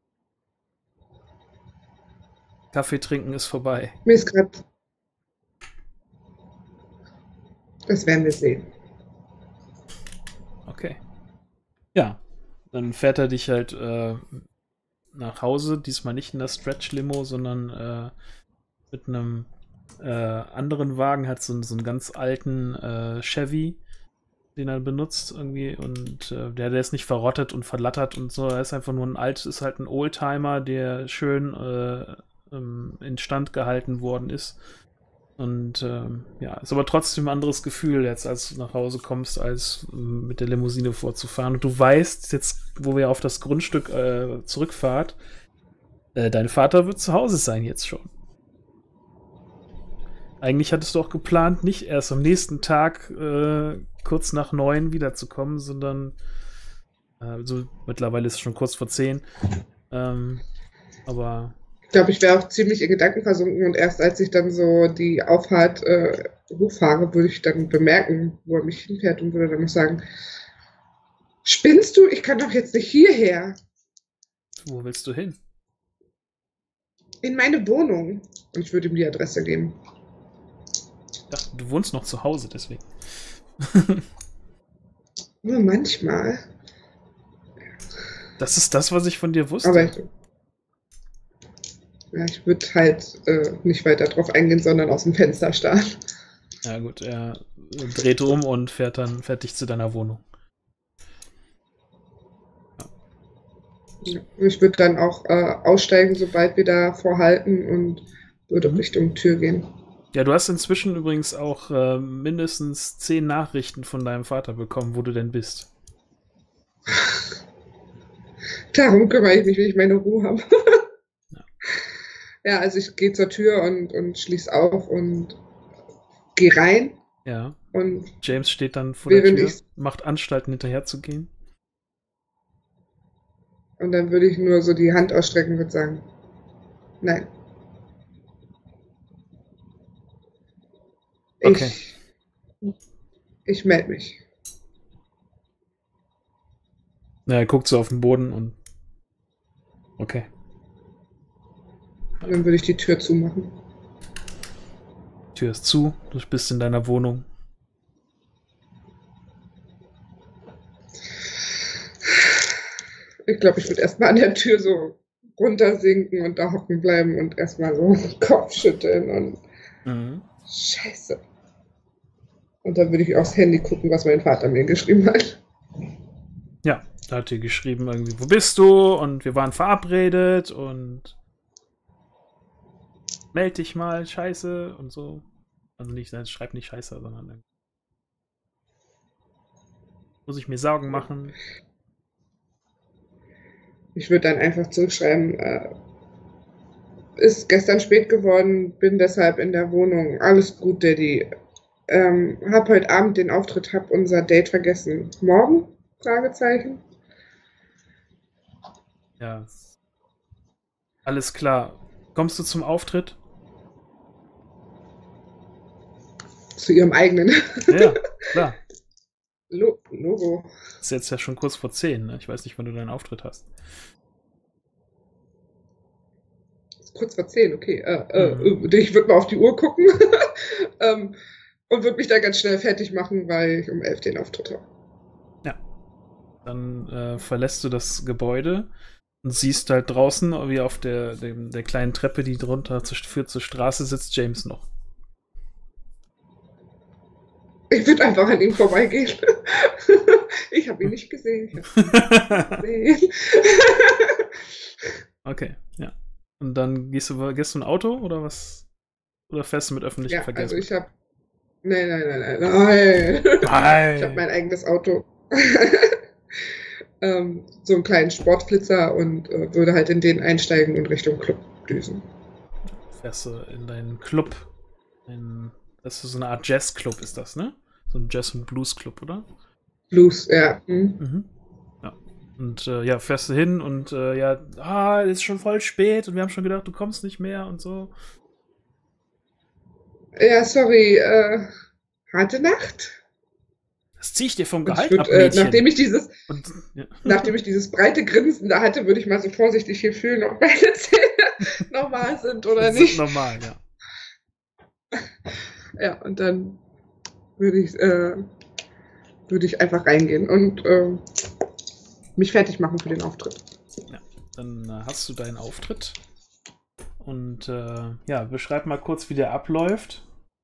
Kaffee trinken ist vorbei. Mir ist gerade. Das werden wir sehen. Okay. Ja, dann fährt er dich halt äh, nach Hause, diesmal nicht in der Stretch-Limo, sondern äh, mit einem äh, anderen Wagen, hat so, so einen ganz alten äh, Chevy, den er benutzt irgendwie und äh, der, der ist nicht verrottet und verlattert und so, er ist einfach nur ein alt, ist halt ein Oldtimer, der schön äh, ähm, instand gehalten worden ist. Und ähm, ja, ist aber trotzdem ein anderes Gefühl jetzt, als du nach Hause kommst, als ähm, mit der Limousine vorzufahren. Und du weißt, jetzt, wo wir auf das Grundstück äh, zurückfahrt, äh, dein Vater wird zu Hause sein jetzt schon. Eigentlich hattest du auch geplant, nicht erst am nächsten Tag äh, kurz nach neun wiederzukommen, sondern äh, so mittlerweile ist es schon kurz vor zehn. Ähm, aber Ich glaube, ich wäre auch ziemlich in Gedanken versunken und erst als ich dann so die Auffahrt äh, hochfahre, würde ich dann bemerken, wo er mich hinfährt und würde dann noch sagen, spinnst du? Ich kann doch jetzt nicht hierher. wo willst du hin? In meine Wohnung. Und ich würde ihm die Adresse geben. Ich dachte, du wohnst noch zu Hause, deswegen. Nur manchmal. Das ist das, was ich von dir wusste. Aber ich, ja, ich würde halt äh, nicht weiter drauf eingehen, sondern aus dem Fenster starren. Ja gut, er dreht um und fährt dann fertig zu deiner Wohnung. Ja. Ich würde dann auch äh, aussteigen, sobald wir da vorhalten und würde Mhm. Richtung Tür gehen. Ja, du hast inzwischen übrigens auch äh, mindestens zehn Nachrichten von deinem Vater bekommen, wo du denn bist. Darum kümmere ich mich, wenn ich meine Ruhe habe. Ja. Ja, also ich gehe zur Tür und, und schließe auf und gehe rein. Ja. Und James steht dann vor der Während Tür, ich- macht Anstalten hinterher zu gehen. Und dann würde ich nur so die Hand ausstrecken und würde sagen, nein. Okay. Ich, ich melde mich. Ja, er guckt so auf den Boden und okay. Und dann würde ich die Tür zumachen. Tür ist zu, du bist in deiner Wohnung. Ich glaube, ich würde erstmal an der Tür so runtersinken und da hocken bleiben und erstmal so Kopf schütteln und Mhm. Scheiße. Und dann würde ich aufs Handy gucken, was mein Vater mir geschrieben hat. Ja, da hat er geschrieben irgendwie, wo bist du? Und wir waren verabredet und meld dich mal, scheiße und so. Also nicht, schreib nicht scheiße, sondern muss ich mir Sorgen machen. Ich würde dann einfach zurückschreiben, äh, ist gestern spät geworden, bin deshalb in der Wohnung. Alles gut, Daddy. Ähm, hab heute Abend den Auftritt, hab unser Date vergessen. Morgen? Fragezeichen. Ja. Alles klar. Kommst du zum Auftritt? Zu ihrem eigenen. Ja, klar. Lo Logo. Ist jetzt ja schon kurz vor zehn, ne? Ich weiß nicht, wann du deinen Auftritt hast. Kurz vor zehn, okay. Äh, mhm. äh, ich würde mal auf die Uhr gucken ähm, und würde mich da ganz schnell fertig machen, weil ich um elf den Auftritt habe. Ja. Dann äh, verlässt du das Gebäude und siehst halt draußen, wie auf der, der, der kleinen Treppe, die drunter führt zur Straße, sitzt James noch. Ich würde einfach an ihm vorbeigehen. Ich habe ihn nicht gesehen. Ich hab ihn nicht gesehen. Okay, ja. Und dann gehst du, gehst du ein Auto oder was? Oder fährst du mit öffentlichen ja, Verkehrsmitteln? Also ich habe. Nein, nein, nein, nein, nein. Nein. Ich habe mein eigenes Auto. ähm, so einen kleinen Sportflitzer und äh, würde halt in den einsteigen und Richtung Club düsen. Fährst du in deinen Club? In, das ist so eine Art Jazzclub, ist das, ne? So ein Jazz- und Blues-Club, oder? Blues, ja. Mhm. Mhm. Ja. Und äh, ja, fährst du hin und äh, ja, ah, es ist schon voll spät und wir haben schon gedacht, du kommst nicht mehr und so. Ja, sorry, äh, harte Nacht. Das zieh ich dir vom Gehalt würd, ab, Mädchen. Äh, nachdem ich dieses, und, ja. nachdem ich dieses breite Grinsen da hatte, würde ich mal so vorsichtig hier fühlen, ob meine Zähne normal sind oder das nicht. Sind normal, ja. Ja, und dann würde ich, äh, würde ich einfach reingehen und äh, mich fertig machen für den Auftritt. Ja, dann äh, hast du deinen Auftritt und äh, ja, beschreib mal kurz, wie der abläuft.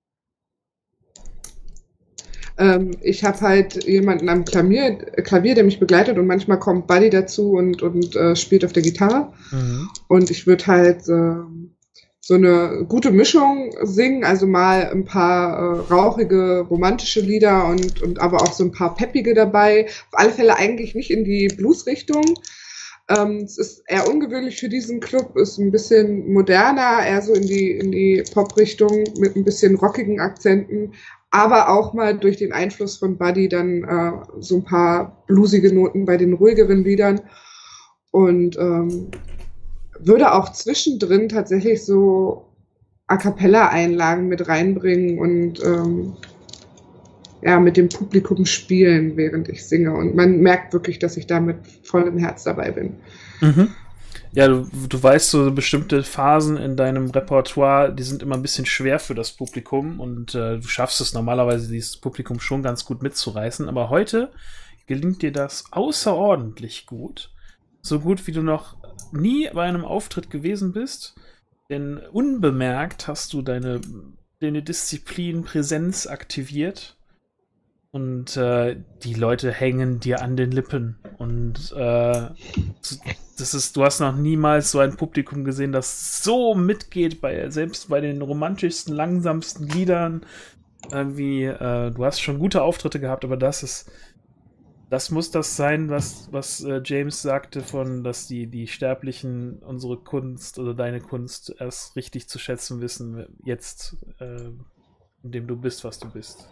Ähm, ich habe halt jemanden am Klavier, Klavier, der mich begleitet und manchmal kommt Buddy dazu und, und äh, spielt auf der Gitarre. Mhm. Und ich würde halt äh, so eine gute Mischung singen, also mal ein paar äh, rauchige, romantische Lieder und, und aber auch so ein paar peppige dabei. Auf alle Fälle eigentlich nicht in die Blues-Richtung. Ähm, es ist eher ungewöhnlich für diesen Club, ist ein bisschen moderner, eher so in die, in die Pop-Richtung mit ein bisschen rockigen Akzenten, aber auch mal durch den Einfluss von Buddy dann äh, so ein paar bluesige Noten bei den ruhigeren Liedern und ähm, würde auch zwischendrin tatsächlich so A-Cappella-Einlagen mit reinbringen und ähm, ja, mit dem Publikum spielen, während ich singe. Und man merkt wirklich, dass ich da mit vollem Herz dabei bin. Mhm. Ja, du, du weißt, so bestimmte Phasen in deinem Repertoire, die sind immer ein bisschen schwer für das Publikum und äh, du schaffst es normalerweise, dieses Publikum schon ganz gut mitzureißen. Aber heute gelingt dir das außerordentlich gut. So gut, wie du noch nie bei einem Auftritt gewesen bist. Denn unbemerkt hast du deine, deine Disziplin, Präsenz aktiviert. Und äh, die Leute hängen dir an den Lippen. Und äh, das ist, du hast noch niemals so ein Publikum gesehen, das so mitgeht, bei, selbst bei den romantischsten, langsamsten Liedern. Irgendwie, äh, du hast schon gute Auftritte gehabt, aber das ist, das muss das sein, was, was äh, James sagte, von, dass die, die Sterblichen unsere Kunst oder deine Kunst erst richtig zu schätzen wissen, jetzt, äh, indem du bist, was du bist.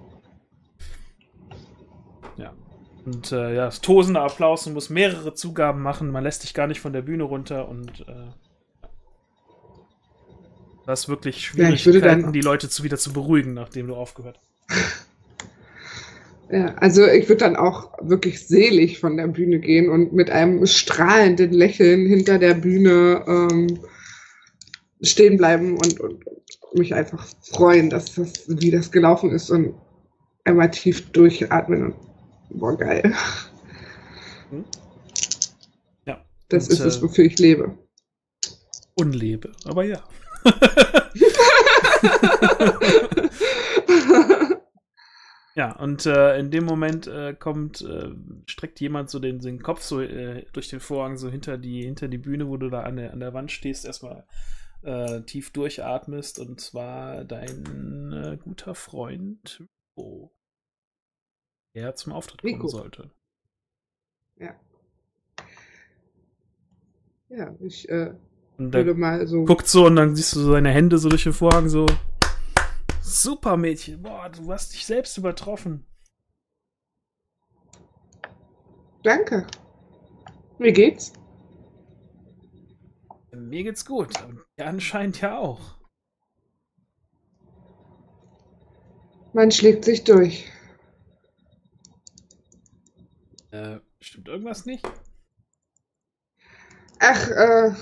Ja. Und äh, ja, das tosende Applaus, du musst mehrere Zugaben machen, man lässt dich gar nicht von der Bühne runter und äh, das ist wirklich Schwierigkeiten, ja, die Leute zu, wieder zu beruhigen, nachdem du aufgehört hast. Ja, also ich würde dann auch wirklich selig von der Bühne gehen und mit einem strahlenden Lächeln hinter der Bühne ähm, stehen bleiben und, und, und mich einfach freuen, dass das, wie das gelaufen ist und einmal tief durchatmen und boah, geil. Hm? Ja. Das und, ist es, äh, wofür ich lebe. Unlebe, aber ja. Ja, und äh, in dem Moment äh, kommt, äh, streckt jemand so den, den Kopf so äh, durch den Vorhang so hinter die, hinter die Bühne, wo du da an der, an der Wand stehst, erstmal äh, tief durchatmest, und zwar dein äh, guter Freund Rico, der zum Auftritt Rico. kommen sollte. Ja. Ja, ich äh, Und würde der mal so. guckt so und dann siehst du so seine Hände so durch den Vorhang so. Super Mädchen, boah, du hast dich selbst übertroffen. Danke. Wie geht's? Mir geht's gut. Und ja, anscheinend ja auch. Man schlägt sich durch. Äh, stimmt irgendwas nicht? Ach, äh,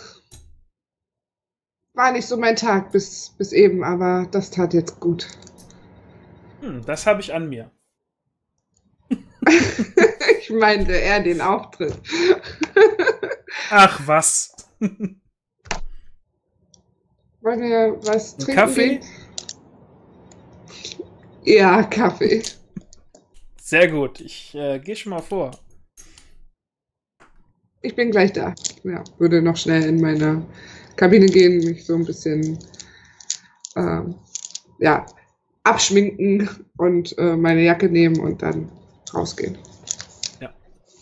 war nicht so mein Tag bis, bis eben, aber das tat jetzt gut. Hm, das habe ich an mir. Ich meinte eher den Auftritt. Ach, was? Wollen wir was Ein trinken? Kaffee? Gehen? Ja, Kaffee. Sehr gut. Ich äh, gehe schon mal vor. Ich bin gleich da. Ja, würde noch schnell in meine Kabine gehen, mich so ein bisschen ähm, ja, abschminken und äh, meine Jacke nehmen und dann rausgehen. Ja.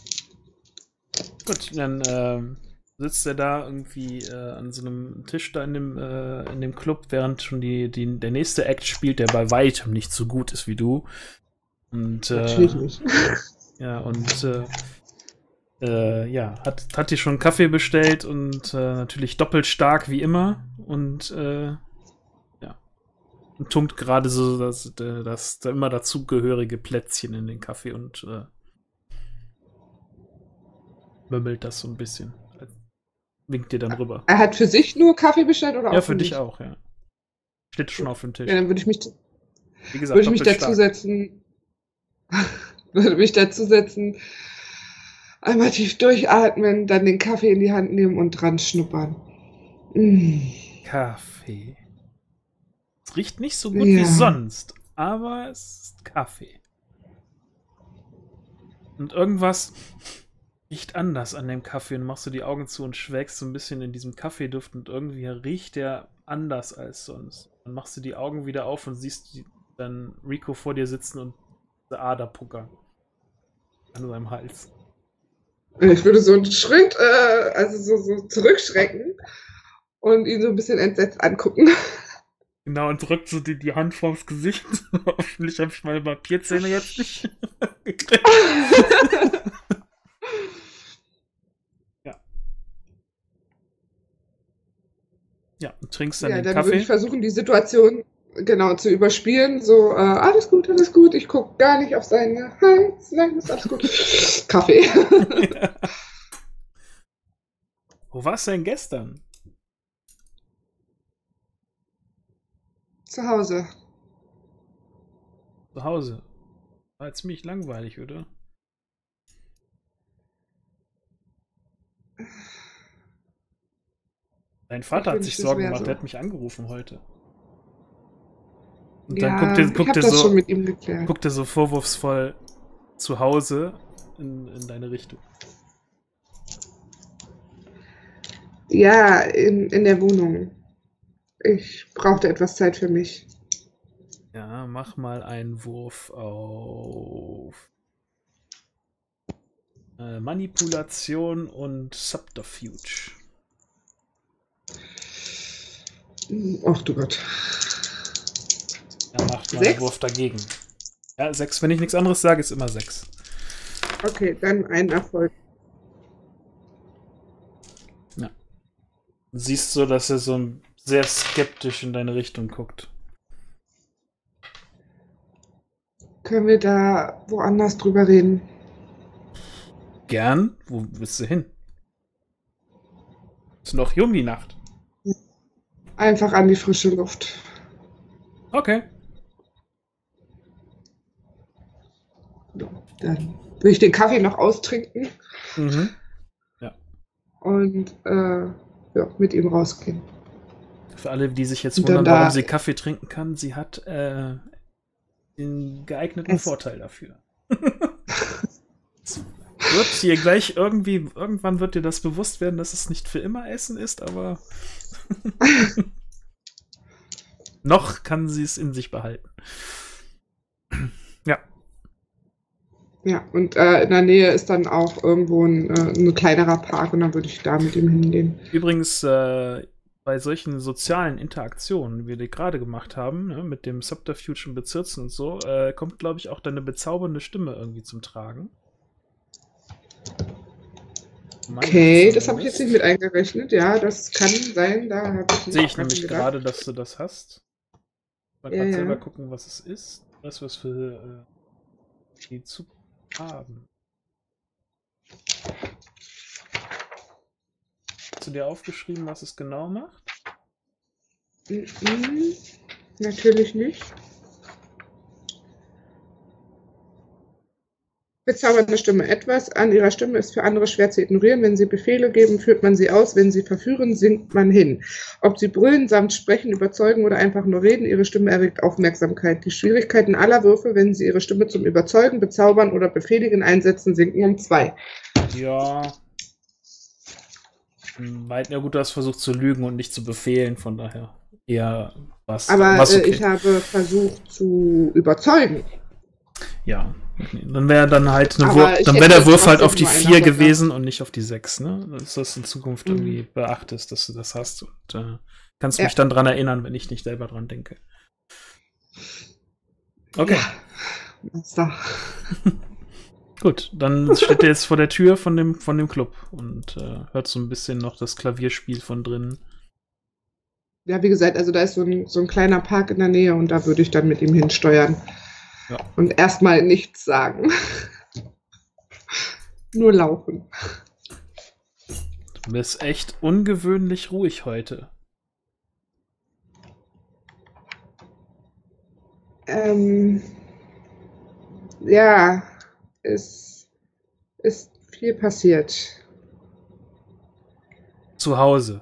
Gut, dann ähm, sitzt er da irgendwie äh, an so einem Tisch da in dem, äh, in dem Club, während schon die, die, der nächste Act spielt, der bei weitem nicht so gut ist wie du. Und, äh, Natürlich nicht. Ja, und äh, äh, ja, hat, hat dir schon Kaffee bestellt und äh, natürlich doppelt stark wie immer. Und äh, ja, und tunkt gerade so das, das, das immer dazugehörige Plätzchen in den Kaffee und äh, mümmelt das so ein bisschen. Winkt dir dann rüber. Er hat für sich nur Kaffee bestellt oder auch Ja, für mich? dich auch, ja. Steht schon auf dem Tisch. Ja, dann würde ich mich, Wie gesagt, würde ich mich doppelt dazu stark. setzen, würde mich dazu setzen, einmal tief durchatmen, dann den Kaffee in die Hand nehmen und dran schnuppern. Mm. Kaffee. Es riecht nicht so gut Ja. wie sonst, aber es ist Kaffee. Und irgendwas riecht anders an dem Kaffee, und machst du die Augen zu und schwelgst so ein bisschen in diesem Kaffeeduft, und irgendwie riecht der anders als sonst. Dann machst du die Augen wieder auf und siehst die, dann Rico vor dir sitzen und diese Ader puckern an seinem Hals. Ich würde so einen Schritt, äh, also so, so zurückschrecken und ihn so ein bisschen entsetzt angucken. Genau, und drückt so die, die Hand vorms Gesicht. Hoffentlich habe ich meine Papierzähne jetzt nicht gekriegt. Ja. Ja, und trinkst dann Ja, den dann Kaffee. würde ich versuchen, die Situation genau zu überspielen. So, äh, alles gut, alles gut. Ich gucke gar nicht auf seine Hals. Nein, ist alles gut. Kaffee. Ja. Wo warst du denn gestern? Zu Hause. Zu Hause. War ziemlich langweilig, oder? Dein Vater Ich hat sich wünschte, es Sorgen wär gemacht, so. der hat mich angerufen heute. Und Ja, dann guckt er, ich guckt habe er das schon so, mit ihm geklärt. guckt er so vorwurfsvoll zu Hause in, in deine Richtung. Ja, in, in der Wohnung. Ich brauchte etwas Zeit für mich. Ja, mach mal einen Wurf auf äh, Manipulation und Subterfuge. Ach du Gott. Ja, macht mal einen Sechs? Wurf dagegen. Ja, sechs. Wenn ich nichts anderes sage, ist immer sechs. Okay, dann ein Erfolg. Ja. Du siehst so, dass er so sehr skeptisch in deine Richtung guckt. Können wir da woanders drüber reden? Gern? Wo willst du hin? Ist noch jung die Nacht. Einfach an die frische Luft. Okay. Dann will ich den Kaffee noch austrinken Mhm. und äh, ja, mit ihm rausgehen. Für alle, die sich jetzt Und dann wundern, da- warum sie Kaffee trinken kann, sie hat äh, den geeigneten Es- Vorteil dafür. Es wird hier gleich irgendwie, irgendwann wird dir das bewusst werden, dass es nicht für immer Essen ist, aber Noch kann sie es in sich behalten. Ja. Ja, und äh, in der Nähe ist dann auch irgendwo ein, äh, ein kleinerer Park und dann würde ich da mit ihm hingehen. Übrigens, äh, bei solchen sozialen Interaktionen, wie wir die gerade gemacht haben, ne, mit dem Subterfuge und Bezirzen und so, äh, kommt, glaube ich, auch deine bezaubernde Stimme irgendwie zum Tragen. Okay, das habe ich jetzt nicht mit eingerechnet. Ja, das kann sein. Da habe ich Sehe ich nämlich gerade, dass du das hast. Mal ja, gerade ja. selber gucken, was es ist. Was wir es für äh, die Zukunft haben. Hast du dir aufgeschrieben, was es genau macht? Mhm. Natürlich nicht. Bezaubernde Stimme. Etwas an ihrer Stimme ist für andere schwer zu ignorieren. Wenn sie Befehle geben, führt man sie aus. Wenn sie verführen, singt man hin. Ob sie brüllen, samt sprechen, überzeugen oder einfach nur reden, ihre Stimme erregt Aufmerksamkeit. Die Schwierigkeiten aller Würfe, wenn sie ihre Stimme zum Überzeugen, Bezaubern oder Befehligen einsetzen, sinken um zwei. Ja. Weit, ja gut, du hast versucht zu lügen und nicht zu befehlen, von daher eher was. Aber was okay. äh, ich habe versucht zu überzeugen. Ja. Okay. Dann wäre dann halt eine Aber Wurf, ich dann hätte wäre der Wurf halt trotzdem auf die nur eine vier Sache. gewesen und nicht auf die sechs, ne? Dass du das in Zukunft Mhm. irgendwie beachtest, dass du das hast. Und äh, kannst Ja. mich dann dran erinnern, wenn ich nicht selber dran denke. Okay. Ja. So. Gut, dann steht er jetzt vor der Tür von dem, von dem Club und äh, hört so ein bisschen noch das Klavierspiel von drinnen. Ja, wie gesagt, also da ist so ein, so ein kleiner Park in der Nähe und da würde ich dann mit ihm hinsteuern. Ja. Und erstmal nichts sagen. Nur laufen. Du bist echt ungewöhnlich ruhig heute. Ähm, ja, es ist viel passiert. Zu Hause.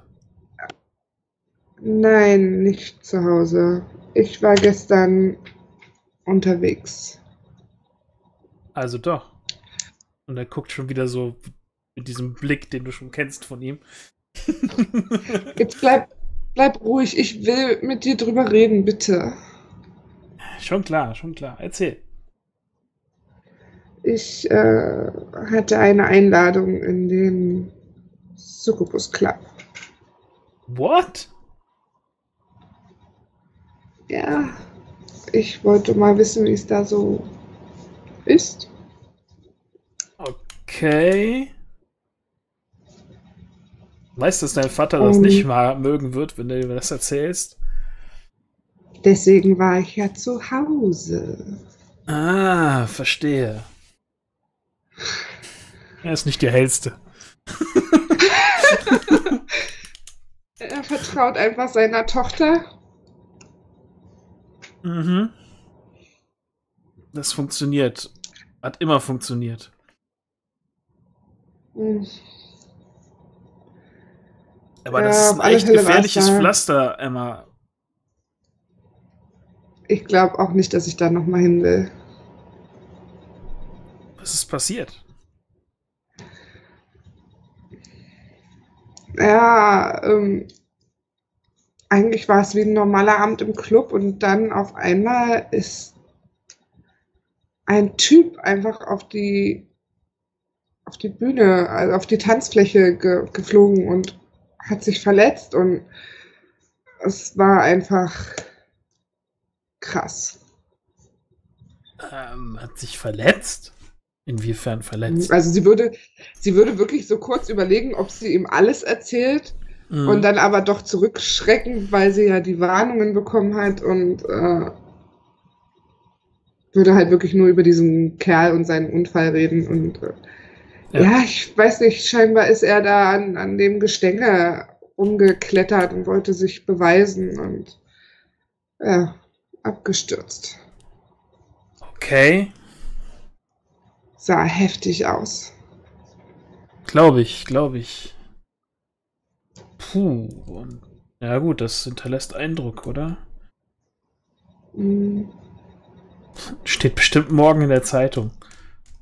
Nein, nicht zu Hause. Ich war gestern unterwegs. Also doch. Und er guckt schon wieder so mit diesem Blick, den du schon kennst von ihm. Jetzt bleib, bleib ruhig. Ich will mit dir drüber reden, bitte. Schon klar, schon klar. Erzähl. Ich äh, hatte eine Einladung in den Succubus Club. What? Ja, ich wollte mal wissen, wie es da so ist. Okay. Weißt du, dass dein Vater das Um, nicht mal mögen wird, wenn du dir das erzählst? Deswegen war ich ja zu Hause. Ah, verstehe. Er ist nicht der hellste. Er vertraut einfach seiner Tochter. Mhm. Das funktioniert. Hat immer funktioniert. Hm. Aber Ja, das ist auf ein alle echt Fälle war's gefährliches da. Pflaster, Emma. Ich glaube auch nicht, dass ich da nochmal hin will. Was ist passiert? Ja, ähm, eigentlich war es wie ein normaler Abend im Club und dann auf einmal ist ein Typ einfach auf die auf die Bühne, also auf die Tanzfläche ge geflogen und hat sich verletzt und es war einfach krass. Ähm, hat sich verletzt? Inwiefern verletzt? Also sie würde, sie würde wirklich so kurz überlegen, ob sie ihm alles erzählt Mhm. und dann aber doch zurückschrecken, weil sie ja die Warnungen bekommen hat und äh, würde halt wirklich nur über diesen Kerl und seinen Unfall reden und äh, Ja. ja, ich weiß nicht, scheinbar ist er da an, an dem Gestänge umgeklettert und wollte sich beweisen und ja, abgestürzt. Okay, Sah heftig aus. glaube ich, glaube ich. Puh. Und, ja gut, das hinterlässt Eindruck, oder? Hm, Steht bestimmt morgen in der Zeitung.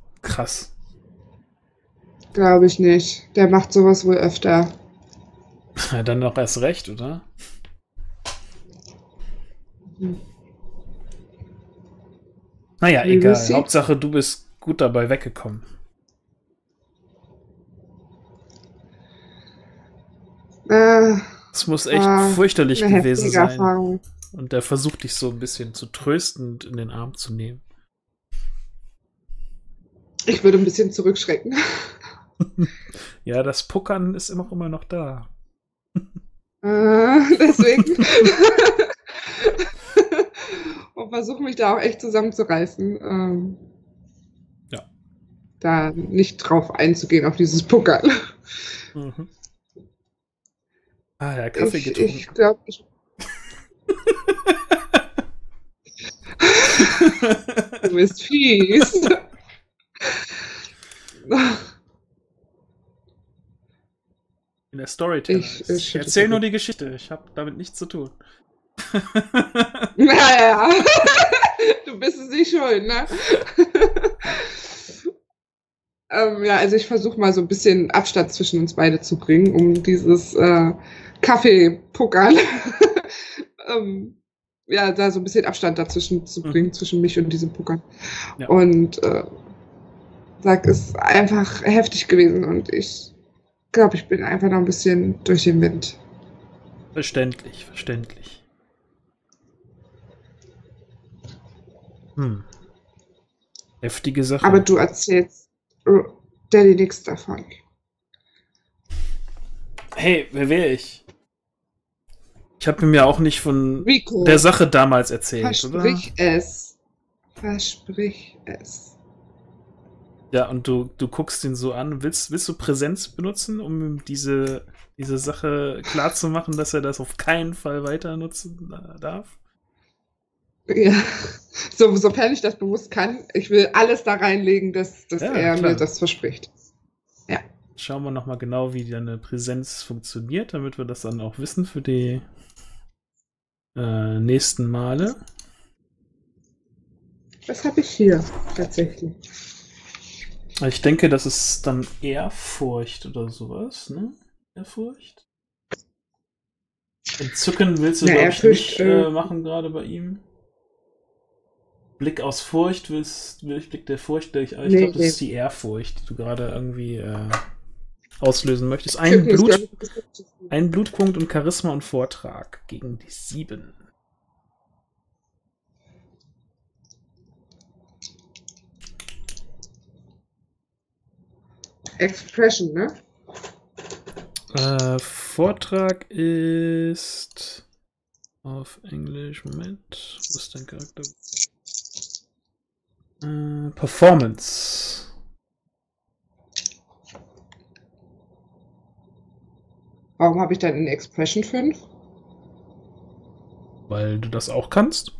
Krass. glaube ich nicht. Der macht sowas wohl öfter. Ja, dann noch erst recht, oder? Hm. Naja, We will egal. see. Hauptsache, du bist gut dabei weggekommen. Äh, Es muss echt war fürchterlich eine gewesen heftige sein. Erfahrung. Und der versucht dich so ein bisschen zu tröstend in den Arm zu nehmen. Ich würde ein bisschen zurückschrecken. Ja, das Puckern ist immer immer noch da. Äh, deswegen. Und versuche mich da auch echt zusammenzureißen. Ähm, Ja. Da nicht drauf einzugehen, auf dieses Puckern. Mhm. Ah, der Kaffee Ich, getrunken. ich glaube, ich. Du bist fies. In der Storyteller. Ich, Ich, ich ich erzähle nur die Geschichte. Ich habe damit nichts zu tun. Naja, du bist es nicht schuld, ne? ähm, ja, also ich versuche mal so ein bisschen Abstand zwischen uns beide zu bringen, um dieses äh, Kaffeepuckern, ähm, ja, da so ein bisschen Abstand dazwischen zu bringen, mhm. zwischen mich und diesem Puckern. Ja. Und äh, sag, es ist einfach heftig gewesen und ich glaube, ich bin einfach noch ein bisschen durch den Wind. Verständlich, verständlich. Hm. Heftige Sache. Aber du erzählst oh, Daddy nichts davon. Hey, wer wäre ich? Ich habe mir auch nicht von Rico, der Sache damals erzählt, versprich oder? es. Versprich es. Ja, und du, du guckst ihn so an. Willst, willst du Präsenz benutzen, um ihm diese, diese Sache klarzumachen, dass er das auf keinen Fall weiter nutzen darf? Ja, so, sofern ich das bewusst kann. Ich will alles da reinlegen, dass, dass ja, er klar. mir das verspricht. Ja. Schauen wir nochmal genau, wie deine Präsenz funktioniert, damit wir das dann auch wissen für die äh, nächsten Male. Was habe ich hier tatsächlich? Ich denke, das ist dann Ehrfurcht oder sowas, ne? Ehrfurcht? Entzücken willst du, glaube ich, nicht äh, machen, gerade bei ihm. Blick aus Furcht, willst, will ich Blick der Furcht, ich, ich nee, glaube, das nee. ist die Ehrfurcht, die du gerade irgendwie äh, auslösen möchtest. Ein, Blut, ein Blutpunkt und Charisma und Vortrag gegen die sieben. Expression, ne? Äh, Vortrag ist auf Englisch, Moment, was ist dein Charakter? Äh, Performance. Warum habe ich dann in Expression fünf? Weil du das auch kannst?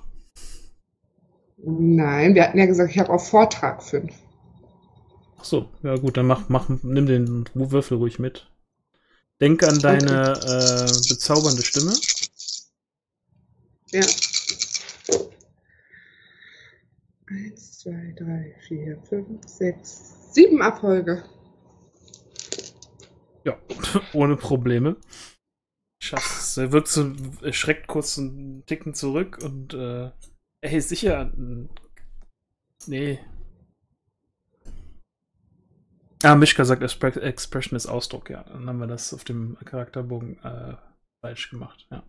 Nein, wir hatten ja gesagt, ich habe auf Vortrag fünf. Ach so, ja gut, dann mach, mach, nimm den Würfel ruhig mit. Denk an deine okay. äh, bezaubernde Stimme. Ja. Eins, zwei, drei, vier, fünf, sechs, sieben Erfolge. Ja, ohne Probleme. Schaffst. Er wirkt so, er schreckt kurz einen Ticken zurück und äh, ey, sicher. Nee. Ah, Mischka sagt, Expression ist Ausdruck, ja. Dann haben wir das auf dem Charakterbogen äh, falsch gemacht, ja.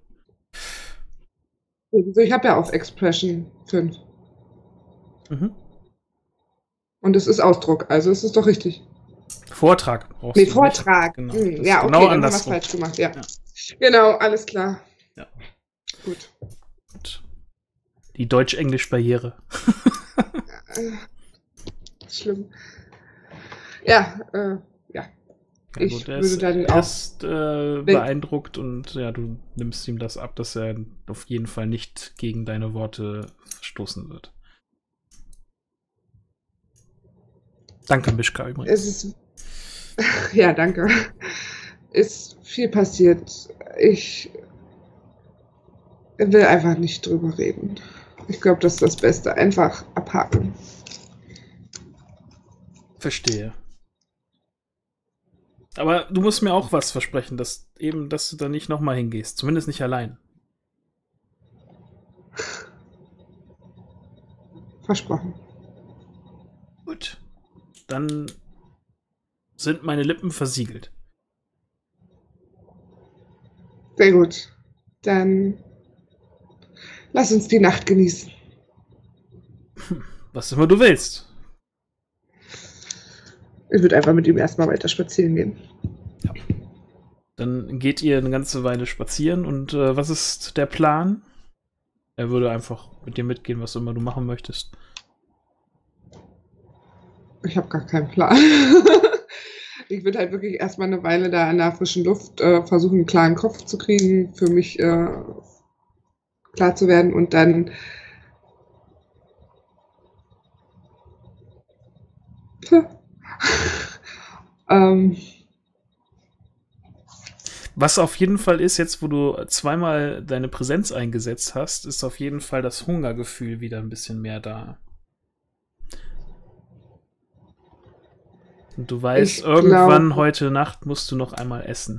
Also ich habe ja auf Expression fünf. Mhm. Und es ist Ausdruck, also es ist doch richtig. Vortrag brauchst nee, du. Nee, Vortrag. Genau. Hm, ja, okay, genau dann haben wir es falsch gemacht, ja. ja. Genau, alles klar. Ja. Gut. Gut. Die Deutsch-Englisch-Barriere. Schlimm. Ja, äh, ja. Ja, ich gut, er würde ist dann erst äh, beeindruckt und ja, du nimmst ihm das ab, dass er auf jeden Fall nicht gegen deine Worte verstoßen wird. Danke, Mischka, übrigens. Es ist, ja, danke. Ist viel passiert. Ich will einfach nicht drüber reden. Ich glaube, das ist das Beste. Einfach abhaken. Verstehe. Aber du musst mir auch was versprechen, dass eben, dass du da nicht nochmal hingehst. Zumindest nicht allein. Versprochen. Gut. Dann sind meine Lippen versiegelt. Sehr gut. Dann lass uns die Nacht genießen. Was immer du willst. Ich würde einfach mit ihm erstmal weiter spazieren gehen. Ja. Dann geht ihr eine ganze Weile spazieren und äh, was ist der Plan? Er würde einfach mit dir mitgehen, was immer du machen möchtest. Ich habe gar keinen Plan. Ich würde halt wirklich erstmal eine Weile da in der frischen Luft äh, versuchen, einen klaren Kopf zu kriegen, für mich äh, klar zu werden und dann ähm, was auf jeden Fall ist, jetzt wo du zweimal deine Präsenz eingesetzt hast, ist auf jeden Fall das Hungergefühl wieder ein bisschen mehr da. Und du weißt, ich irgendwann glaub, heute Nacht musst du noch einmal essen.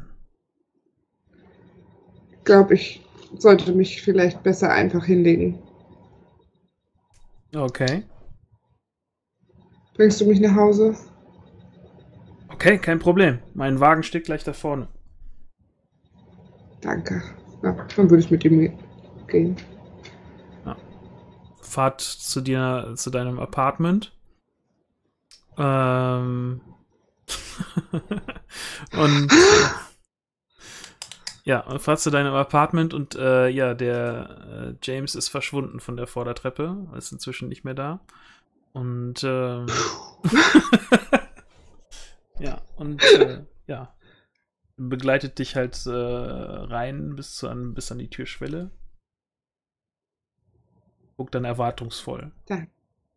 Ich glaube, ich sollte mich vielleicht besser einfach hinlegen. Okay. Bringst du mich nach Hause? Okay, kein Problem. Mein Wagen steht gleich da vorne. Danke. Ja, dann würde ich mit ihm gehen. Ja. Fahrt zu dir, zu deinem Apartment. Ähm. und ja, fahrt zu deinem Apartment und äh, ja, der äh, James ist verschwunden von der Vordertreppe, ist inzwischen nicht mehr da. Und ähm, ja, und äh, ja, begleitet dich halt äh, rein bis, zu an, bis an die Türschwelle. Guckt dann erwartungsvoll. Danke.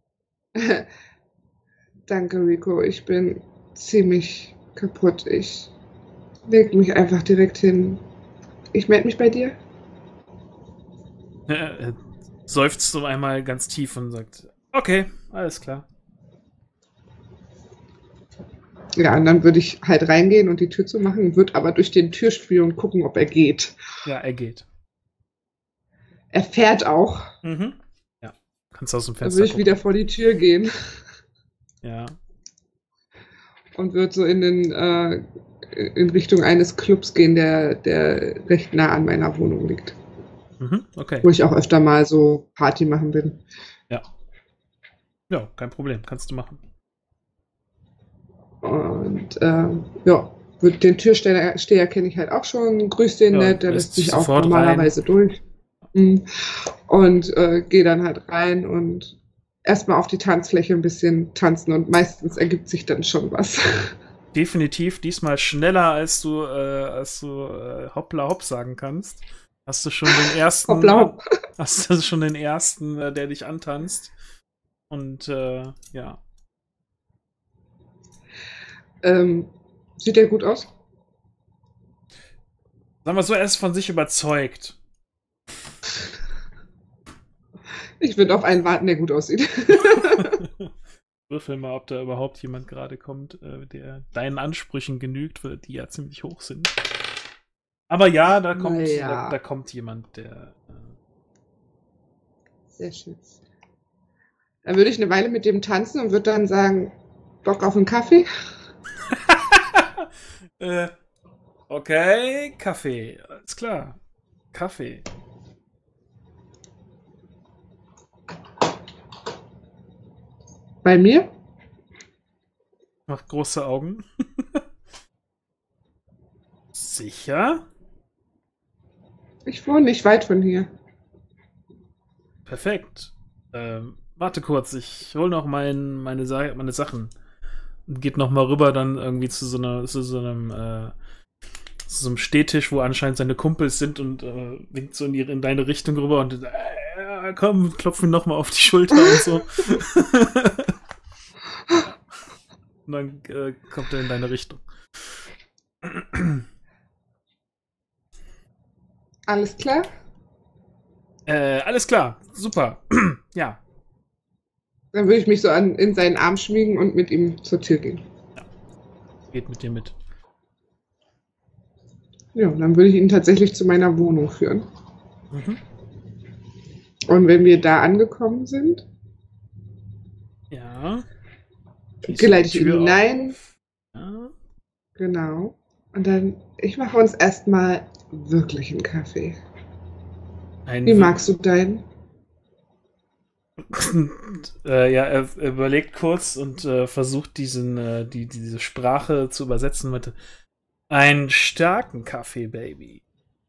Danke, Rico. Ich bin ziemlich kaputt. Ich leg mich einfach direkt hin. Ich melde mich bei dir. Er seufzt so einmal ganz tief und sagt, okay, alles klar. Ja, und dann würde ich halt reingehen und die Tür zu machen, würde aber durch den Türspion gucken, ob er geht. Ja, er geht. Er fährt auch. Mhm. Ja, kannst aus dem Dann Fenster würde ich gucken. wieder vor die Tür gehen. Ja. Und würde so in den äh, in Richtung eines Clubs gehen, der, der recht nah an meiner Wohnung liegt. Mhm, okay. Wo ich auch öfter mal so Party machen bin. Ja. Ja, kein Problem, kannst du machen. Und ähm, ja, den Türsteher Steher kenne ich halt auch schon, grüß den Ja, nett, der lässt lässt sich sich auch sofort normalerweise durch. Und äh, gehe dann halt rein und erstmal auf die Tanzfläche ein bisschen tanzen und meistens ergibt sich dann schon was. Definitiv diesmal schneller, als du, äh, als du äh, hoppla hopp sagen kannst. Hast du schon den ersten, Hoppla hopp. hast du schon den ersten, äh, der dich antanzt. Und äh, ja. Ähm, sieht der gut aus? Sagen wir so, er ist von sich überzeugt. Ich würde auf einen warten, der gut aussieht. Würfel mal, ob da überhaupt jemand gerade kommt, äh, der deinen Ansprüchen genügt, weil die ja ziemlich hoch sind. Aber ja, da kommt, ja. Da, da kommt jemand, der. Äh Sehr schön. Dann würde ich eine Weile mit dem tanzen und würde dann sagen, Bock auf einen Kaffee? äh, okay, Kaffee. Alles klar. Kaffee. Bei mir? Macht große Augen. Sicher? Ich wohne nicht weit von hier. Perfekt. Ähm, warte kurz, ich hol noch mein, meine, Sa meine Sachen. Und geht noch mal rüber dann irgendwie zu so, einer, zu so einem äh, zu so einem Stehtisch, wo anscheinend seine Kumpels sind und äh, winkt so in, die, in deine Richtung rüber und äh, komm, klopfen noch mal auf die Schulter und so. Und dann äh, kommt er in deine Richtung. Alles klar? Äh, alles klar, super. Ja. Dann würde ich mich so an, in seinen Arm schmiegen und mit ihm zur Tür gehen. Ja. Geht mit dir mit. Ja, dann würde ich ihn tatsächlich zu meiner Wohnung führen. Mhm. Und wenn wir da angekommen sind, Ja. geleite ich ihn hinein. Ja. Genau. Und dann, ich mache uns erstmal wirklich einen Kaffee. Ein Wie magst du deinen? äh, ja, er, er überlegt kurz und äh, versucht diesen, äh, die, diese Sprache zu übersetzen mit einen starken Kaffee, Baby.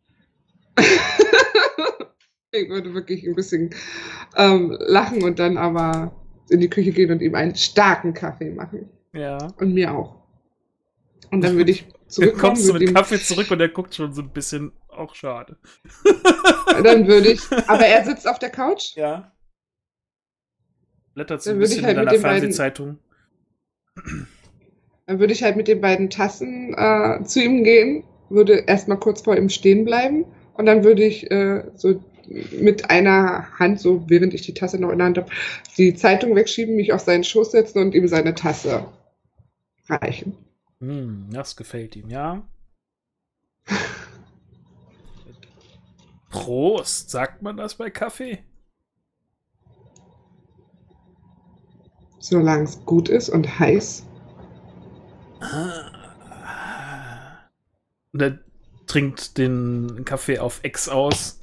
Ich würde wirklich ein bisschen ähm, lachen und dann aber in die Küche gehen und ihm einen starken Kaffee machen. Ja. Und mir auch. Und dann würde ich zurückkommen. Kommst du mit ihm, Kaffee zurück und er guckt schon so ein bisschen, auch schade. Dann würde ich, aber er sitzt auf der Couch? Ja. Blättert so dann ein bisschen halt in deiner Fernsehzeitung. Beiden, dann würde ich halt mit den beiden Tassen äh, zu ihm gehen, würde erstmal kurz vor ihm stehen bleiben und dann würde ich äh, so mit einer Hand, so während ich die Tasse noch in der Hand habe, die Zeitung wegschieben, mich auf seinen Schoß setzen und ihm seine Tasse reichen. Hm, das gefällt ihm, ja. Prost, sagt man das bei Kaffee? Solange es gut ist und heiß. Und er trinkt den Kaffee auf Ex aus.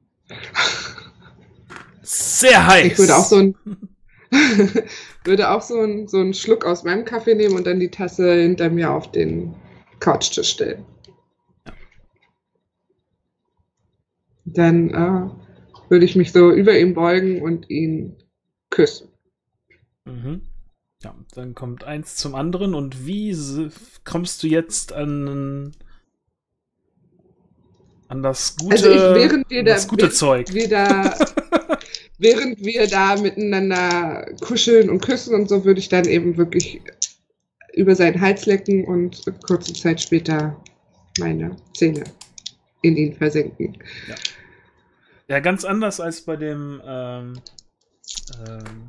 Sehr heiß. Ich würde auch so ein würde auch so einen so einen Schluck aus meinem Kaffee nehmen und dann die Tasse hinter mir auf den Couchtisch stellen. Ja. Dann äh, würde ich mich so über ihn beugen und ihn küssen. Mhm. Ja, dann kommt eins zum anderen. Und wie kommst du jetzt an, an das gute, also ich, während wir das da, gute während Zeug? Wir da, während wir da miteinander kuscheln und küssen und so, würde ich dann eben wirklich über seinen Hals lecken und kurze Zeit später meine Zähne in ihn versenken. Ja, ja, ganz anders als bei dem ähm, ähm,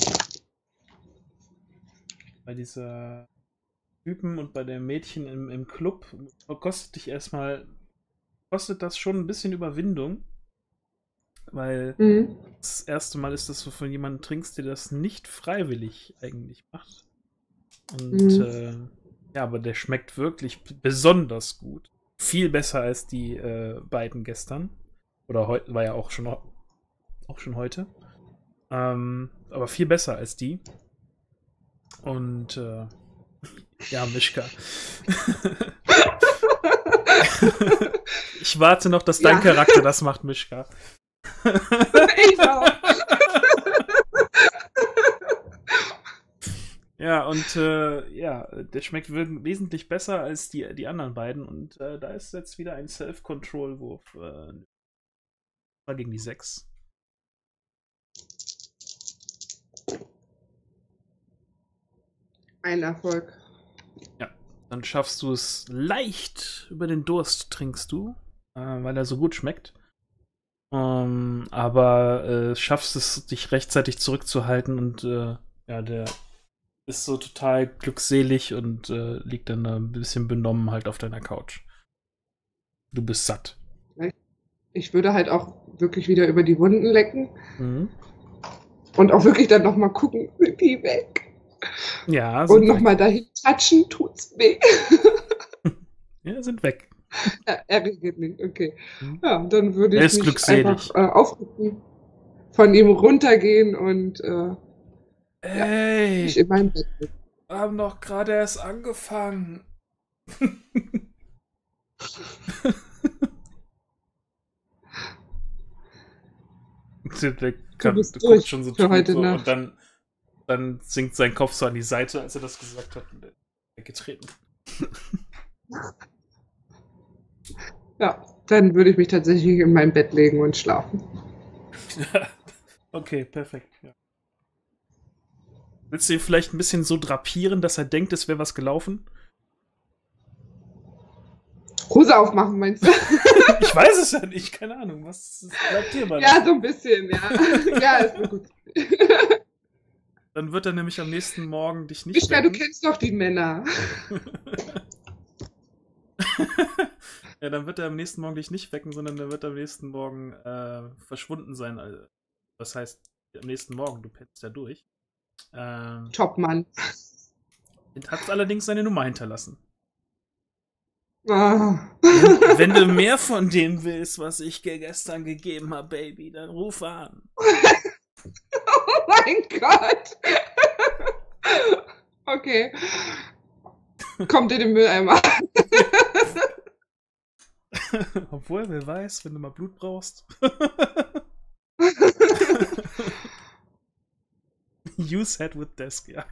bei dieser Typen und bei dem Mädchen im, im Club kostet dich erstmal, kostet das schon ein bisschen Überwindung, weil mhm. das erste Mal ist, dass du von jemandem trinkst, der das nicht freiwillig eigentlich macht. Und mhm. äh, ja, aber der schmeckt wirklich besonders gut. Viel besser als die äh, beiden gestern. Oder heute, war ja auch schon, auch schon heute. Ähm, aber viel besser als die. Und äh, ja, Mischka. Ich warte noch, dass dein ja. Charakter das macht, Mischka. Ich auch. Ja, und äh, ja, der schmeckt wesentlich besser als die, die anderen beiden. Und äh, da ist jetzt wieder ein Self-Control-Wurf äh, gegen die sechs. Ein Erfolg. Ja, dann schaffst du es leicht. Über den Durst trinkst du, äh, weil er so gut schmeckt. Um, aber äh, schaffst es, dich rechtzeitig zurückzuhalten und äh, ja, der ist so total glückselig und äh, liegt dann ein bisschen benommen halt auf deiner Couch. Du bist satt. Ich würde halt auch wirklich wieder über die Wunden lecken. Mhm. Und auch wirklich dann nochmal gucken, sind die weg? Ja, sind Und nochmal dahin touchen, tut's weh. Ja, sind weg. Ja, er reagiert nicht, okay. Ja, dann würde er ich ist mich glückselig. einfach äh, aufgucken, von ihm runtergehen und äh, Ey, ja, mich in mein Bett legen. Wir haben doch gerade erst angefangen. Der kann, du bist du durch schon so für heute so, Nacht. Und dann, dann sinkt sein Kopf so an die Seite, als er das gesagt hat, und er ist weggetreten. Ja, dann würde ich mich tatsächlich in mein Bett legen und schlafen. Okay, perfekt. Ja. Willst du ihn vielleicht ein bisschen so drapieren, dass er denkt, es wäre was gelaufen? Hose aufmachen, meinst du? Ich weiß es ja nicht, keine Ahnung. Was bleibt dir mal? Ja, so ein bisschen, ja. Ja, ist mir gut. Dann wird er nämlich am nächsten Morgen dich nicht Mischka, du kennst doch die Männer. Ja, dann wird er am nächsten Morgen dich nicht wecken, sondern er wird am nächsten Morgen äh, verschwunden sein. Also, das heißt, am nächsten Morgen, du pennst ja durch. Ähm, Top, Mann. hat allerdings seine Nummer hinterlassen. Ah. Wenn, wenn du mehr von dem willst, was ich dir gestern gegeben habe, Baby, dann ruf an. Oh mein Gott. Okay. Kommt in den Mülleimer. Obwohl, wer weiß, wenn du mal Blut brauchst. Use head with desk, ja.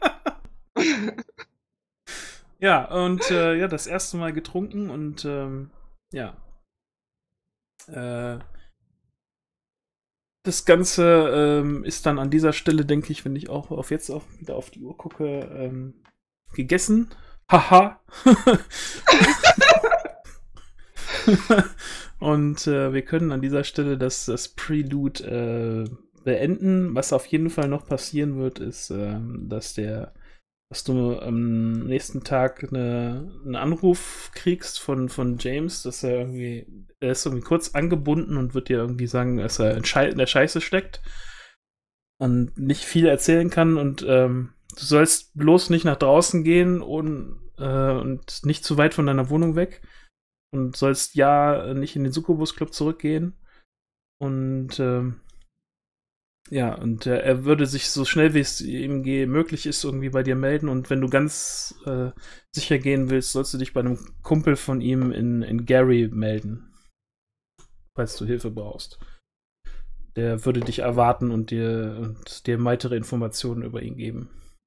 Ja, und äh, ja, das erste Mal getrunken und ähm, ja. Äh, das Ganze ähm, ist dann an dieser Stelle, denke ich, wenn ich auch auf jetzt auch wieder auf die Uhr gucke, ähm, gegessen. Haha. Und äh, wir können an dieser Stelle das, das Prelude äh, beenden. Was auf jeden Fall noch passieren wird, ist, äh, dass der, dass du am nächsten Tag eine, einen Anruf kriegst von, von James, dass er irgendwie, er ist irgendwie kurz angebunden und wird dir irgendwie sagen, dass er in, Schei in der Scheiße steckt und nicht viel erzählen kann und ähm, du sollst bloß nicht nach draußen gehen und, äh, und nicht zu weit von deiner Wohnung weg. Und sollst ja nicht in den Succubus-Club zurückgehen. Und ähm, ja, und äh, er würde sich so schnell wie es ihm möglich ist irgendwie bei dir melden. Und wenn du ganz äh, sicher gehen willst, sollst du dich bei einem Kumpel von ihm in, in Gary melden. Falls du Hilfe brauchst. Der würde dich erwarten und dir, und dir weitere Informationen über ihn geben.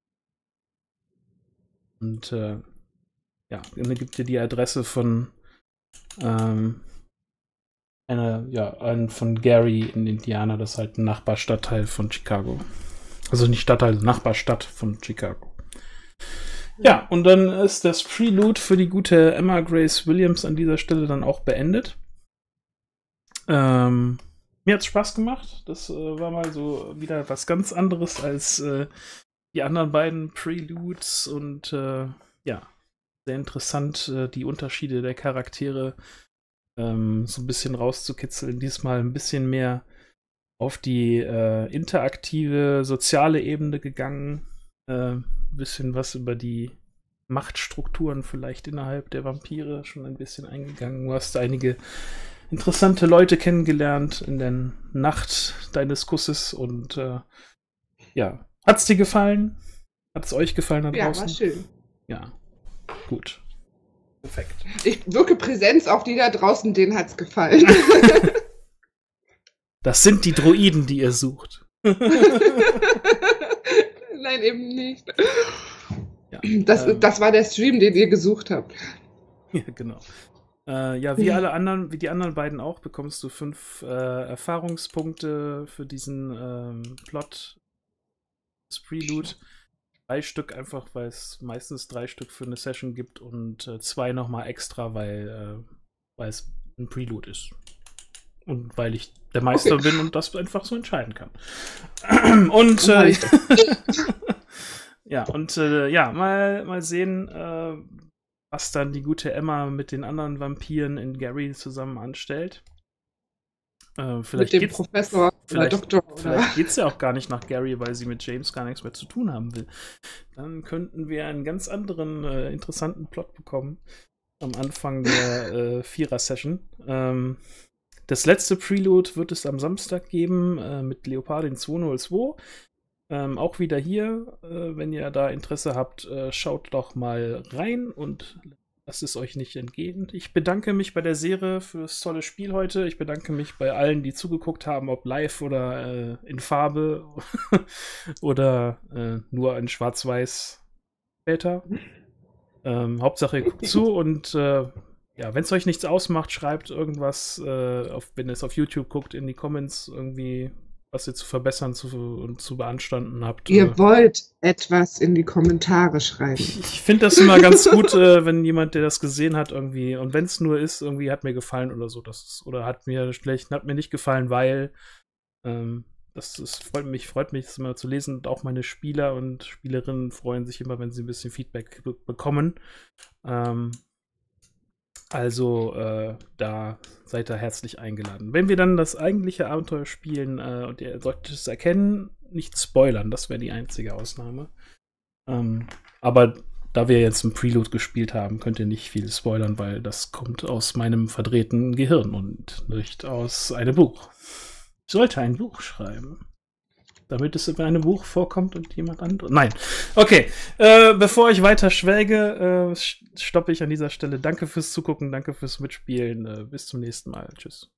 Und äh, ja, dann gibt dir die Adresse von Ähm, eine, ja, ein von Gary in Indiana, das ist halt ein Nachbarstadtteil von Chicago. Also nicht Stadtteil, Nachbarstadt von Chicago. Ja, und dann ist das Prelude für die gute Emma Grace Williams an dieser Stelle dann auch beendet. Ähm, mir hat's Spaß gemacht. Das äh, war mal so wieder was ganz anderes als äh, die anderen beiden Preludes und äh, ja, sehr interessant, äh, die Unterschiede der Charaktere ähm, so ein bisschen rauszukitzeln. Diesmal ein bisschen mehr auf die äh, interaktive, soziale Ebene gegangen. Ein äh, bisschen was über die Machtstrukturen vielleicht innerhalb der Vampire schon ein bisschen eingegangen. Du hast einige interessante Leute kennengelernt in der Nacht deines Kusses und äh, ja, hat's dir gefallen? Hat's euch gefallen da draußen? Ja, war schön. Ja, gut. Perfekt. Ich wirke Präsenz auf die da draußen, denen hat's gefallen. Das sind die Droiden, die ihr sucht. Nein, eben nicht. Ja, das, ähm, das war der Stream, den ihr gesucht habt. Ja, genau. Äh, ja, wie alle anderen, wie die anderen beiden auch, bekommst du fünf äh, Erfahrungspunkte für diesen ähm, Plot. Das Prelude. Drei Stück einfach, weil es meistens drei Stück für eine Session gibt und äh, zwei nochmal extra, weil, äh, weil es ein Prelude ist. Und weil ich der Meister okay. bin und das einfach so entscheiden kann. Und äh, ja, und äh, ja, mal, mal sehen, äh, was dann die gute Emma mit den anderen Vampiren in Gary zusammen anstellt. Äh, vielleicht mit dem geht's, Professor vielleicht, oder Doktor. Vielleicht geht es ja auch gar nicht nach Gary, weil sie mit James gar nichts mehr zu tun haben will. Dann könnten wir einen ganz anderen, äh, interessanten Plot bekommen am Anfang der äh, Vierer-Session. Ähm, das letzte Prelude wird es am Samstag geben äh, mit Leopardin zweihundertzwei. Ähm, auch wieder hier, äh, wenn ihr da Interesse habt, äh, schaut doch mal rein und lasst es euch nicht entgehen. Ich bedanke mich bei der Serie für das tolle Spiel heute. Ich bedanke mich bei allen, die zugeguckt haben, ob live oder äh, in Farbe oder äh, nur in Schwarz-Weiß später. Ähm, Hauptsache ihr guckt zu und äh, ja, wenn es euch nichts ausmacht, schreibt irgendwas, äh, auf, wenn ihr es auf YouTube guckt, in die Comments irgendwie, was ihr zu verbessern zu, und zu beanstanden habt. Ihr äh. wollt etwas in die Kommentare schreiben. Ich, ich finde das immer ganz gut, äh, wenn jemand, der das gesehen hat, irgendwie, und wenn es nur ist, irgendwie hat mir gefallen oder so, das ist, oder hat mir schlecht, hat mir nicht gefallen, weil ähm, das ist, freut mich, freut mich, das immer zu lesen. Und auch meine Spieler und Spielerinnen freuen sich immer, wenn sie ein bisschen Feedback be bekommen. Ähm, Also, äh, da seid ihr herzlich eingeladen. Wenn wir dann das eigentliche Abenteuer spielen äh, und ihr solltet es erkennen, nicht spoilern, das wäre die einzige Ausnahme. Ähm, aber da wir jetzt ein Prelude gespielt haben, könnt ihr nicht viel spoilern, weil das kommt aus meinem verdrehten Gehirn und nicht aus einem Buch. Ich sollte ein Buch schreiben. Damit es in einem Buch vorkommt und jemand anderes. Nein. Okay. Äh, bevor ich weiter schwelge, äh, stoppe ich an dieser Stelle. Danke fürs Zugucken, danke fürs Mitspielen. Äh, bis zum nächsten Mal. Tschüss.